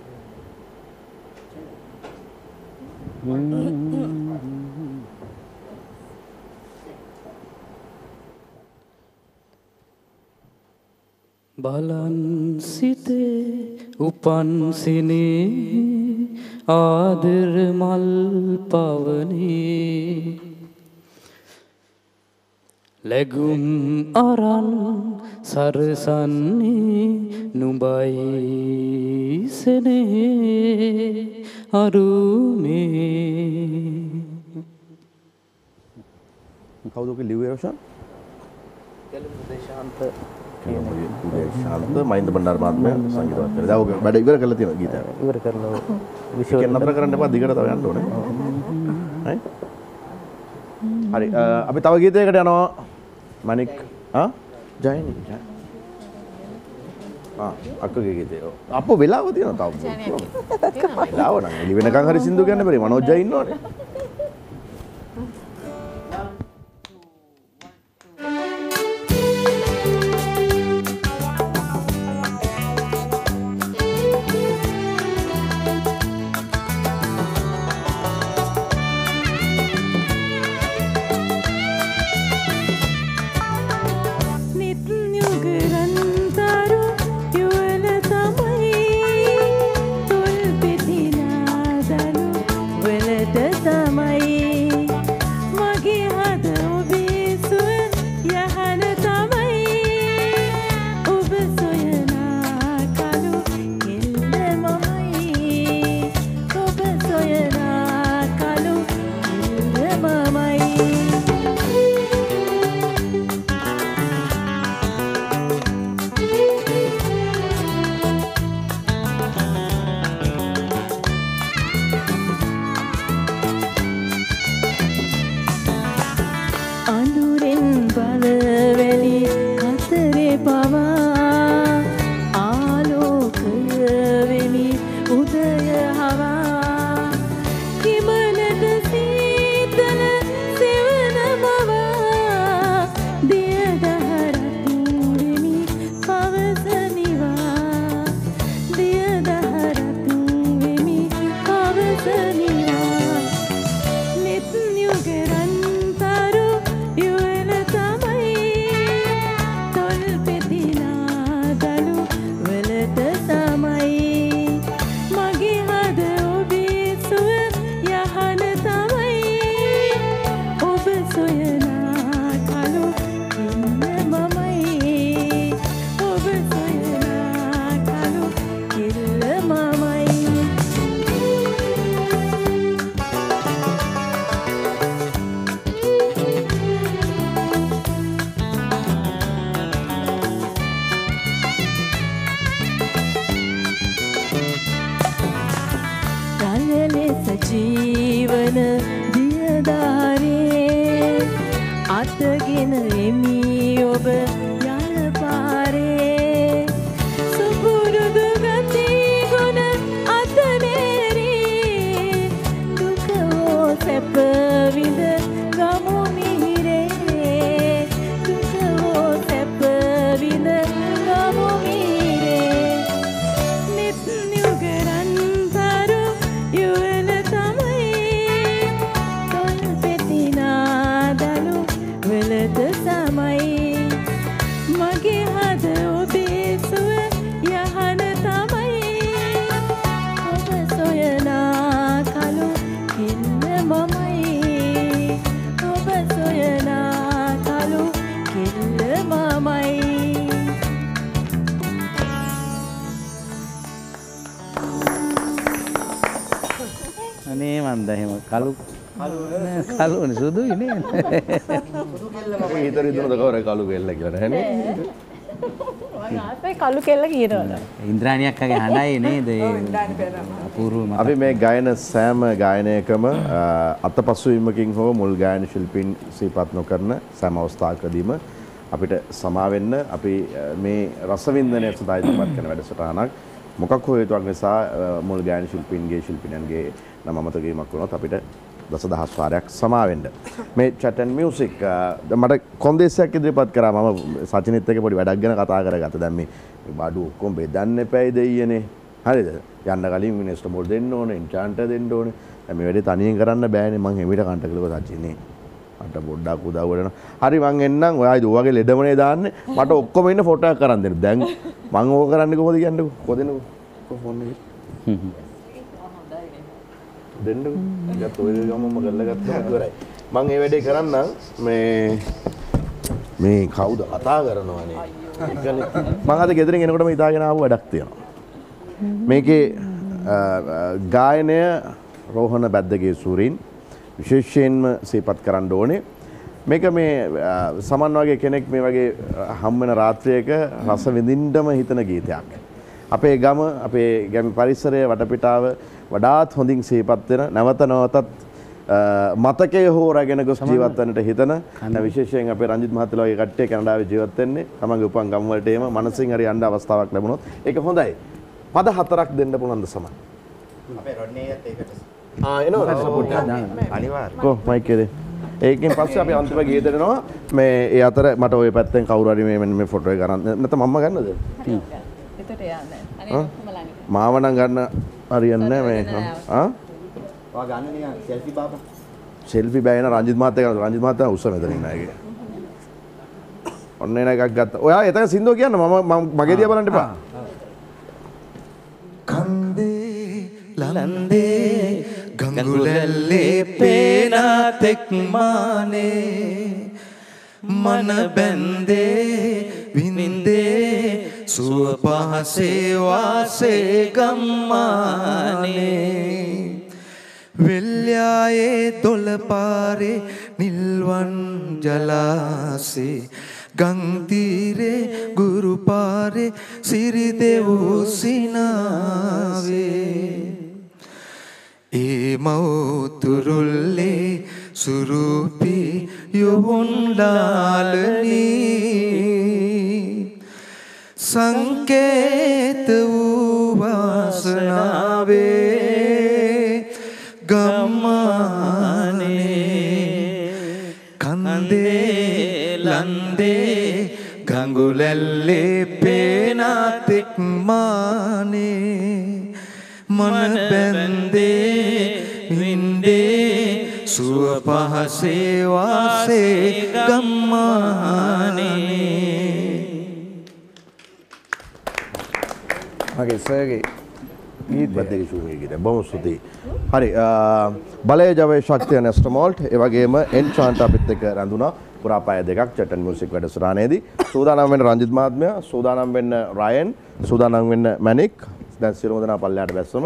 බලන් සිතේ උපන් සිනේ ආදර මල් පවනේ ලැගුම් අරන් සරසන්නේ නුඹයි සෙනෙහේ අරුමේ. කවුද ඔක ලිව්වේ රොෂාන්? ගැලුම් දේශාන්ත ශාන්ත මහින්ද බණ්ඩාර මහත්මයා සංගීතවත් කරලා. දැන් ඔක වැඩ ඉවර කරලා තියෙනවා ගීතය. ඉවර කරලා විශ්ව නතර කරන්න එපා දිගට තව යන්න ඕනේ. හරි. හරි අපි තව ගීතයකට යනවා. මනික් ආ ජයනි ජය. ආ අක්කගේ ගීතය. අපෝ වෙලාව තියෙනවා තව. වෙලාව නම් එළි වෙනකන් හරි සින්දු කියන්න බැරි. මනෝජ් ජය ඉන්නවනේ. කලු කලුනේ සුදුයි නේ. සුදු කෙල්ල මම හිතර ඉදනද කවර කලු කෙල්ල කියලා නෑනේ. ආසයි කළු කෙල්ල කියනවා. ඉන්ද්‍රාණියක් අගේ හඬයි නේද? අපූර්ව මතක. අපි මේ ගායන සෑම ගායනයකම අතපසුවීමකින් හෝ මුල් ගායන ශිල්පීන් සිහිපත් නොකරන සෑම අවස්ථාවකදීම අපිට සමා වෙන්න අපි මේ රසවින්දනය සඳහා ඉදිරිපත් කරන වැඩසටහනක් මොකක් හෝ හේතුවක් නිසා මුල් ගායන ශිල්පීන්ගේ ශිල්පිනියන්ගේ නම අමතක වීමක් වුණොත් අපිට දසදහස් වාරයක් සමා වෙන්න. මේ chat and music මට කොන්දේසියක් ඉදිරිපත් කරා මම සචිනිත් එක්ක පොඩි වැඩක් ගැන කතා කරගත්තා. දැන් මේ බඩු ඔක්කොම බෙදන්න එපායි දෙයියනේ. හරිද? යන්න කලින් මිනිස්ටර් මොල් දෙන්න ඕනේ, එන්චාන්ටර් දෙන්න ඕනේ. දැන් මේ වැඩේ තනියෙන් කරන්න බෑනේ. මං හෙමිට කන්ට කියලා සචිනේ. මට පොඩ්ඩක් උදව් වෙනවා. හරි මං එන්නම්. ඔයා ඉතින් ඔයගේ ලෙඩමනේ දාන්නේ. මට ඔක්කොම ඉන්න ෆොටෝ එකක් කරන් දෙන්න. දැන් මං ඕක කරන්නේ කොහොමද කියන්නකෝ. කොහෙන්ද ෆෝන් එකේ? දෙන්නකෝ. ගත්ත ඔය ගමම කරලා ගත්තා ඉවරයි. මං මේ වැඩේ කරන්නම්. මේ මේ කවුද කතා කරනවනේ. ඒකනේ මං අද ගෙදරින් එනකොටම හිතාගෙන ආපු වැඩක් තියෙනවා. මේකේ ගායනය රෝහණ බැද්දගේ සූරීන් විශේෂයෙන්ම සිහිපත් කරන්න ඕනේ. මේක මේ සමන් වගේ කෙනෙක් මේ වගේ හම් වෙන රාත්‍රියක රස විඳින්නම හිතන ගීතයක්. අපේ ගම, අපේ ගැමි පරිසරය, වටපිටාව වඩාත් හොඳින් සිහිපත් වෙන, නැවත නැවතත් මතකය හෝ රැගෙන ගොස් ජීවත් වෙන්නට හිතන, විශේෂයෙන් අපේ රංජිත් මහත්තයලා වගේ කට්ටිය කැනඩාවේ ජීවත් වෙන්නේ. තමන්ගේ උපන් ගම් වලට එම මනසින් හරි යන්න අවස්ථාවක් ලැබුණොත් ඒක හොඳයි. පද හතරක් දෙන්න පුළුවන් ද සමන්? අපේ රොඩ්නේයත් ඒකට ආ එනවා සපෝට් එකක් දාන්න. අනිවාර්යයෙන්. කො මයික් එකේ. ඒකෙන් පස්සේ අපි අන්තිම ගීත දෙනවා. මේ ඒ අතර මට ওই පැත්තෙන් කවුරු හරි මේ මේ ෆොටෝ එක ගන්න. නැත්නම් මම්ම ගන්නද? එතට යන්නේ. අනේ මලන්නේ. මාව නම් ගන්න හරියන්නේ නැහැ මේ. ආ? ඔයා ගන්න නිකන් සෙල්ෆි බාපා. සෙල්ෆි බෑ න රංජිත් මහත්තයා ගන්න. රංජිත් මහත්තයා උස්ස මෙතන ඉන්න අයගේ. ඔන්න එන එකක් ගත්තා. ඔයා එතන සින්දුව කියන්න මම මගේ දිහා බලන්න එපා. කන්දේ ලන්දේ ගඟුලැල්ලේ පේනාතෙක් මානේ මන බැන්දේ වින්දේ සුව පහසේ වාසේ ගම්මානේ වෙල්යායේ දොළපාරේ නිල්වන් ජලාසේ ගංතීරේ ගුරුපාරේ සිරිදෙව් සිනාවේ ඒ මවතුරුල්ලේ සුරූපි යොවුන්ඩාලනී සංකේත වූ වාසනාවේ ගම්මානේ කන්දේ ලන්දේ ගඟුලැල්ලේ පේනාතෙක් මානේ මන බැන්දේ වින්දේ සුව පහසේ වාසේ ගම්මානේ මගේ සර්ගේ ගීත බද්දේ ෂූගේ ගීත බොහොම ස්තුතියි. හරි බලය ජවයේ ශක්තිය නෙස්ටමෝල්ට් ඒ වගේම එන්චාන්ට් අපිත් එක්ක රැඳුණා පුරා පැය දෙකක් chat and music වැඩසටහනේදී. සූදානම් වෙන්න රංජිත් මහත්මයා, සූදානම් වෙන්න රයන්, සූදානම් වෙන්න මැනික්. දැන් සියලුම දෙනා පල්ලෙහාට බැස්සම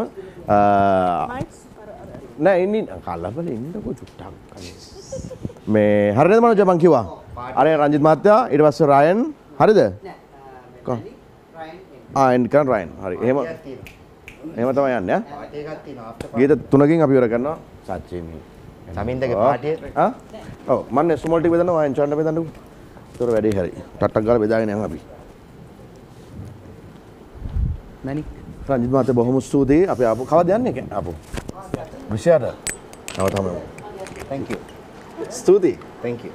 නෑ ඉන්නේ කලබල ඉන්නකෝ චුට්ටක් මේ හරියද මනෝජ මං කිව්වා අර රංජිත් මහත්තයා ඊට පස්සේ රයන් හරිද කො ආ එන් කන් රයන් හරි එහෙම එහෙම තමයි යන්නේ ඈ ඒකක් තියෙනවා ආෆ්ටර් ගීත තුනකින් අපි ඉවර කරනවා සච්චින් සමින්දගේ පාටිය ආ ඔව් මම ස්මෝල් ටික බෙදනවා ආ එන්චාන්ට් බෙදන්නකෝ ඒතර වැඩේ හරි ටට්ටක් ගාලා බෙදාගෙන යනවා අපි මැනික් රංජිත් මහත්තයා බොහොම ස්තුතියි අපි ආපු කවද යන්නේ ආපු විශාල නව තමයි thank you ස්තුතියි thank you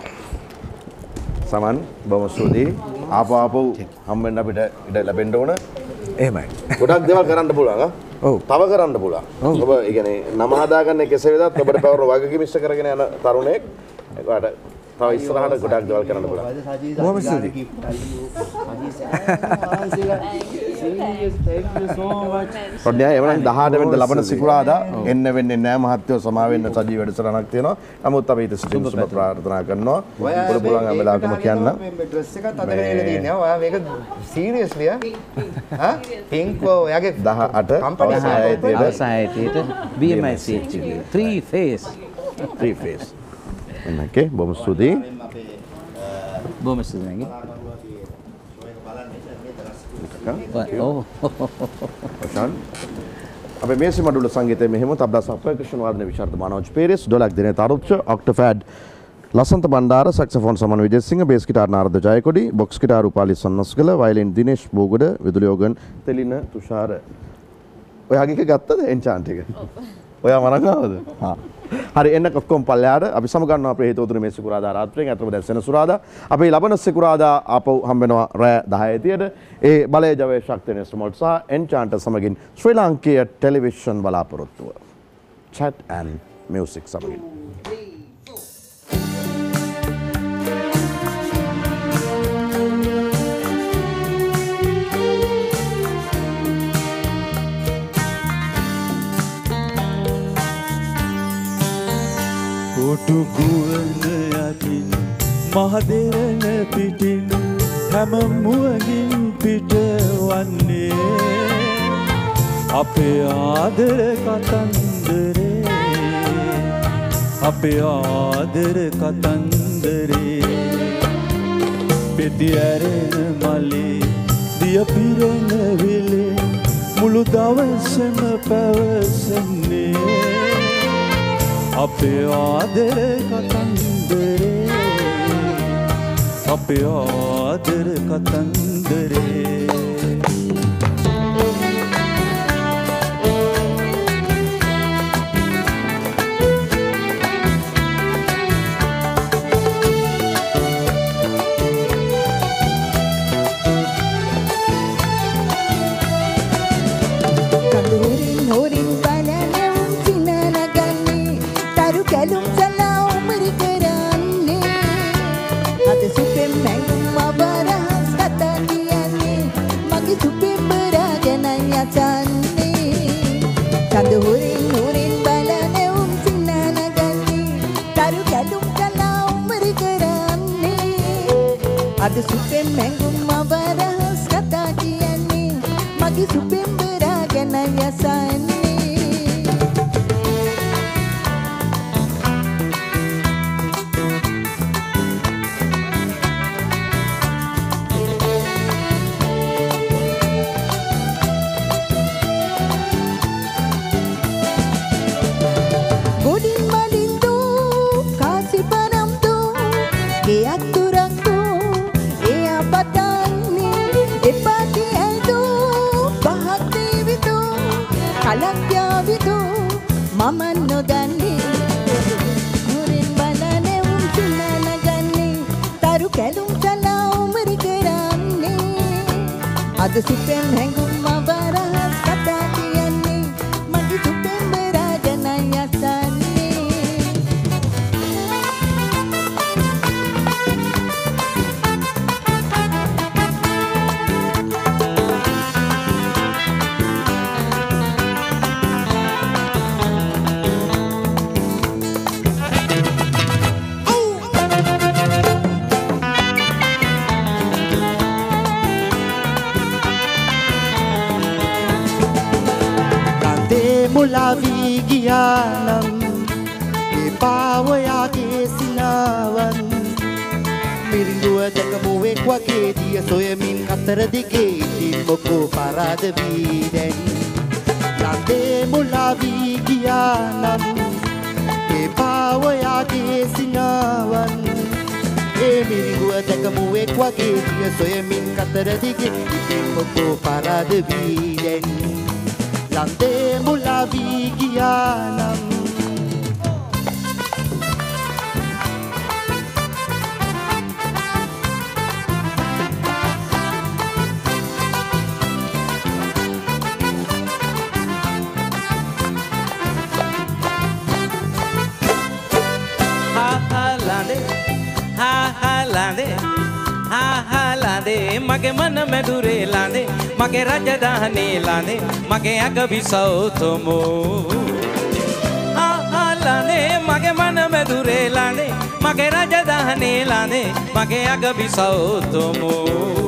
සමන් බොහොම ස්තුතියි ආපු ආපු හම්බෙන්න අපිට ඉඩ ලැබෙන්න ඕන එහෙමයි ගොඩක් දේවල් කරන්න පුළුවන් ආ ඔව් තව කරන්න පුළුවන් ඔබ ඒ කියන්නේ නම හදාගන්න කෙසේ වෙතත් ඔබට පවර වගකීම් ඉෂ්ට කරගෙන යන තරුණයෙක් ඒකට තව ඉස්සරහට ගොඩක් දේවල් කරන්න පුළුවන් බොහොම ස්තුතියි ඔන්න එවනම් දහඅට වෙනිදා ලබන සිකුරාදා එන්න වෙන්නේ නැහැ මහත්තයෝ සමා වෙන්න සජීව වැඩසටහනක් තියෙනවා. නමුත් අපි ඊට සිටින් සුබ ප්‍රාර්ථනා කරනවා. පොළ පුළුවන් හැම වෙලාවකම කියන්න. මේ ඩ්‍රෙස් එකත් අද වෙලා තියෙනවා. ඔයා මේක සීරියස්ලි ආ? හා? පින්ක් ඔයාගේ දහඅට අවසායයට B M I C H ගේ three phase three phase. එන්නකේ බොහොම ස්තුතියි. බොහොම ස්තුතියි. ඔව්. ප්‍රශාන්ත්. අපේ මේසි මඩුල්ල සංගීතයේ මෙහෙම තබ්ලා සප්‍රකෂණ වාදන විශාරද මානවජ් Peiris dholak Dina Tharuchcha octopad Lasantha Bandara saxophone Saman Wijesinghe bass guitar Narada Jayakody box guitar Upali Sannasgala violin Dinesh Bogoda විදුලි ඕගන් තෙලින තුෂාර ඔයාගේ එක ගත්තද එන්චාන්ට් එක ඔයා මරන් ආවද හා හරි එන්න ඔක්කොම පල්ලයට අපි සමගන්නවා අපේ හේතුතුනේ මේ සිකුරාදා රාත්‍රියෙන් අතරම දැන් සෙනසුරාදා අපි ලබන සිකුරාදා ආපහු හම්බ වෙනවා රෑ දහය තියට ඒ බලය ජවයේ ශක්තිය ඉන්ස්ට්‍රුමන්ට් සහ එන්චාන්ට් සමගින් ශ්‍රී ලාංකීය ටෙලිවිෂන් බලාපොරොත්තුව chat and music සමගින් කොටු ගුවන යටින් මහදෙරණ පිටින් හැම මුවගින් පිට වන්නේ අපේ ආදර කතන්දරේ අපේ ආදර කතන්දරේ පෙති ඇරෙන මලේ දිය පිරෙන විලේ මුළු දවසම පැවසන්නේ අපේ ආදර කතන්දරේ අපේ ආදර කතන්දරේ අද සුපෙන් මැඟුම් අවරහස් කතා කියන්නේ මගේ සුපෙන් බරා ගැන යසන්නේ ගොඩින් මලින් දෝ කාසි පනම් දෝ ගෙයක් තුරක් දෝ එයා පතන්නේ එපා කියදෝ පහක් දේවිදෝ කලක් යාවිදෝ මම නොදන්නේ නුරින් බලන්නේ උන් සිනනගන්නේ තරු කැලුම් සලා උමරි කරන්නේ අද සුපෙන් හැඟුම් අවරහස් කතා කියන්නේ මගේ සුපෙන් බරාගෙන යසන්නේ මුලාවී ගියානම් එපාවයාගේ සිනාවන් මිරිඟුව දැකමුවෙක් වගේ දිය සොයමින් අතර දිගේ ඉතින් මොකෝ පරාද වී දැන් ලන්දේ මුලාවී ගියානම් එපාවයාගේ සිනාවන් ඒ මිරිඟුව දැකමුවෙක් වගේ දිය සොයමින් අතර දිගේ ඉතින් මොකෝ පරාද වී දැන් ලන්දේ මුලාවී ගියානම් මගේ මන මැදුරේ ලාඳේ මගේ රජධානේ ලාඳේ මගේ අග විසවතුමෝ ආලානේ මගේ මන මැදුරේ ලාඳේ මගේ රජධානේ ලාඳේ මගේ අග විසවතුමෝ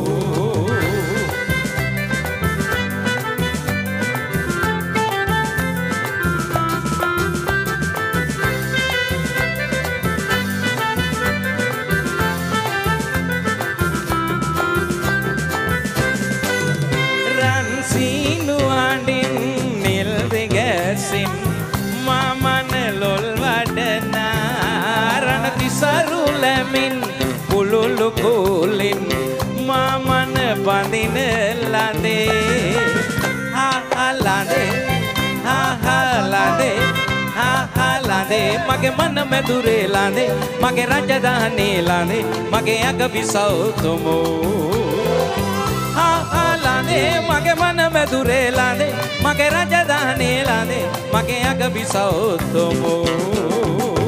සරුලමින් පුලුලු කුලින් මාමන බඳින ලඳේ හා හා ලඳේ හා හා ලඳේ හා හා ලඳේ මගේ මන මැදුරේ ලඳේ මගේ රජධානී ලඳේ මගේ අගබි සෞතුමෝ හා හා ලඳේ මගේ මන මැදුරේ ලඳේ මගේ රජධානී ලඳේ මගේ අගබි සෞතුමෝ